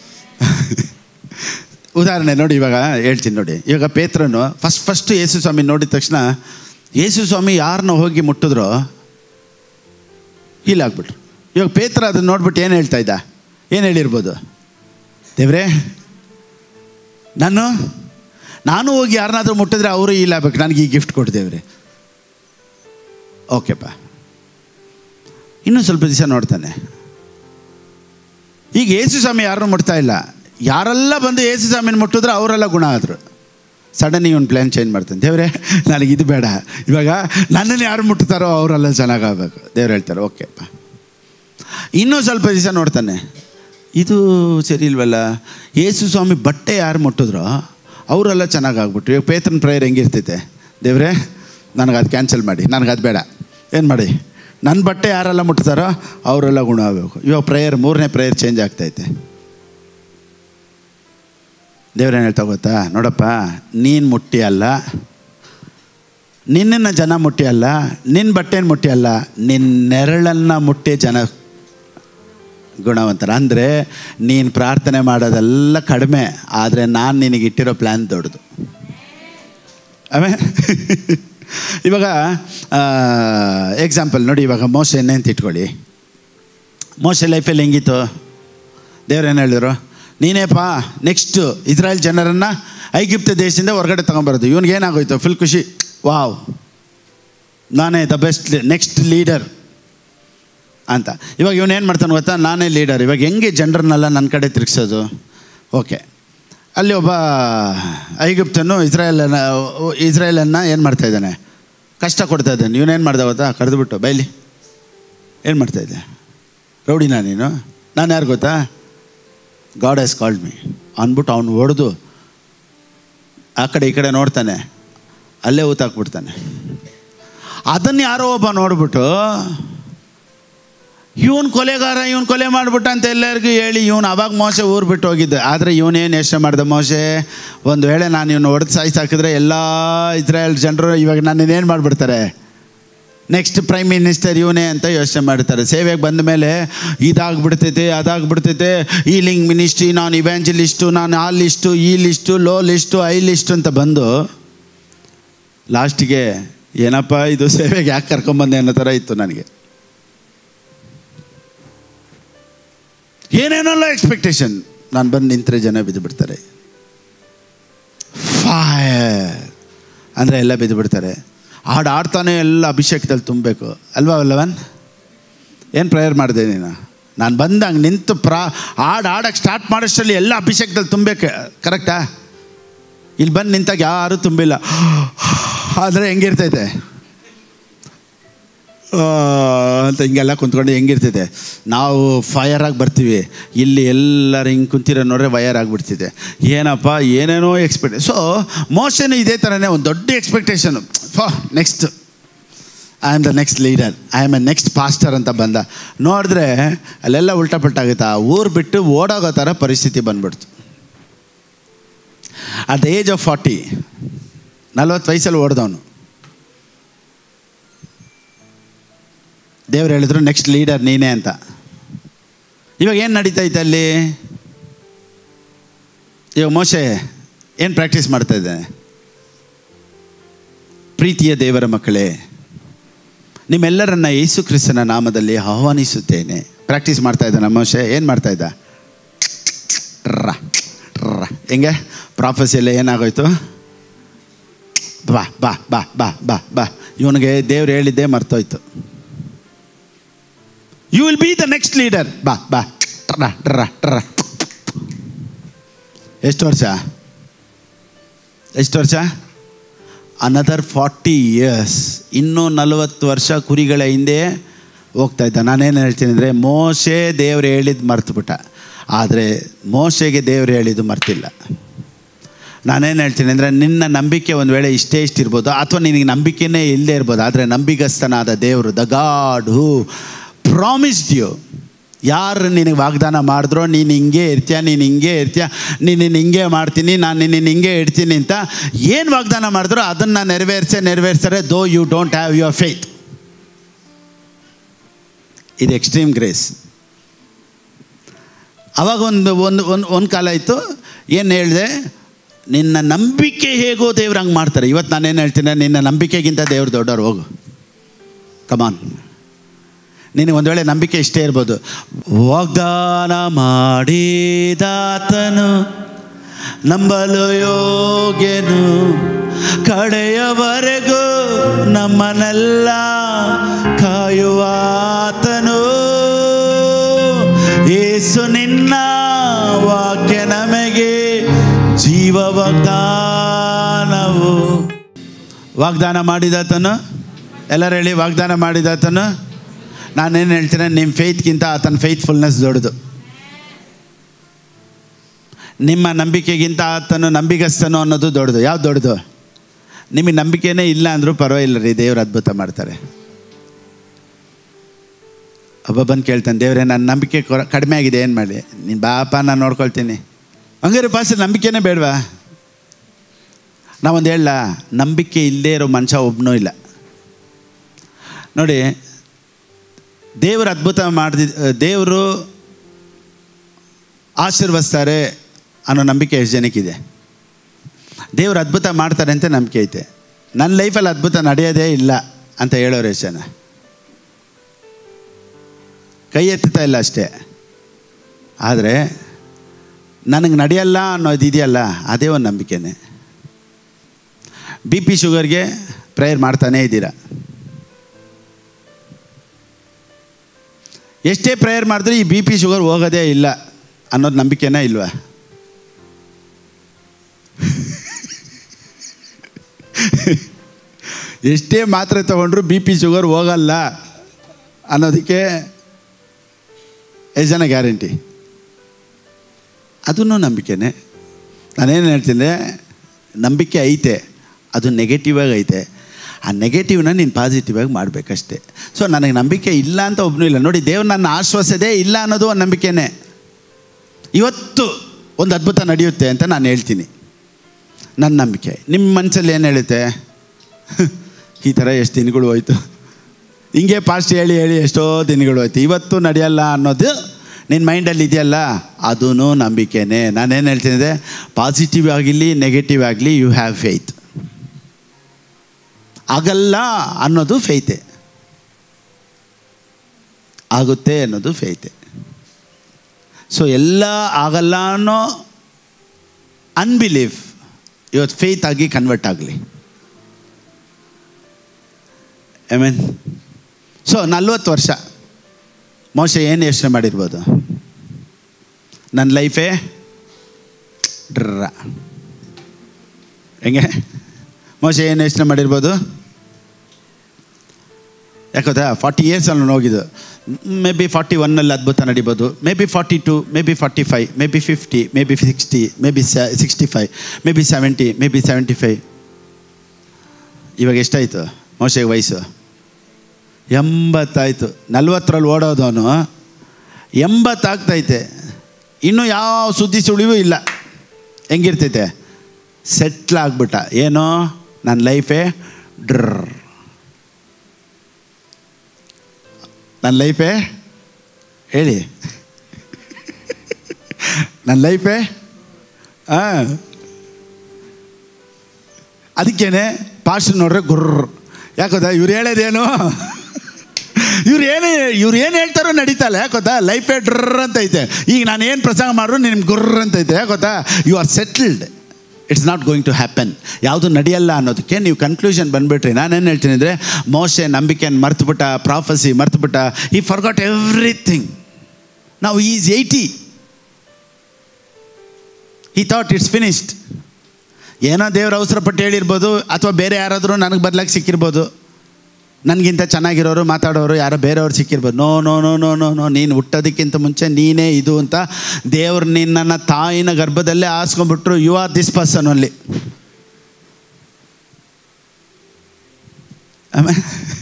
ಉದಾಹರಣೆ ನೋಡಿ, ಇವಾಗ ಹೇಳ್ತೀನಿ ನೋಡಿ. ಇವಾಗ ಪೇತ್ರನು ಫಸ್ಟು ಯೇಸು ಸ್ವಾಮಿ ನೋಡಿದ ತಕ್ಷಣ, ಯೇಸು ಸ್ವಾಮಿ ಯಾರನ್ನ ಹೋಗಿ ಮುಟ್ಟಿದ್ರೋ ಹೀಲಾಗ್ಬಿಟ್ರು. ಇವಾಗ ಪೇತ್ರ ಅದನ್ನು ನೋಡ್ಬಿಟ್ಟು ಏನು ಹೇಳ್ತಾ ಇದ್ದ? ಏನು ಹೇಳಿರ್ಬೋದು? ದೇವ್ರೇ, ನಾನು ಹೋಗಿ ಯಾರನ್ನಾದ್ರೂ ಮುಟ್ಟಿದ್ರೆ ಅವರು ಹೀಲಾಗಬೇಕು, ನನಗೆ ಈ ಗಿಫ್ಟ್ ಕೊಡ್ದೇವ್ರೆ. ಓಕೆಪ್ಪ. ಇನ್ನೂ ಸ್ವಲ್ಪ ದಿವಸ ನೋಡ್ತಾನೆ. ಈಗ ಯೇಸು ಸ್ವಾಮಿ ಯಾರನ್ನೂ ಮುಟ್ತಾ ಇಲ್ಲ. ಯಾರೆಲ್ಲ ಬಂದು ಯೇಸು ಸ್ವಾಮಿನ ಮುಟ್ಟಿದ್ರು ಅವರೆಲ್ಲ ಗುಣ ಆದರು. ಸಡನ್ ಇವನು ಪ್ಲ್ಯಾನ್ ಚೇಂಜ್ ಮಾಡ್ತಾನೆ. ದೇವರೇ, ನನಗಿದು ಬೇಡ, ಇವಾಗ ನನ್ನನ್ನು ಯಾರು ಮುಟ್ತಾರೋ ಅವರೆಲ್ಲ ಚೆನ್ನಾಗಾಗಬೇಕು. ದೇವ್ರು ಹೇಳ್ತಾರೆ ಓಕೆಪ್ಪ. ಇನ್ನೂ ಸ್ವಲ್ಪ ದಿವಸ ನೋಡ್ತಾನೆ, ಇದು ಸರಿ ಇಲ್ವಲ್ಲ, ಯೇಸು ಸ್ವಾಮಿ ಬಟ್ಟೆ ಯಾರು ಮುಟ್ಟಿದ್ರೋ ಅವರೆಲ್ಲ ಚೆನ್ನಾಗಾಗ್ಬಿಟ್ರು. ಇವಾಗ ಪೇತ್ರನ ಪ್ರೇಯರ್ ಹೆಂಗಿರ್ತೈತೆ? ದೇವರೇ, ನನಗೆ ಅದು ಕ್ಯಾನ್ಸಲ್ ಮಾಡಿ, ನನಗದು ಬೇಡ, ಏನು ಮಾಡಿ, ನನ್ನ ಬಟ್ಟೆ ಯಾರೆಲ್ಲ ಮುಟ್ತಾರೋ ಅವರೆಲ್ಲ ಗುಣ ಆಗಬೇಕು. ಇವಾಗ ಪ್ರೇಯರ್ 3ನೇ ಪ್ರೇಯರ್ ಚೇಂಜ್ ಆಗ್ತೈತೆ. ದೇವ್ರೇನು ಹೇಳ್ತಾ ಗೊತ್ತಾ? ನೋಡಪ್ಪ, ನೀನು ಮುಟ್ಟಿ ಅಲ್ಲ, ನಿನ್ನನ್ನು ಜನ ಮುಟ್ಟಿ ಅಲ್ಲ, ನಿನ್ನ ಬಟ್ಟೆನ ಮುಟ್ಟಿ ಅಲ್ಲ, ನಿನ್ನ ನೆರಳನ್ನು ಮುಟ್ಟಿ ಜನ ಗುಣವಂತರ. ಅಂದರೆ ನೀನು ಪ್ರಾರ್ಥನೆ ಮಾಡೋದೆಲ್ಲ ಕಡಿಮೆ, ಆದರೆ ನಾನು ನಿನಗಿಟ್ಟಿರೋ ಪ್ಲ್ಯಾನ್ ದೊಡ್ಡದು. ಆಮೇಲೆ ಇವಾಗ ಎಕ್ಸಾಂಪಲ್ ನೋಡಿ, ಇವಾಗ ಮೋಶೆನೇ ಅಂತ ಇಟ್ಕೊಳ್ಳಿ. ಮೋಶೆ ಲೈಫಲ್ಲಿ ಹೆಂಗಿತ್ತು? ದೇವ್ರೇನು ಹೇಳಿದ್ರು? ನೀನೇಪ್ಪ ನೆಕ್ಸ್ಟು ಇಸ್ರಾಯೇಲ್ ಜನರನ್ನು ಐಗಿಪ್ತ ದೇಶದಿಂದ ಹೊರಗಡೆ ತೊಗೊಂಬರೋದು. ಇವನಿಗೇನಾಗೋಯ್ತು? ಫುಲ್ ಖುಷಿ, ವಾವ್, ನಾನೇ ದ ಬೆಸ್ಟ್ ನೆಕ್ಸ್ಟ್ ಲೀಡರ್ ಅಂತ. ಇವಾಗ ಇವನೇನು ಮಾಡ್ತಾನೆ ಗೊತ್ತಾ? ನಾನೇ ಲೀಡರ್. ಇವಾಗ ಹೆಂಗೆ ಜನರನ್ನೆಲ್ಲ ನನ್ನ ಕಡೆ ತಿರುಗಿಸೋದು? ಓಕೆ, ಅಲ್ಲಿ ಒಬ್ಬ ಐಗುಪ್ತನು ಇಸ್ರಾಯೇಲನ್ನು ಏನು ಮಾಡ್ತಾಯಿದ್ದಾನೆ? ಕಷ್ಟ ಕೊಡ್ತಾ ಇದ್ದಾನೆ. ಇವನೇನು ಮಾಡ್ದೆ ಗೊತ್ತಾ? ಕರೆದುಬಿಟ್ಟು ಬೈಲಿ, ಏನು ಮಾಡ್ತಾಯಿದ್ದೆ? ರೌಡಿನಾ ನೀನು? ನಾನು ಯಾರು ಗೊತ್ತಾ? ಗಾಡ್ ಹ್ಯಾಸ್ ಕಾಲ್ಡ್ ಮೀ ಅಂದ್ಬಿಟ್ಟು ಅವನು ಹೊಡೆದು ಆ ಕಡೆ ಈ ಕಡೆ ನೋಡ್ತಾನೆ, ಅಲ್ಲೇ ಊತಾಕ್ಬಿಡ್ತಾನೆ. ಅದನ್ನು ಯಾರೋ ಒಬ್ಬ ನೋಡ್ಬಿಟ್ಟು ಇವನು ಕೊಲೆಗಾರ, ಇವನು ಕೊಲೆ ಮಾಡಿಬಿಟ್ಟ ಅಂತ ಎಲ್ಲರಿಗೂ ಹೇಳಿ ಇವನು ಅವಾಗ ಮೋಶೆ ಊರು ಬಿಟ್ಟು ಹೋಗಿದ್ದೆ. ಆದರೆ ಇವನೇನು ಯೋಚನೆ ಮಾಡಿದೆ? ಮೋಶೆ, ಒಂದು ವೇಳೆ ನಾನು ಇವನು ಹೊಡೆದು ಸಾಯಿಸಾಕಿದ್ರೆ ಎಲ್ಲ ಇಸ್ರಾಯೇಲ್ ಜನರು ಇವಾಗ ನನ್ನನ್ನೇನು ಮಾಡಿಬಿಡ್ತಾರೆ? ನೆಕ್ಸ್ಟ್ ಪ್ರೈಮ್ ಮಿನಿಸ್ಟರ್ ಇವನೇ ಅಂತ ಯೋಚನೆ ಮಾಡ್ತಾರೆ. ಸೇವೆಗೆ ಬಂದ ಮೇಲೆ ಇದಾಗ್ಬಿಡ್ತೈತೆ, ಅದಾಗ್ಬಿಡ್ತೈತೆ, ಈಲಿಂಗ್ ಮಿನಿಸ್ಟ್ರಿ, ನಾನು ಇವ್ಯಾಂಜಲಿಸ್ಟು, ನಾನು ಆ ಲಿಸ್ಟು, ಈ ಲಿಸ್ಟು, ಲೋ ಲಿಸ್ಟು, ಐ ಲಿಸ್ಟು ಅಂತ ಬಂದು ಲಾಸ್ಟಿಗೆ ಏನಪ್ಪ ಇದು ಸೇವೆಗೆ ಯಾಕೆ ಕರ್ಕೊಂಬಂದೆ ಅನ್ನೋ ಥರ ಇತ್ತು ನನಗೆ. ಏನೇನಲ್ಲ ಎಕ್ಸ್ಪೆಕ್ಟೇಷನ್. ನಾನು ಬಂದು ನಿಂತರೆ ಜನ ಬಿದ್ದು ಬಿಡ್ತಾರೆ. ಫೈರ್ ಅಂದರೆ ಎಲ್ಲ ಬಿದ್ದು ಬಿಡ್ತಾರೆ. ಹಾಡು ಆಡ್ತಾನೆ ಎಲ್ಲ ಅಭಿಷೇಕದಲ್ಲಿ ತುಂಬಬೇಕು ಅಲ್ವಾ ಅಲ್ಲವನ್? ಏನು ಪ್ರೇಯರ್ ಮಾಡಿದೆ ನೀನು? ನಾನು ಬಂದಂಗೆ ನಿಂತು ಹಾಡು ಆಡೋಕ್ಕೆ ಸ್ಟಾರ್ಟ್ ಮಾಡೋಷ್ಟರಲ್ಲಿ ಎಲ್ಲ ಅಭಿಷೇಕದಲ್ಲಿ ತುಂಬಬೇಕು, ಕರೆಕ್ಟಾ? ಇಲ್ಲಿ ಬಂದು ನಿಂತಾಗ ಯಾರೂ ತುಂಬಿಲ್ಲ ಆದರೆ ಹೆಂಗಿರ್ತೈತೆ ಅಂತ ಹಿಂಗೆಲ್ಲ ಕುಂತ್ಕೊಂಡು ಹೆಂಗಿರ್ತೈತೆ. ನಾವು ಫೈರಾಗಿ ಬರ್ತೀವಿ, ಇಲ್ಲಿ ಎಲ್ಲರೂ ಹಿಂಗೆ ಕುಂತಿರೋ ನೋಡ್ರೆ ವಯರ್ ಆಗಿಬಿಡ್ತಿದೆ. ಏನಪ್ಪ ಏನೇನೋ ಸೊ ಮೋಶನು ಇದೇ ಥರನೇ ಒಂದು ದೊಡ್ಡ expectation. Next I am the next leader, I am a next pastor ಅಂತ ಬಂದ. ನೋಡಿದ್ರೆ ಅಲ್ಲೆಲ್ಲ ಉಲ್ಟಾ ಪಲ್ಟಾಗುತ್ತೆ. ಆ ಊರು ಬಿಟ್ಟು ಓಡೋಗೋ ಥರ ಪರಿಸ್ಥಿತಿ ಬಂದ್ಬಿಡ್ತು. ಅಟ್ ದ ಏಜ್ ಆಫ್ 40, 40 ವಯಸ್ಸಲ್ಲಿ ಓಡ್ದವನು. ದೇವ್ರು ಹೇಳಿದ್ರು ನೆಕ್ಸ್ಟ್ ಲೀಡರ್ ನೀನೇ ಅಂತ. ಇವಾಗ ಏನು ನಡೀತೈತೆ ಅಲ್ಲಿ? ಇವಾಗ ಮೋಶೆ ಏನು ಪ್ರಾಕ್ಟೀಸ್ ಮಾಡ್ತಾ ಇದ್ದಾನೆ? ಪ್ರೀತಿಯ ದೇವರ ಮಕ್ಕಳೇ, ನಿಮ್ಮೆಲ್ಲರನ್ನ ಯೇಸು ಕ್ರಿಸ್ತನ ನಾಮದಲ್ಲಿ ಆಹ್ವಾನಿಸುತ್ತೇನೆ. ಪ್ರಾಕ್ಟೀಸ್ ಮಾಡ್ತಾ ಇದ್ದಾನೆ ಮೋಶೆ. ಏನು ಮಾಡ್ತಾ ಇದ್ದ? ಹೆಂಗೆ ಪ್ರಾಫೆಸಿಯಲ್ಲ ಏನಾಗೋಯ್ತು? ಬಾ ಬಾ ಬಾ ಬಾ ಬಾ ಬಾ. ಇವನಿಗೆ ದೇವ್ರು ಹೇಳಿದ್ದೇ ಮರ್ತೋಯ್ತು. You will be the next leader. ಬಾ ಬಾ ಟ್ರ ಟ್ರ ಟ್ರ. ಎಷ್ಟು ವರ್ಷ? Another 40 years. ಇನ್ನೂ 40 ವರ್ಷ ಕುರಿಗಳ ಹಿಂದೆ ಹೋಗ್ತಾ ಇದ್ದ. ನಾನೇನು ಹೇಳ್ತೀನಿ ಅಂದರೆ, ಮೋಶೆ ದೇವ್ರು ಹೇಳಿದ್ದು ಮರ್ತುಬಿಟ್ಟ, ಆದರೆ ಮೋಶೆಗೆ ದೇವ್ರು ಹೇಳಿದ್ದು ಮರ್ತಿಲ್ಲ. ನಾನೇನು ಹೇಳ್ತೀನಿ ಅಂದರೆ, ನಿನ್ನ ನಂಬಿಕೆ ಒಂದು ವೇಳೆ ಇಷ್ಟಿರ್ಬೋದು, ಅಥವಾ ನಿನಗೆ ನಂಬಿಕೆನೇ ಇಲ್ಲದೆ ಇರ್ಬೋದು, ಆದರೆ ನಂಬಿಗಸ್ತನಾದ ದೇವರು, the God who promised you, ಯಾರು ನಿನಗೆ ವಾಗ್ದಾನ ಮಾಡಿದ್ರೋ ನೀನು ಹಿಂಗೆ ಇರ್ತೀಯ, ನೀನು ಹಿಂಗೆ ಮಾಡ್ತೀನಿ, ನಾನು ನಿನ್ನ ಹಿಂಗೆ ಇಡ್ತೀನಿ ಅಂತ ಏನು ವಾಗ್ದಾನ ಮಾಡಿದ್ರೋ ಅದನ್ನು ನೆರವೇರಿಸ್ತಾರೆ. Though you don't have your faith. ಇದು ಎಕ್ಸ್ಟ್ರೀಮ್ ಗ್ರೇಸ್. ಅವಾಗ ಒಂದು ಕಾಲ ಇತ್ತು, ಏನು ಹೇಳಿದೆ, ನಿನ್ನ ನಂಬಿಕೆ ಹೇಗೋ ದೇವ್ರು ಹಂಗೆ ಮಾಡ್ತಾರೆ. ಇವತ್ತು ನಾನೇನು ಹೇಳ್ತೀನಿ, ನಿನ್ನ ನಂಬಿಕೆಗಿಂತ ದೇವ್ರು ದೊಡ್ಡವ್ರು. ಹೋಗು, ಕಮಾನ್. ನಿನಗೆ ಒಂದು ವೇಳೆ ನಂಬಿಕೆ ಇಷ್ಟೇ ಇರ್ಬೋದು. ವಾಗ್ದಾನ ಮಾಡಿದಾತನು ನಂಬಲು ಯೋಗ್ಯನು, ಕಡೆಯವರೆಗೂ ನಮ್ಮನ್ನೆಲ್ಲ ಕಾಯುವಾತನು. ಯೇಸು ನಿನ್ನ ವಾಕ್ಯ ನಮಗೆ ಜೀವ ವಾಗ್ದಾನವು. ವಾಗ್ದಾನ ಮಾಡಿದಾತನು, ಎಲ್ಲರೂ ಹೇಳಿ, ವಾಗ್ದಾನ ಮಾಡಿದಾತನು. ನಾನೇನು ಹೇಳ್ತೀನಿ, ನಿಮ್ಮ ಫೇತ್ಗಿಂತ ಆತನ ಫೇತ್ಫುಲ್ನೆಸ್ ದೊಡ್ಡದು. ನಿಮ್ಮ ನಂಬಿಕೆಗಿಂತ ಆತನು ನಂಬಿಗಸ್ತನು ಅನ್ನೋದು ದೊಡ್ಡದು. ಯಾವ್ದು ದೊಡ್ಡದು? ನಿಮಗೆ ನಂಬಿಕೆನೇ ಇಲ್ಲ ಅಂದರೂ ಪರವಾಗಿಲ್ಲ ರೀ, ದೇವ್ರು ಅದ್ಭುತ ಮಾಡ್ತಾರೆ. ಒಬ್ಬ ಬಂದು ಕೇಳ್ತಾನೆ, ದೇವ್ರೆ ನನ್ನ ನಂಬಿಕೆ ಕಡಿಮೆ ಆಗಿದೆ, ಏನು ಮಾಡಿ? ನೀನು ಬಾಪ, ನಾನು ನೋಡ್ಕೊಳ್ತೀನಿ. ಹಂಗಾರೆ ಪಾಸ್ ನಂಬಿಕೆನೇ ಬೇಡವಾ? ನಾವೊಂದು ಹೇಳ, ನಂಬಿಕೆ ಇಲ್ಲದೇ ಇರೋ ಮನುಷ್ಯ ಒಬ್ಬನೂ ಇಲ್ಲ ನೋಡಿ. ದೇವರು ಅದ್ಭುತ ದೇವರು ಆಶೀರ್ವದಿಸ್ತಾರೆ ಅನ್ನೋ ನಂಬಿಕೆ ಎಷ್ಟು ಜನಕ್ಕಿದೆ? ದೇವರು ಅದ್ಭುತ ಮಾಡ್ತಾರೆ ಅಂತ ನಂಬಿಕೆ ಐತೆ. ನನ್ನ ಲೈಫಲ್ಲಿ ಅದ್ಭುತ ನಡೆಯೋದೇ ಇಲ್ಲ ಅಂತ ಹೇಳೋರು ಎಷ್ಟು ಜನ? ಕೈ ಎತ್ತುತ್ತಾ ಇಲ್ಲ ಅಷ್ಟೇ. ಆದರೆ ನನಗೆ ನಡೆಯಲ್ಲ ಅನ್ನೋದು ಇದೆಯಲ್ಲ, ಅದೇ ಒಂದು ನಂಬಿಕೆನೇ. BP ಶುಗರ್ಗೆ ಪ್ರೇಯರ್ ಮಾಡ್ತಾನೇ ಇದ್ದೀರಾ. ಎಷ್ಟೇ ಪ್ರೇಯರ್ ಮಾಡಿದ್ರೆ ಈ BP ಶುಗರ್ ಹೋಗೋದೇ ಇಲ್ಲ ಅನ್ನೋದು ನಂಬಿಕೆನೇ ಇಲ್ವಾ? ಎಷ್ಟೇ ಮಾತ್ರೆ ತೊಗೊಂಡ್ರು BP ಶುಗರ್ ಹೋಗಲ್ಲ ಅನ್ನೋದಕ್ಕೆ ಎಷ್ಟು ಜನ ಗ್ಯಾರಂಟಿ? ಅದೂ ನಂಬಿಕೆನೇ. ನಾನೇನು ಹೇಳ್ತೀನಿ, ನಂಬಿಕೆ ಐತೆ, ಅದು ನೆಗೆಟಿವ್ ಆಗಿ ಐತೆ. ಆ ನೆಗೆಟಿವ್ನ ನೀನು ಪಾಸಿಟಿವ್ ಆಗಿ ಮಾಡಬೇಕಷ್ಟೆ. ಸೊ ನನಗೆ ನಂಬಿಕೆ ಇಲ್ಲ ಅಂತ ಒಬ್ಬನೂ ಇಲ್ಲ ನೋಡಿ. ದೇವ್ರು ನನ್ನ ಆಶ್ವಾಸದೇ ಇಲ್ಲ ಅನ್ನೋದು ಒಂದು ನಂಬಿಕೆನೇ. ಇವತ್ತು ಒಂದು ಅದ್ಭುತ ನಡೆಯುತ್ತೆ ಅಂತ ನಾನು ಹೇಳ್ತೀನಿ, ನನ್ನ ನಂಬಿಕೆ. ನಿಮ್ಮ ಮನಸ್ಸಲ್ಲಿ ಏನು ಹೇಳುತ್ತೆ? ಈ ಥರ ಎಷ್ಟು ದಿನಗಳು ಹೋಯ್ತು, ಹಿಂಗೆ ಪಾಸ್ಟ್ ಹೇಳಿ ಹೇಳಿ ಎಷ್ಟೋ ದಿನಗಳು ಆಯ್ತು. ಇವತ್ತು ನಡೆಯಲ್ಲ ಅನ್ನೋದು ನಿನ್ನ ಮೈಂಡಲ್ಲಿ ಇದೆಯಲ್ಲ, ಅದೂ ನಂಬಿಕೆನೇ. ನಾನೇನು ಹೇಳ್ತೀನಿ ಅಂದರೆ, ಪಾಸಿಟಿವ್ ಆಗಿರಲಿ ನೆಗೆಟಿವ್ ಆಗಲಿ, ಯು ಹ್ಯಾವ್ ಫೇತ್. ಆಗಲ್ಲ ಅನ್ನೋದು ಫೇತೆ, ಆಗುತ್ತೆ ಅನ್ನೋದು ಫೇತೆ. ಸೊ ಎಲ್ಲ ಆಗಲ್ಲ ಅನ್ನೋ ಅನ್ಬಿಲೀಫ್ ಇವತ್ತು ಫೇತ್ ಆಗಿ ಕನ್ವರ್ಟ್ ಆಗಲಿ. ಆಮೇನ್. ಸೊ 40 ವರ್ಷ ಮೋಶೆ ಏನು ಯೋಚನೆ ಮಾಡಿರ್ಬೋದು? ನನ್ನ ಲೈಫೇ ಡ್ರ. ಹೆಂಗೆ ಮೋಶೆ ಏನು ಯೋಚನೆ ಮಾಡಿರ್ಬೋದು? ಯಾಕೋದಾ 40 ಇಯರ್ಸಲ್ಲಿ ಹೋಗಿದ್ದು. ಮೇ ಬಿ 41ನಲ್ಲಿ ಅದ್ಭುತ ನಡಿಬೋದು, maybe 42, maybe 45, maybe 50, maybe 60, maybe 65, maybe 70, maybe 75. ಇವಾಗ ಎಷ್ಟಾಯಿತು ಮೋಶೆಗೆ ವಯಸ್ಸು? 80 ಆಯಿತು. 40ರಲ್ಲಿ ಓಡೋದವನು 80 ಆಗ್ತೈತೆ. ಇನ್ನೂ ಯಾವ ಸುದ್ದಿ ಸುಳಿವೂ ಇಲ್ಲ. ಹೆಂಗಿರ್ತೈತೆ? ಸೆಟ್ಲ್ ಆಗ್ಬಿಟ್ಟ. ಏನೋ ನನ್ನ ಲೈಫೇ ಡ್ರ್, ನನ್ನ ಲೈಫೇ ಹೇಳಿ, ನನ್ನ ಲೈಫೇ ಅದಕ್ಕೇನೆ ಪಾಸ್ಟ್ ನೋಡ್ರೆ ಗುರ್ರ್. ಯಾಕೋದಾ ಇವ್ರು ಹೇಳೋದೇನು, ಇವ್ರು ಏನು ಹೇಳ್ತಾರೋ ನಡೀತಲ್ಲ. ಯಾಕೋದಾ ಲೈಫೇ ಡ್ರರ್ ಅಂತೈತೆ. ಈಗ ನಾನು ಏನು ಪ್ರಸಂಗ ಮಾಡ್ರು ನಿಮ್ಗೆ ಗುರ್ರ್ ಅಂತೈತೆ. ಯಾಕೋದಾ you are settled. It's not going to happen. ಯಾವುದು ನಡೆಯಲ್ಲ ಅನ್ನೋದಕ್ಕೆ ನೀವು ಕನ್ಕ್ಲೂಷನ್ ಬಂದುಬಿಟ್ರಿ. ನಾನೇನು ಹೇಳ್ತೀನಿ ಅಂದರೆ, ಮೋಶೆ ನಂಬಿಕೆಯನ್ನು ಮರ್ತುಬಿಟ್ಟ, ಪ್ರಾಫಸಿ ಮರ್ತುಬಿಟ್ಟ. He forgot everything. ನಾವು is 80. He thought it's finished. ಏನೋ ದೇವ್ರ ಅವಸರಪಟ್ಟು ಹೇಳಿರ್ಬೋದು, ಅಥವಾ ಬೇರೆ ಯಾರಾದರೂ ನನಗೆ ಬದಲಾಗಿ ಸಿಕ್ಕಿರ್ಬೋದು, ನನಗಿಂತ ಚೆನ್ನಾಗಿರೋರು ಮಾತಾಡೋರು ಯಾರೋ ಬೇರೆಯವ್ರು ಸಿಕ್ಕಿರ್ಬೋದು. No no no no no no ನೀನು ಹುಟ್ಟೋದಕ್ಕಿಂತ ಮುಂಚೆ ನೀನೇ ಇದು ಅಂತ ದೇವ್ರು ನಿನ್ನನ್ನು ತಾಯಿನ ಗರ್ಭದಲ್ಲೇ ಆಸ್ಕೊಂಡ್ಬಿಟ್ರು. You are this person only. ಆಮೇಲೆ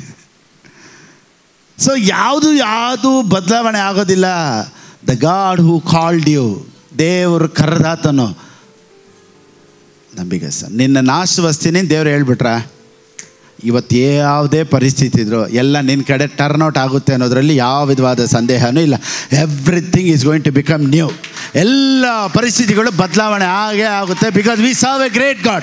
ಸೊ ಯಾವುದು ಬದಲಾವಣೆ ಆಗೋದಿಲ್ಲ. The God who called you, ದೇವರು ಕರೆದಾತನು ನಂಬಿಕೆ. ಸರ್ ನಿನ್ನ ನಾಶವಸ್ತಿನಿ ದೇವ್ರು ಹೇಳ್ಬಿಟ್ರ, ಇವತ್ತು ಯಾವುದೇ ಪರಿಸ್ಥಿತಿ ಇದ್ರು ಎಲ್ಲ ನಿನ್ನ ಕಡೆ ಟರ್ನ್ಔಟ್ ಆಗುತ್ತೆ ಅನ್ನೋದರಲ್ಲಿ ಯಾವ ವಿಧವಾದ ಸಂದೇಹನೂ ಇಲ್ಲ. Everything is going to become new. ಎಲ್ಲ ಪರಿಸ್ಥಿತಿಗಳು ಬದಲಾವಣೆ ಆಗೇ ಆಗುತ್ತೆ. Because we serve a great God.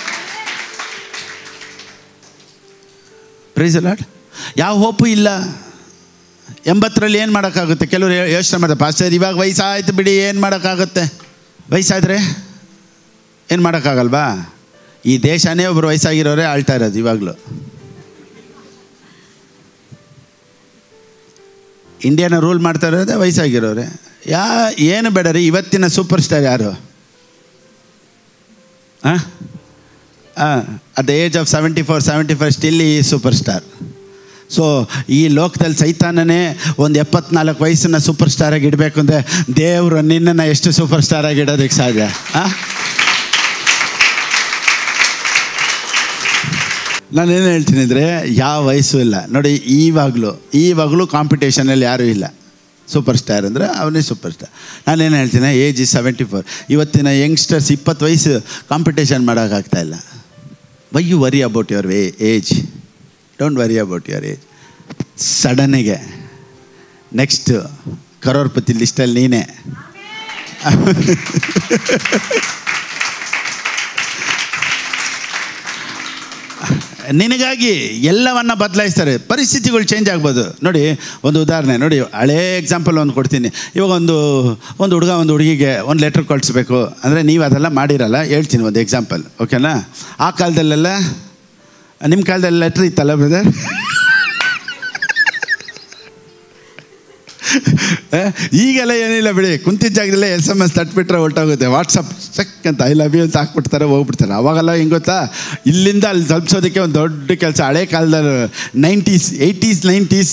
Praise the Lord. ಯಾವ ಹೋಪು ಇಲ್ಲ. 80ರಲ್ಲಿ ಏನು ಮಾಡೋಕ್ಕಾಗುತ್ತೆ? ಕೆಲವರು ಯೋಚನೆ ಮಾಡ್ತಾರೆ, ಪಾಸ್ಟರ್ ಇವಾಗ ವಯಸ್ಸಾಯ್ತು ಬಿಡಿ, ಏನು ಮಾಡೋಕ್ಕಾಗುತ್ತೆ? ವಯಸ್ಸಾದರೆ ಏನು ಮಾಡೋಕ್ಕಾಗಲ್ವಾ? ಈ ದೇಶನೇ ಒಬ್ಬರು ವಯಸ್ಸಾಗಿರೋರೇ ಆಳ್ತಾ ಇರೋದು ಇವಾಗಲೂ. ಇಂಡಿಯಾನ ರೂಲ್ ಮಾಡ್ತಾ ಇರೋದೇ ವಯಸ್ಸಾಗಿರೋರೆ. ಏನು ಬೇಡ ರೀ. ಇವತ್ತಿನ ಸೂಪರ್ ಸ್ಟಾರ್ ಯಾರು? At the age of 74-75 still ಈ ಸೂಪರ್ ಸ್ಟಾರ್. ಸೊ ಈ ಲೋಕದಲ್ಲಿ ಸೈತಾನನೇ ಒಂದು 74 ವಯಸ್ಸನ್ನ ಸೂಪರ್ ಸ್ಟಾರಾಗಿ ಇಡಬೇಕು ಅಂದರೆ ದೇವರು ನಿನ್ನನ್ನು ಎಷ್ಟು ಸೂಪರ್ ಸ್ಟಾರಾಗಿ ಇಡೋದಕ್ಕೆ ಸಾಧ್ಯ? ನಾನೇನು ಹೇಳ್ತೀನಿ ಅಂದರೆ, ಯಾವ ವಯಸ್ಸು ಇಲ್ಲ ನೋಡಿ. ಈವಾಗಲೂ ಕಾಂಪಿಟೇಷನಲ್ಲಿ ಯಾರೂ ಇಲ್ಲ. ಸೂಪರ್ ಸ್ಟಾರ್ ಅಂದರೆ ಅವನೇ ಸೂಪರ್ ಸ್ಟಾರ್. ನಾನೇನು ಹೇಳ್ತೀನಿ, ಏಜ್ ಇಸ್ 74. ಇವತ್ತಿನ ಯಂಗ್ಸ್ಟರ್ಸ್ 20 ವಯಸ್ಸು ಕಾಂಪಿಟೇಷನ್ ಮಾಡೋಕ್ಕಾಗ್ತಾಯಿಲ್ಲ. Why you worry about your age? Don't worry about your age. ಸಡನ್ನಿಗೆ ನೆಕ್ಸ್ಟ್ ಕರೋರ್ಪತಿ ಲಿಸ್ಟಲ್ಲಿ ನೀನೇ. ನಿನಗಾಗಿ ಎಲ್ಲವನ್ನ ಬದಲಾಯಿಸ್ತಾರೆ. ಪರಿಸ್ಥಿತಿಗಳು ಚೇಂಜ್ ಆಗ್ಬೋದು. ನೋಡಿ ಒಂದು ಉದಾಹರಣೆ ನೋಡಿ, ಹಳೇ ಎಕ್ಸಾಂಪಲ್ ಒಂದು ಕೊಡ್ತೀನಿ. ಇವಾಗ ಒಂದು ಹುಡುಗ ಒಂದು ಹುಡುಗಿಗೆ ಒಂದು ಲೆಟ್ರ್ ಕಳಿಸ್ಬೇಕು ಅಂದರೆ ನೀವು ಅದೆಲ್ಲ ಮಾಡಿರಲ್ಲ. ಹೇಳ್ತೀನಿ ಒಂದು ಎಕ್ಸಾಂಪಲ್, ಓಕೆನಾ? ಆ ಕಾಲದಲ್ಲೆಲ್ಲ, ನಿಮ್ಮ ಕಾಲದಲ್ಲಿ ಲೆಟ್ರ್ ಇತ್ತಲ್ಲ ಬ್ರದರ್? ಈಗೆಲ್ಲ ಏನಿಲ್ಲ ಬಿಡಿ, ಕುಂತಿದ್ದ ಜಾಗದಲ್ಲೇ SMS ತಟ್ಬಿಟ್ರೆ ಹೊರಟೋಗುತ್ತೆ. ವಾಟ್ಸಪ್ ಚೆಕ್ ಅಂತ ಐ ಲವ್ ಯು ಅಂತ ಹಾಕ್ಬಿಡ್ತಾರೆ, ಹೋಗ್ಬಿಡ್ತಾರೆ. ಅವಾಗೆಲ್ಲ ಹೆಂಗೆ ಗೊತ್ತಾ, ಇಲ್ಲಿಂದ ಅಲ್ಲಿ ತಲುಪಿಸೋದಕ್ಕೆ ಒಂದು ದೊಡ್ಡ ಕೆಲಸ. ಹಳೆ ಕಾಲದಲ್ಲಿ 90s 80s 90s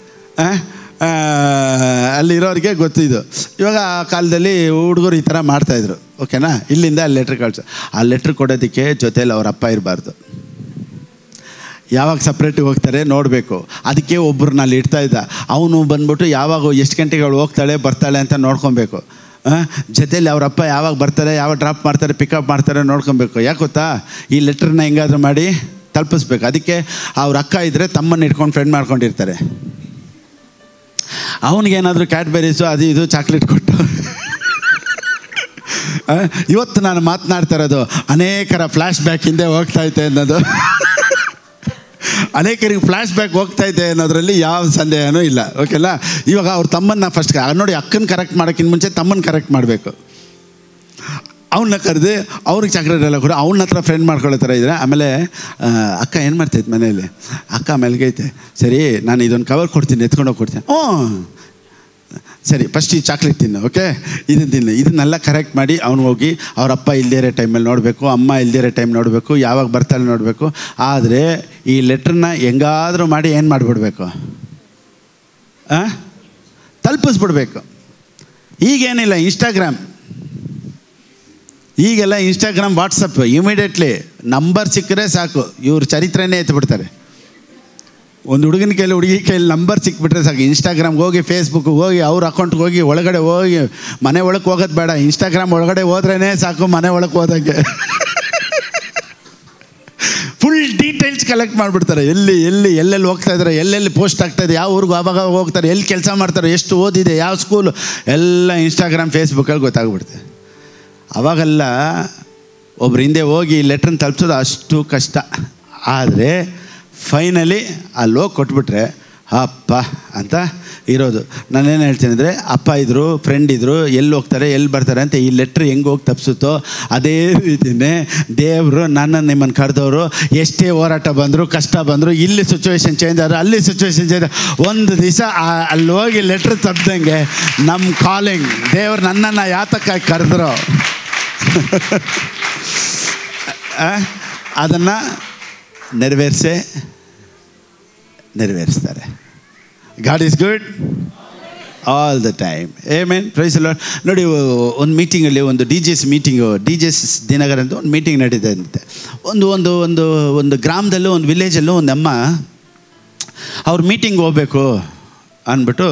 ಅಲ್ಲಿರೋರಿಗೆ ಗೊತ್ತಿದ್ದು. ಇವಾಗ ಆ ಕಾಲದಲ್ಲಿ ಹುಡುಗರು ಈ ಥರ ಮಾಡ್ತಾಯಿದ್ರು, ಓಕೆನಾ? ಇಲ್ಲಿಂದ ಅಲ್ಲಿ ಲೆಟ್ರ್ ಕಳಿಸೋ. ಆ ಲೆಟ್ರ್ ಕೊಡೋದಕ್ಕೆ ಜೊತೇಲಿ ಅವ್ರ ಅಪ್ಪ ಇರಬಾರ್ದು. ಯಾವಾಗ ಸಪ್ರೇಟಿಗೆ ಹೋಗ್ತಾರೆ ನೋಡಬೇಕು. ಅದಕ್ಕೆ ಒಬ್ಬರನ್ನ ಅಲ್ಲಿ ಇಡ್ತಾಯಿದ್ದ. ಅವನು ಬಂದ್ಬಿಟ್ಟು ಯಾವಾಗ ಎಷ್ಟು ಗಂಟೆಗೆ ಅವಳು ಹೋಗ್ತಾಳೆ ಬರ್ತಾಳೆ ಅಂತ ನೋಡ್ಕೊಬೇಕು. ಜೊತೇಲಿ ಅವರಪ್ಪ ಯಾವಾಗ ಬರ್ತಾರೆ, ಯಾವಾಗ ಡ್ರಾಪ್ ಮಾಡ್ತಾರೆ, ಪಿಕಪ್ ಮಾಡ್ತಾರೆ ನೋಡ್ಕೊಬೇಕು. ಯಾಕೆ ಗೊತ್ತಾ? ಈ ಲೆಟ್ರನ್ನ ಹೆಂಗಾದ್ರೂ ಮಾಡಿ ತಲುಪಿಸ್ಬೇಕು. ಅದಕ್ಕೆ ಅವ್ರ ಅಕ್ಕ ಇದ್ದರೆ ತಮ್ಮನ್ನು ಇಟ್ಕೊಂಡು ಫ್ರೆಂಡ್ ಮಾಡ್ಕೊಂಡಿರ್ತಾರೆ. ಅವನಿಗೇನಾದರೂ ಕ್ಯಾಡ್ಬೆರೀಸು ಅದು ಇದು ಚಾಕ್ಲೇಟ್ ಕೊಟ್ಟು ಇವತ್ತು ನಾನು ಮಾತನಾಡ್ತಾ ಇರೋದು ಅನೇಕರ ಫ್ಲ್ಯಾಶ್ ಬ್ಯಾಕ್ ಹಿಂದೆ ಹೋಗ್ತಾಯಿದ್ದೆ ಅನ್ನೋದು. ಅನೇಕರಿಗೆ ಫ್ಲ್ಯಾಶ್ ಬ್ಯಾಕ್ ಹೋಗ್ತಾಯಿದ್ದೆ ಅನ್ನೋದ್ರಲ್ಲಿ ಯಾವ ಸಂದೇಹನೂ ಇಲ್ಲ. ಓಕೆಲ್ಲ. ಇವಾಗ ಅವ್ರ ತಮ್ಮನ್ನ ಫಸ್ಟ್ ನೋಡಿ, ಅಕ್ಕನ ಕರೆಕ್ಟ್ ಮಾಡೋಕ್ಕಿಂತ ಮುಂಚೆ ತಮ್ಮನ್ನು ಕರೆಕ್ಟ್ ಮಾಡಬೇಕು. ಅವನ್ನ ಕರೆದು ಅವ್ರಿಗೆ ಚಾಕ್ಲೇಟ್ ಎಲ್ಲ ಕೊಡು, ಅವನ ಹತ್ರ ಫ್ರೆಂಡ್ ಮಾಡ್ಕೊಳ್ಳೋ ಥರ ಇದ್ರೆ. ಆಮೇಲೆ ಅಕ್ಕ ಏನು ಮಾಡ್ತೈತೆ ಮನೇಲಿ, ಅಕ್ಕ ಮಲ್ಗೈತೆ, ಸರಿ ನಾನು ಇದೊಂದು ಕವರ್ ಕೊಡ್ತೀನಿ, ಎತ್ಕೊಂಡೋಗಿ ಕೊಡ್ತೀನಿ. ಸರಿ ಫಸ್ಟ್ ಈ ಚಾಕ್ಲೇಟ್ ತಿನ್ನು, ಓಕೆ ಇದನ್ನು ತಿನ್ನು. ಇದನ್ನೆಲ್ಲ ಕರೆಕ್ಟ್ ಮಾಡಿ ಅವ್ನು ಹೋಗಿ ಅವ್ರ ಅಪ್ಪ ಇಲ್ಲದೇ ಇರೋ ಟೈಮಲ್ಲಿ ನೋಡಬೇಕು, ಅಮ್ಮ ಇಲ್ಲದೇ ಇರೋ ಟೈಮ್ ನೋಡಬೇಕು, ಯಾವಾಗ ಬರ್ತಾಳೆ ನೋಡಬೇಕು. ಆದರೆ ಈ ಲೆಟ್ರನ್ನ ಹೆಂಗಾದರೂ ಮಾಡಿ ಏನು ಮಾಡಿಬಿಡ್ಬೇಕು, ತಲುಪಿಸ್ಬಿಡ್ಬೇಕು. ಈಗೇನಿಲ್ಲ, ಈಗೆಲ್ಲ ಇನ್ಸ್ಟಾಗ್ರಾಮ್ ವಾಟ್ಸಪ್, ಇಮಿಡಿಯೇಟ್ಲಿ ನಂಬರ್ ಸಿಕ್ಕರೆ ಸಾಕು, ಇವ್ರ ಚರಿತ್ರೆನೇ ಎತ್ಬಿಡ್ತಾರೆ. ಒಂದು ಹುಡುಗನ ಕೈಲಿ ಹುಡುಗಿ ಕೈಲಿ ನಂಬರ್ ಸಿಕ್ಬಿಟ್ರೆ ಸಾಕು, ಇನ್ಸ್ಟಾಗ್ರಾಮ್ಗೆ ಹೋಗಿ, ಫೇಸ್ಬುಕ್ಗೆ ಹೋಗಿ, ಅವ್ರ ಅಕೌಂಟ್ಗೆ ಹೋಗಿ, ಒಳಗಡೆ ಹೋಗಿ, ಮನೆ ಒಳಗೆ ಹೋಗೋದು ಬೇಡ, ಇನ್ಸ್ಟಾಗ್ರಾಮ್ ಒಳಗಡೆ ಹೋದ್ರೇ ಸಾಕು, ಮನೆ ಒಳಗೆ ಹೋದಂಗೆ ಫುಲ್ ಡೀಟೇಲ್ಸ್ ಕಲೆಕ್ಟ್ ಮಾಡಿಬಿಡ್ತಾರೆ. ಎಲ್ಲೆಲ್ಲಿ ಹೋಗ್ತಾ ಇದ್ದಾರೆ, ಎಲ್ಲೆಲ್ಲಿ ಪೋಸ್ಟ್ ಆಗ್ತಾಯಿದೆ, ಯಾವ ಊರಿಗೆ ಆವಾಗ ಹೋಗ್ತಾರೆ, ಎಲ್ಲಿ ಕೆಲಸ ಮಾಡ್ತಾರೆ, ಎಷ್ಟು ಓದಿದೆ, ಯಾವ ಸ್ಕೂಲು, ಎಲ್ಲ ಇನ್ಸ್ಟಾಗ್ರಾಮ್ ಫೇಸ್ಬುಕ್ಕಲ್ಲಿ ಗೊತ್ತಾಗ್ಬಿಡುತ್ತೆ. ಅವಾಗೆಲ್ಲ ಒಬ್ರು ಹಿಂದೆ ಹೋಗಿ ಲೆಟ್ರನ್ನ ತಲುಪಿಸೋದು ಅಷ್ಟು ಕಷ್ಟ. ಆದರೆ ಫೈನಲಿ ಅಲ್ಲಿ ಹೋಗಿ ಕೊಟ್ಬಿಟ್ರೆ ಅಪ್ಪ ಅಂತ ಇರೋದು. ನಾನೇನು ಹೇಳ್ತೀನಿ ಅಂದರೆ, ಅಪ್ಪ ಇದ್ದರು, ಫ್ರೆಂಡ್ ಇದ್ದರು, ಎಲ್ಲಿ ಹೋಗ್ತಾರೆ ಎಲ್ಲಿ ಬರ್ತಾರೆ ಅಂತ ಈ ಲೆಟ್ರ್ ಹೆಂಗೆ ಹೋಗಿ ತಪ್ಪಿಸುತ್ತೋ ಅದೇ ರೀತಿಯೇ ದೇವರು ನಿಮ್ಮನ್ನು ಕರೆದವರು ಎಷ್ಟೇ ಹೋರಾಟ ಬಂದರು, ಕಷ್ಟ ಬಂದರು, ಇಲ್ಲಿ ಸಿಚುವೇಶನ್ ಚೇಂಜ್ ಆದ್ರೆ ಅಲ್ಲಿ ಸಿಚುವೇಶನ್ ಚೇಂಜ್, ಒಂದು ದಿವಸ ಅಲ್ಲಿ ಹೋಗಿ ಲೆಟ್ರ್ ತಪ್ಪಿದಂಗೆ ನಮ್ಮ ಕಾಲಿಂಗ್ ದೇವರು ನನ್ನನ್ನು ಯಾತಕ್ಕಾಗಿ ಕರೆದ್ರು ಅದನ್ನು ನೆರವೇರಿಸ್ತಾರೆ. God is good all the time. Amen. Praise the Lord. ನೋಡಿ, ಒಂದು ಮೀಟಿಂಗಲ್ಲಿ, ಒಂದು DJs ಮೀಟಿಂಗು, DJs ದಿನಗರ ಅಂತ ಒಂದು ಮೀಟಿಂಗ್ ನಡೀತಾ ಇರುತ್ತೆ. ಒಂದು ಗ್ರಾಮದಲ್ಲೂ, ಒಂದು ವಿಲೇಜಲ್ಲೂ ಒಂದು ಅಮ್ಮ ಅವ್ರ ಮೀಟಿಂಗ್ ಹೋಗ್ಬೇಕು ಅಂದ್ಬಿಟ್ಟು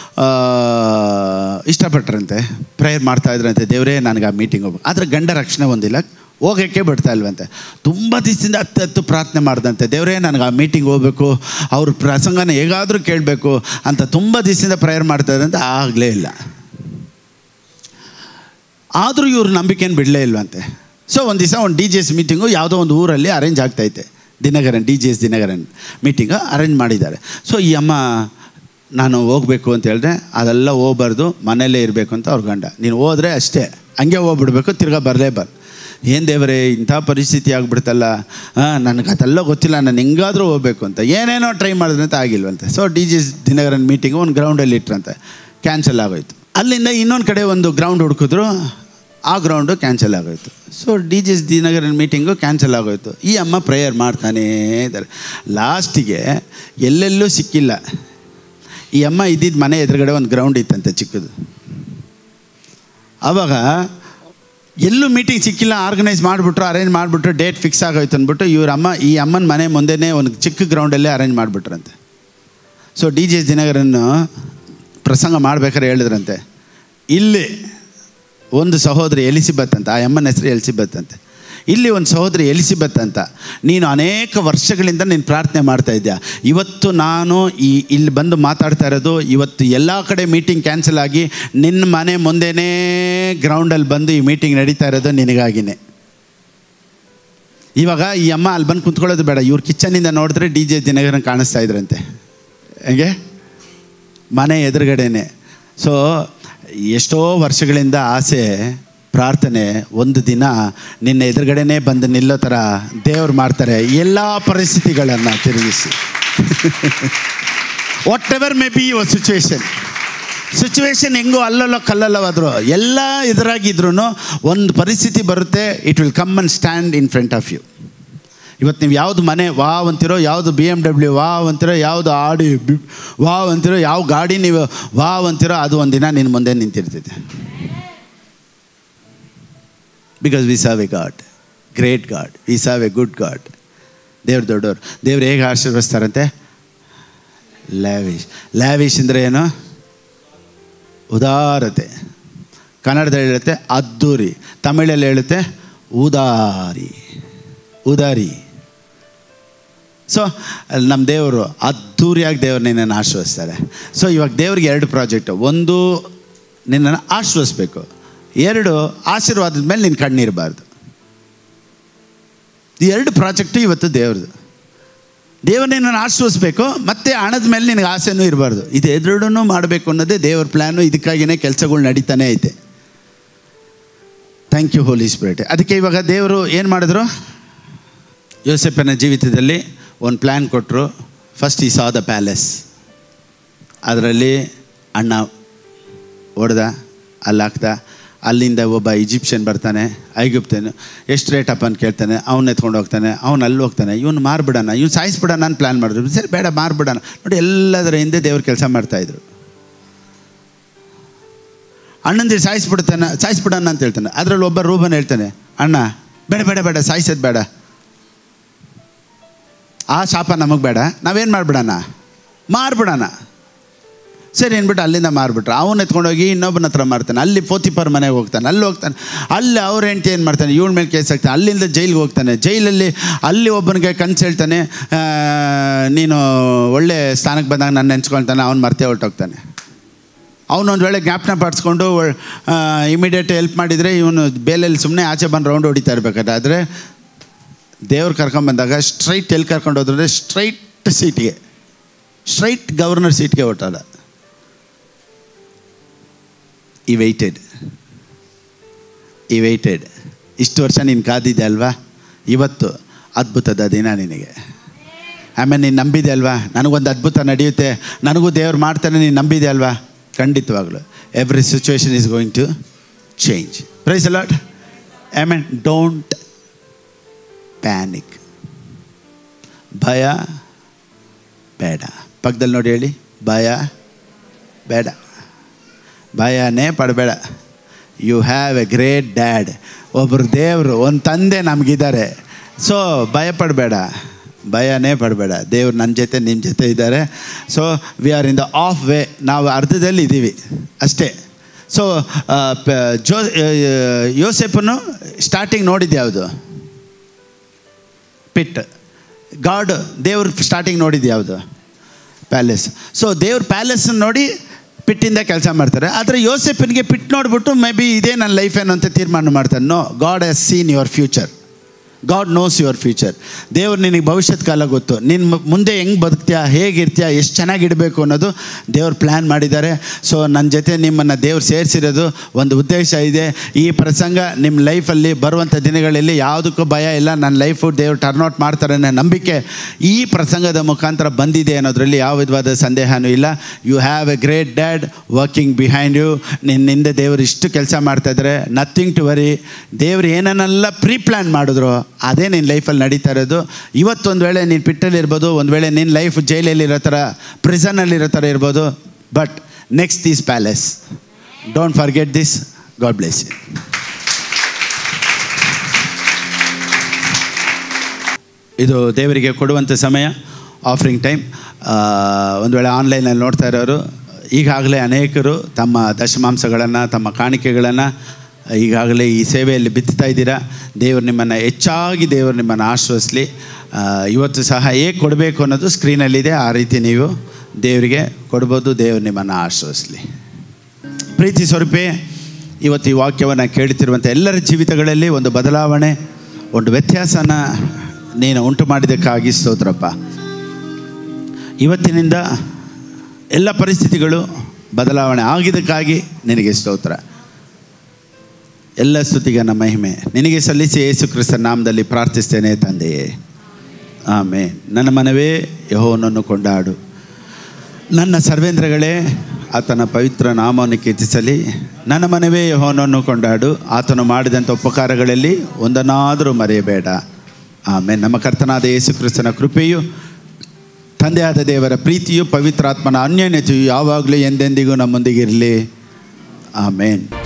ಇಷ್ಟಪಟ್ರಂತೆ, ಪ್ರೇಯರ್ ಮಾಡ್ತಾಯಿದ್ರಂತೆ, ದೇವರೇ ನನಗೆ ಆ ಮೀಟಿಂಗ್ ಹೋಗ್ಬೇಕು. ಆದರೆ ಗಂಡ ರಕ್ಷಣೆ ಹೊಂದಿಲ್ಲ, ಹೋಗೋಕ್ಕೆ ಬಿಡ್ತಾ ಇಲ್ವಂತೆ. ತುಂಬ ದಿವಸದಿಂದ ಹತ್ತು ಪ್ರಾರ್ಥನೆ ಮಾಡ್ದಂತೆ, ದೇವರೇ ನನಗೆ ಆ ಮೀಟಿಂಗ್ ಹೋಗಬೇಕು, ಅವ್ರ ಪ್ರಸಂಗನ ಹೇಗಾದರೂ ಕೇಳಬೇಕು ಅಂತ ತುಂಬ ದಿವಸದಿಂದ ಪ್ರೇಯರ್ ಮಾಡ್ತಾ ಇದ್ದಂತೆ, ಆಗಲೇ ಇಲ್ಲ. ಆದರೂ ಇವ್ರ ನಂಬಿಕೆಯನ್ನು ಬಿಡಲೇ ಇಲ್ವಂತೆ. ಸೊ ಒಂದು ದಿವಸ ಒಂದು DJs ಮೀಟಿಂಗು ಯಾವುದೋ ಒಂದು ಊರಲ್ಲಿ ಅರೇಂಜ್ ಆಗ್ತೈತೆ, DJs ದಿನಗರನ್ ಮೀಟಿಂಗು ಅರೇಂಜ್ ಮಾಡಿದ್ದಾರೆ. ಸೊ ಈ ಅಮ್ಮ, ನಾನು ಹೋಗಬೇಕು ಅಂತ ಹೇಳಿದ್ರೆ, ಅದೆಲ್ಲ ಹೋಗ್ಬಾರ್ದು, ಮನೆಯಲ್ಲೇ ಇರಬೇಕು ಅಂತ ಅವ್ರ ಗಂಡ. ನೀನು ಹೋದರೆ ಅಷ್ಟೇ, ಹಂಗೆ ಹೋಗ್ಬಿಡ್ಬೇಕು, ತಿರ್ಗಾ ಬರಲೇಬಾರ್ದು. ಏನು ದೇವರೇ ಇಂಥ ಪರಿಸ್ಥಿತಿ ಆಗಿಬಿಡ್ತಲ್ಲ, ನನಗೆ ಅದೆಲ್ಲ ಗೊತ್ತಿಲ್ಲ, ನಾನು ಹೆಂಗಾದರೂ ಹೋಗ್ಬೇಕು ಅಂತ ಏನೇನೋ ಟ್ರೈ ಮಾಡಿದ್ರಂತ ಆಗಿಲ್ವಂತೆ. ಸೊ DJs ದಿನಗರನ್ ಮೀಟಿಂಗು ಒಂದು ಗ್ರೌಂಡಲ್ಲಿ ಇಟ್ರಂತೆ, ಕ್ಯಾನ್ಸಲ್ ಆಗೋಯ್ತು. ಅಲ್ಲಿಂದ ಇನ್ನೊಂದು ಕಡೆ ಒಂದು ಗ್ರೌಂಡ್ ಹುಡುಕಿದ್ರು, ಆ ಗ್ರೌಂಡು ಕ್ಯಾನ್ಸಲ್ ಆಗೋಯ್ತು. So DJs Dhinakaran meeting cancel ಆಗೋಯ್ತು. ಈ ಅಮ್ಮ ಪ್ರೇಯರ್ ಮಾಡ್ತಾನೇ ಇದ್ದಾರೆ. ಲಾಸ್ಟಿಗೆ ಎಲ್ಲೆಲ್ಲೂ ಸಿಕ್ಕಿಲ್ಲ. ಈ ಅಮ್ಮ ಇದ್ದಿದ್ದು ಮನೆ ಎದುರುಗಡೆ ಒಂದು ಗ್ರೌಂಡ್ ಇತ್ತಂತೆ ಚಿಕ್ಕದು. ಆವಾಗ ಎಲ್ಲೂ ಮೀಟಿಂಗ್ ಸಿಕ್ಕಿಲ್ಲ, ಅರೇಂಜ್ ಮಾಡಿಬಿಟ್ರು, ಡೇಟ್ ಫಿಕ್ಸ್ ಆಗೋಯ್ತು ಅಂದ್ಬಿಟ್ಟು ಈ ಅಮ್ಮನ ಮನೆ ಮುಂದೆನೇ ಒಂದು ಚಿಕ್ಕ ಗ್ರೌಂಡಲ್ಲೇ ಅರೇಂಜ್ ಮಾಡಿಬಿಟ್ರಂತೆ. ಸೊ DJs ದಿನಗರನ್ನು ಪ್ರಸಂಗ ಮಾಡ್ಬೇಕಾದ್ರೆ ಹೇಳಿದ್ರಂತೆ, ಇಲ್ಲಿ ಒಂದು ಸಹೋದರಿ ಎಲಿಸಿಬೆತ್ ಅಂತ, ಆ ಅಮ್ಮನ ಹೆಸರು ಎಲಿಸಿಬೆತ್ ಅಂತೆ, ಇಲ್ಲಿ ಒಂದು ಸಹೋದರಿ ಎಲಿಸಿಬೆತ್ ಅಂತ, ನೀನು ಅನೇಕ ವರ್ಷಗಳಿಂದ ನೀನು ಪ್ರಾರ್ಥನೆ ಮಾಡ್ತಾ ಇದ್ಯಾ. ಇವತ್ತು ನಾನು ಇಲ್ಲಿ ಬಂದು ಮಾತಾಡ್ತಾ ಇರೋದು, ಇವತ್ತು ಎಲ್ಲ ಕಡೆ ಮೀಟಿಂಗ್ ಕ್ಯಾನ್ಸಲ್ ಆಗಿ ನಿನ್ನ ಮನೆ ಮುಂದೆನೇ ಗ್ರೌಂಡಲ್ಲಿ ಬಂದು ಈ ಮೀಟಿಂಗ್ ನಡೀತಾ ಇರೋದು ನಿನಗಾಗಿನೇ. ಇವಾಗ ಈ ಅಮ್ಮ ಅಲ್ಲಿ ಬಂದು ಕುಂತ್ಕೊಳ್ಳೋದು ಬೇಡ, ಇವ್ರ ಕಿಚನಿಂದ ನೋಡಿದ್ರೆ DJs ದಿನಗರನ್ ಕಾಣಿಸ್ತಾ ಇದ್ರಂತೆ, ಹೇಗೆ ಮನೆ ಎದುರುಗಡೆನೆ. ಸೊ ಎಷ್ಟೋ ವರ್ಷಗಳಿಂದ ಆಸೆ, ಪ್ರಾರ್ಥನೆ, ಒಂದು ದಿನ ನಿನ್ನ ಎದುರುಗಡೆನೇ ಬಂದು ನಿಲ್ಲೋ ಥರ ದೇವ್ರು ಮಾಡ್ತಾರೆ ಎಲ್ಲ ಪರಿಸ್ಥಿತಿಗಳನ್ನು ತಿರುಗಿಸಿ. Whatever may be your situation ಹೆಂಗೋ ಅಲ್ಲಲ್ಲೋ ಕಲ್ಲಲ್ಲವಾದರೂ ಎಲ್ಲ ಎದುರಾಗಿದ್ರೂ ಒಂದು ಪರಿಸ್ಥಿತಿ ಬರುತ್ತೆ, it will come and stand in front of you. ಇವತ್ತು ನೀವು ಯಾವುದು ಮನೆ ವಾವ್ ಅಂತಿರೋ, ಯಾವುದು BMW ವಾವ್ ಅಂತಿರೋ, ಯಾವುದು ಆಡಿ ವಾವ್ ಅಂತಿರೋ, ಯಾವ ಗಾಡಿ ನೀವು ವಾವ್ ಅಂತಿರೋ, ಅದು ಒಂದಿನ ನಿನ್ನ ಮುಂದೆ ನಿಂತಿರ್ತೈತೆ. Because we serve a God, great God, we serve a good God. ದೇವ್ರು ದೊಡ್ಡವ್ರು. ದೇವ್ರು ಹೇಗೆ ಆಶೀರ್ವದಿಸ್ತಾರಂತೆ? ಲ್ಯಾವಿಶ್ ಅಂದರೆ ಏನು? ಉದಾರತೆ. ಕನ್ನಡದಲ್ಲಿ ಹೇಳುತ್ತೆ ಅದ್ದೂರಿ, ತಮಿಳಲ್ಲಿ ಹೇಳುತ್ತೆ ಉದಾರಿ. ಸೊ ನಮ್ಮ ದೇವರು ಅದ್ಧೂರಿಯಾಗಿ ದೇವರು ನಿನ್ನನ್ನು ಆಶ್ರಯಿಸ್ತಾರೆ. ಸೊ ಇವಾಗ ದೇವ್ರಿಗೆ 2 ಪ್ರಾಜೆಕ್ಟು. ಒಂದು, ನಿನ್ನನ್ನು ಆಶ್ರಯಿಸ್ಬೇಕು. 2, ಆಶೀರ್ವಾದದ ಮೇಲೆ ನಿನ್ನ ಕಣ್ಣಿರಬಾರ್ದು. ಈ 2 ಪ್ರಾಜೆಕ್ಟು ಇವತ್ತು ದೇವ್ರದ್ದು. ದೇವರು ನಿನ್ನನ್ನು ಆಶ್ರಯಿಸ್ಬೇಕು, ಮತ್ತು ಹಣದ ಮೇಲೆ ನಿನಗೆ ಆಸೆನೂ ಇರಬಾರ್ದು. ಇದು ಎರಡನ್ನೂ ಮಾಡಬೇಕು ಅನ್ನೋದೇ ದೇವ್ರ ಪ್ಲ್ಯಾನು. ಇದಕ್ಕಾಗಿಯೇ ಕೆಲಸಗಳು ನಡೀತಾನೆ ಐತೆ. Thank you Holy Spirit. ಅದಕ್ಕೆ ಇವಾಗ ದೇವರು ಏನು ಮಾಡಿದ್ರು, ಯೋಸೇಫನ ಜೀವಿತದಲ್ಲಿ ಒಂದು ಪ್ಲ್ಯಾನ್ ಕೊಟ್ಟರು. ಫಸ್ಟ್ ಈ ಸಾ ದ ಪ್ಯಾಲೇಸ್. ಅದರಲ್ಲಿ ಅಣ್ಣ ಹೊಡೆದ, ಅಲ್ಲಾಕ್ದ. ಅಲ್ಲಿಂದ ಒಬ್ಬ ಈಜಿಪ್ಷಿಯನ್ ಬರ್ತಾನೆ, ಐಗುಪ್ತನು. ಎಷ್ಟು ರೇಟಪ್ಪ ಅಂತ ಕೇಳ್ತಾನೆ. ಅವ್ನು ಎತ್ಕೊಂಡು ಹೋಗ್ತಾನೆ, ಅವ್ನು ಅಲ್ಲಿ ಹೋಗ್ತಾನೆ. ಇವನು ಮಾರ್ಬಿಡೋಣ, ಇವ್ನು ಸಾಯಿಸ್ಬಿಡೋಣ ಅಂತ ಪ್ಲ್ಯಾನ್ ಮಾಡಿದ್ರು. ಸರಿ ಬೇಡ, ಮಾರ್ಬಿಡೋಣ. ನೋಡಿ, ಎಲ್ಲದರ ಹಿಂದೆ ದೇವ್ರು ಕೆಲಸ ಮಾಡ್ತಾಯಿದ್ರು. ಅಣ್ಣಂದಿರು ಸಾಯಿಸ್ಬಿಡೋಣ ಅಂತ ಹೇಳ್ತಾನೆ. ಅದರಲ್ಲಿ ಒಬ್ಬ ರೂಬನ್ ಹೇಳ್ತಾನೆ, ಅಣ್ಣ ಬೇಡ ಬೇಡ ಬೇಡ, ಸಾಯಿಸೋದು ಬೇಡ, ಆ ಶಾಪ ನಮಗೆ ಬೇಡ, ನಾವೇನು ಮಾಡಿಬಿಡೋಣ, ಮಾರ್ಬಿಡೋಣ. ಸರಿ ಅಂದ್ಬಿಟ್ಟು ಅಲ್ಲಿಂದ ಮಾರ್ಬಿಟ್ರು. ಅವನು ಎತ್ಕೊಂಡೋಗಿ ಇನ್ನೊಬ್ಬನ ಹತ್ರ ಮಾರ್ತಾನೆ. ಅಲ್ಲಿ ಪೋತಿಫರ್ ಮನೆಗೆ ಹೋಗ್ತಾನೆ, ಅಲ್ಲಿ ಹೋಗ್ತಾನೆ. ಅಲ್ಲಿ ಅವ್ರ ಹೆಂಡತಿ ಏನು ಮಾಡ್ತಾನೆ, ಇವಳ ಮೇಲೆ ಕೇಸ್ ಹಾಕ್ತಾನೆ. ಅಲ್ಲಿಂದ ಜೈಲಿಗೆ ಹೋಗ್ತಾನೆ. ಜೈಲಲ್ಲಿ ಅಲ್ಲಿ ಒಬ್ಬನಿಗೆ ಕನ್ಸು ಹೇಳ್ತಾನೆ, ನೀನು ಒಳ್ಳೆ ಸ್ಥಾನಕ್ಕೆ ಬಂದಾಗ ನನ್ನ ನೆನ್ಸ್ಕೊಳ್ತಾನೆ. ಅವ್ನು ಮರ್ತೇ ಹೊರಟೋಗ್ತಾನೆ. ಅವನೊಂದು ವೇಳೆ ಜ್ಞಾಪನ ಪಡಿಸ್ಕೊಂಡು ಇಮಿಡಿಯೇಟ್ ಹೆಲ್ಪ್ ಮಾಡಿದರೆ ಇವನು ಬೇಲಲ್ಲಿ ಸುಮ್ಮನೆ ಆಚೆ ಬಂದು ರೌಂಡ್ ಹೊಡಿತಾ ಇರ್ಬೇಕಾದ್ರೆ. ಆದರೆ ದೇವ್ರು ಕರ್ಕೊಂಬಂದಾಗ ಸ್ಟ್ರೈಟ್ ಎಲ್ಲಿ ಕರ್ಕೊಂಡು ಹೋದ್ರೆ, ಸ್ಟ್ರೈಟ್ ಸೀಟ್ಗೆ, ಸ್ಟ್ರೈಟ್ ಗವರ್ನರ್ ಸೀಟ್ಗೆ ಹೊಟ್ಟಾಡ. ಈ ವೆಯ್ಟೆಡ್ ಇಷ್ಟು ವರ್ಷ ನೀನು ಕಾದಿದ್ದೆ ಅಲ್ವಾ, ಇವತ್ತು ಅದ್ಭುತದ ದಿನ ನಿನಗೆ. ಆಮೇಲೆ ನೀನು ನಂಬಿದೆ ಅಲ್ವಾ, ನನಗೊಂದು ಅದ್ಭುತ ನಡೆಯುತ್ತೆ, ನನಗೂ ದೇವ್ರು ಮಾಡ್ತಾನೆ, ನೀನು ನಂಬಿದೆ ಅಲ್ವಾ. ಖಂಡಿತವಾಗಲು every situation is going to change. Praise the Lord. Amen. Don't panic. ಭಯ ಬೇಡ. ಪಕ್ಕದಲ್ಲಿ ನೋಡಿ ಹೇಳಿ, ಭಯ ಬೇಡ, ಭಯನೇ ಪಡಬೇಡ. You have a great dad. ಒಬ್ಬರು ದೇವರು, ಒಂದು ತಂದೆ ನಮಗಿದ್ದಾರೆ. ಸೊ ಭಯ ಪಡಬೇಡ, ಭಯನೇ ಪಡಬೇಡ. ದೇವ್ರು ನನ್ನ ಜೊತೆ, ನಿಮ್ಮ ಜೊತೆ ಇದ್ದಾರೆ. So we are in the half way. ನಾವು ಅರ್ಧದಲ್ಲಿ ಇದ್ದೀವಿ ಅಷ್ಟೇ. ಸೊ ಯೋಸೇಫನು ಸ್ಟಾರ್ಟಿಂಗ್ ನೋಡಿದ್ದು ಯಾವುದು? ಪಿಟ್. ಗಾಡ್, ದೇವ್ರ ಸ್ಟಾರ್ಟಿಂಗ್ ನೋಡಿದ್ದು ಯಾವುದು? ಪ್ಯಾಲೇಸ್. ಸೊ ದೇವ್ರ ಪ್ಯಾಲೇಸನ್ನು ನೋಡಿ ಪಿಟ್ಟಿಂದ ಕೆಲಸ ಮಾಡ್ತಾರೆ. ಆದರೆ ಯೋಸೇಫನಿಗೆ ಪಿಟ್ ನೋಡ್ಬಿಟ್ಟು ಮೇ ಬಿ ಇದೇ ನನ್ನ ಲೈಫ್ ಏನು ಅಂತ ತೀರ್ಮಾನ ಮಾಡ್ತಾನೆ. No, God has seen your future. God knows your future. ದೇವ್ರು ನಿನಗೆ ಭವಿಷ್ಯದ ಕಾಲ ಗೊತ್ತು. ನಿನ್ನ ಮುಂದೆ ಹೆಂಗೆ ಬದುಕ್ತೀಯಾ, ಹೇಗಿರ್ತೀಯಾ, ಎಷ್ಟು ಚೆನ್ನಾಗಿಡಬೇಕು ಅನ್ನೋದು ದೇವ್ರು ಪ್ಲ್ಯಾನ್ ಮಾಡಿದ್ದಾರೆ. ಸೊ ನನ್ನ ಜೊತೆ ನಿಮ್ಮನ್ನು ದೇವ್ರು ಸೇರಿಸಿರೋದು ಒಂದು ಉದ್ದೇಶ ಇದೆ. ಈ ಪ್ರಸಂಗ ನಿಮ್ಮ ಲೈಫಲ್ಲಿ ಬರುವಂಥ ದಿನಗಳಲ್ಲಿ ಯಾವುದಕ್ಕೂ ಭಯ ಇಲ್ಲ. ನನ್ನ ಲೈಫು ದೇವ್ರು ಟರ್ನ್ಔಟ್ ಮಾಡ್ತಾರೆ ಅನ್ನೋ ನಂಬಿಕೆ ಈ ಪ್ರಸಂಗದ ಮುಖಾಂತರ ಬಂದಿದೆ ಅನ್ನೋದರಲ್ಲಿ ಯಾವ ವಿಧವಾದ ಸಂದೇಹನೂ ಇಲ್ಲ. You have a great dad working behind you. ನಿನ್ನಿಂದ ದೇವರು ಇಷ್ಟು ಕೆಲಸ ಮಾಡ್ತಾಯಿದ್ದಾರೆ. Nothing to worry. ದೇವ್ರು ಏನನ್ನೆಲ್ಲ ಪ್ರೀ ಪ್ಲ್ಯಾನ್ ಮಾಡಿದ್ರು ಅದೇ ನಿನ್ನ ಲೈಫಲ್ಲಿ ನಡೀತಾ ಇರೋದು. ಇವತ್ತೊಂದು ವೇಳೆ ನೀನು ಪಿಟ್ಟಲ್ಲಿರ್ಬೋದು, ಒಂದು ವೇಳೆ ನಿನ್ನ ಲೈಫ್ ಜೈಲಲ್ಲಿರೋ ಥರ, ಪ್ರಿಸನಲ್ಲಿರೋ ಥರ ಇರ್ಬೋದು. But next is palace. Don't forget this. God bless you. ಇದು ದೇವರಿಗೆ ಕೊಡುವಂಥ ಸಮಯ, ಆಫರಿಂಗ್ ಟೈಮ್. ಒಂದು ವೇಳೆ ಆನ್ಲೈನಲ್ಲಿ ನೋಡ್ತಾ ಇರೋರು, ಈಗಾಗಲೇ ಅನೇಕರು ತಮ್ಮ ದಶಮಾಂಸಗಳನ್ನು, ತಮ್ಮ ಕಾಣಿಕೆಗಳನ್ನು ಈಗಾಗಲೇ ಈ ಸೇವೆಯಲ್ಲಿ ಬಿತ್ತಾ ಇದ್ದೀರಾ. ದೇವರು ನಿಮ್ಮನ್ನು ಹೆಚ್ಚಾಗಿ ದೇವರು ನಿಮ್ಮನ್ನು ಆಶ್ರಯಿಸಲಿ. ಇವತ್ತು ಸಹ ಹೇಗೆ ಕೊಡಬೇಕು ಅನ್ನೋದು ಸ್ಕ್ರೀನಲ್ಲಿದೆ. ಆ ರೀತಿ ನೀವು ದೇವರಿಗೆ ಕೊಡ್ಬೋದು. ದೇವರು ನಿಮ್ಮನ್ನು ಆಶ್ರಯಿಸಲಿ. ಪ್ರೀತಿ ಸ್ವರೂಪೇ, ಇವತ್ತು ಈ ವಾಕ್ಯವನ್ನು ಕೇಳುತ್ತಿರುವಂಥ ಎಲ್ಲರ ಜೀವಿತಗಳಲ್ಲಿ ಒಂದು ಬದಲಾವಣೆ, ಒಂದು ವ್ಯತ್ಯಾಸನ ನೀನು ಉಂಟು ಮಾಡಿದ್ದಕ್ಕಾಗಿ ಸ್ತೋತ್ರಪ್ಪ. ಇವತ್ತಿನಿಂದ ಎಲ್ಲ ಪರಿಸ್ಥಿತಿಗಳು ಬದಲಾವಣೆ ಆಗಿದ್ದಕ್ಕಾಗಿ ನಿನಗೆ ಸ್ತೋತ್ರ. ಎಲ್ಲ ಸ್ತುತಿಗೆ ನಮ್ಮ ಮಹಿಮೆ ನಿನಗೆ ಸಲ್ಲಿಸಿ ಯೇಸು ಕ್ರಿಸ್ತನ ನಾಮದಲ್ಲಿ ಪ್ರಾರ್ಥಿಸ್ತೇನೆ ತಂದೆಯೇ, ಆಮೆನ್. ನನ್ನ ಮನವೇ ಯೆಹೋವನನ್ನು ಕೊಂಡಾಡು, ನನ್ನ ಸರ್ವೇಂದ್ರಗಳೇ ಆತನ ಪವಿತ್ರ ನಾಮವನ್ನು ಕೀರ್ತಿಸಲಿ. ನನ್ನ ಮನವೇ ಯೆಹೋವನನ್ನು ಕೊಂಡಾಡು, ಆತನು ಮಾಡಿದಂಥ ಉಪಕಾರಗಳಲ್ಲಿ ಒಂದನ್ನಾದರೂ ಮರೆಯಬೇಡ. ಆಮೆನ್. ನಮ್ಮ ಕರ್ತನಾದ ಯೇಸು ಕ್ರಿಸ್ತನ ಕೃಪೆಯು, ತಂದೆಯಾದ ದೇವರ ಪ್ರೀತಿಯು, ಪವಿತ್ರಾತ್ಮನ ಅನ್ಯೋನ್ಯತೆಯು ಯಾವಾಗಲೂ ಎಂದೆಂದಿಗೂ ನಮ್ಮೊಂದಿಗಿರಲಿ. ಆಮೆನ್.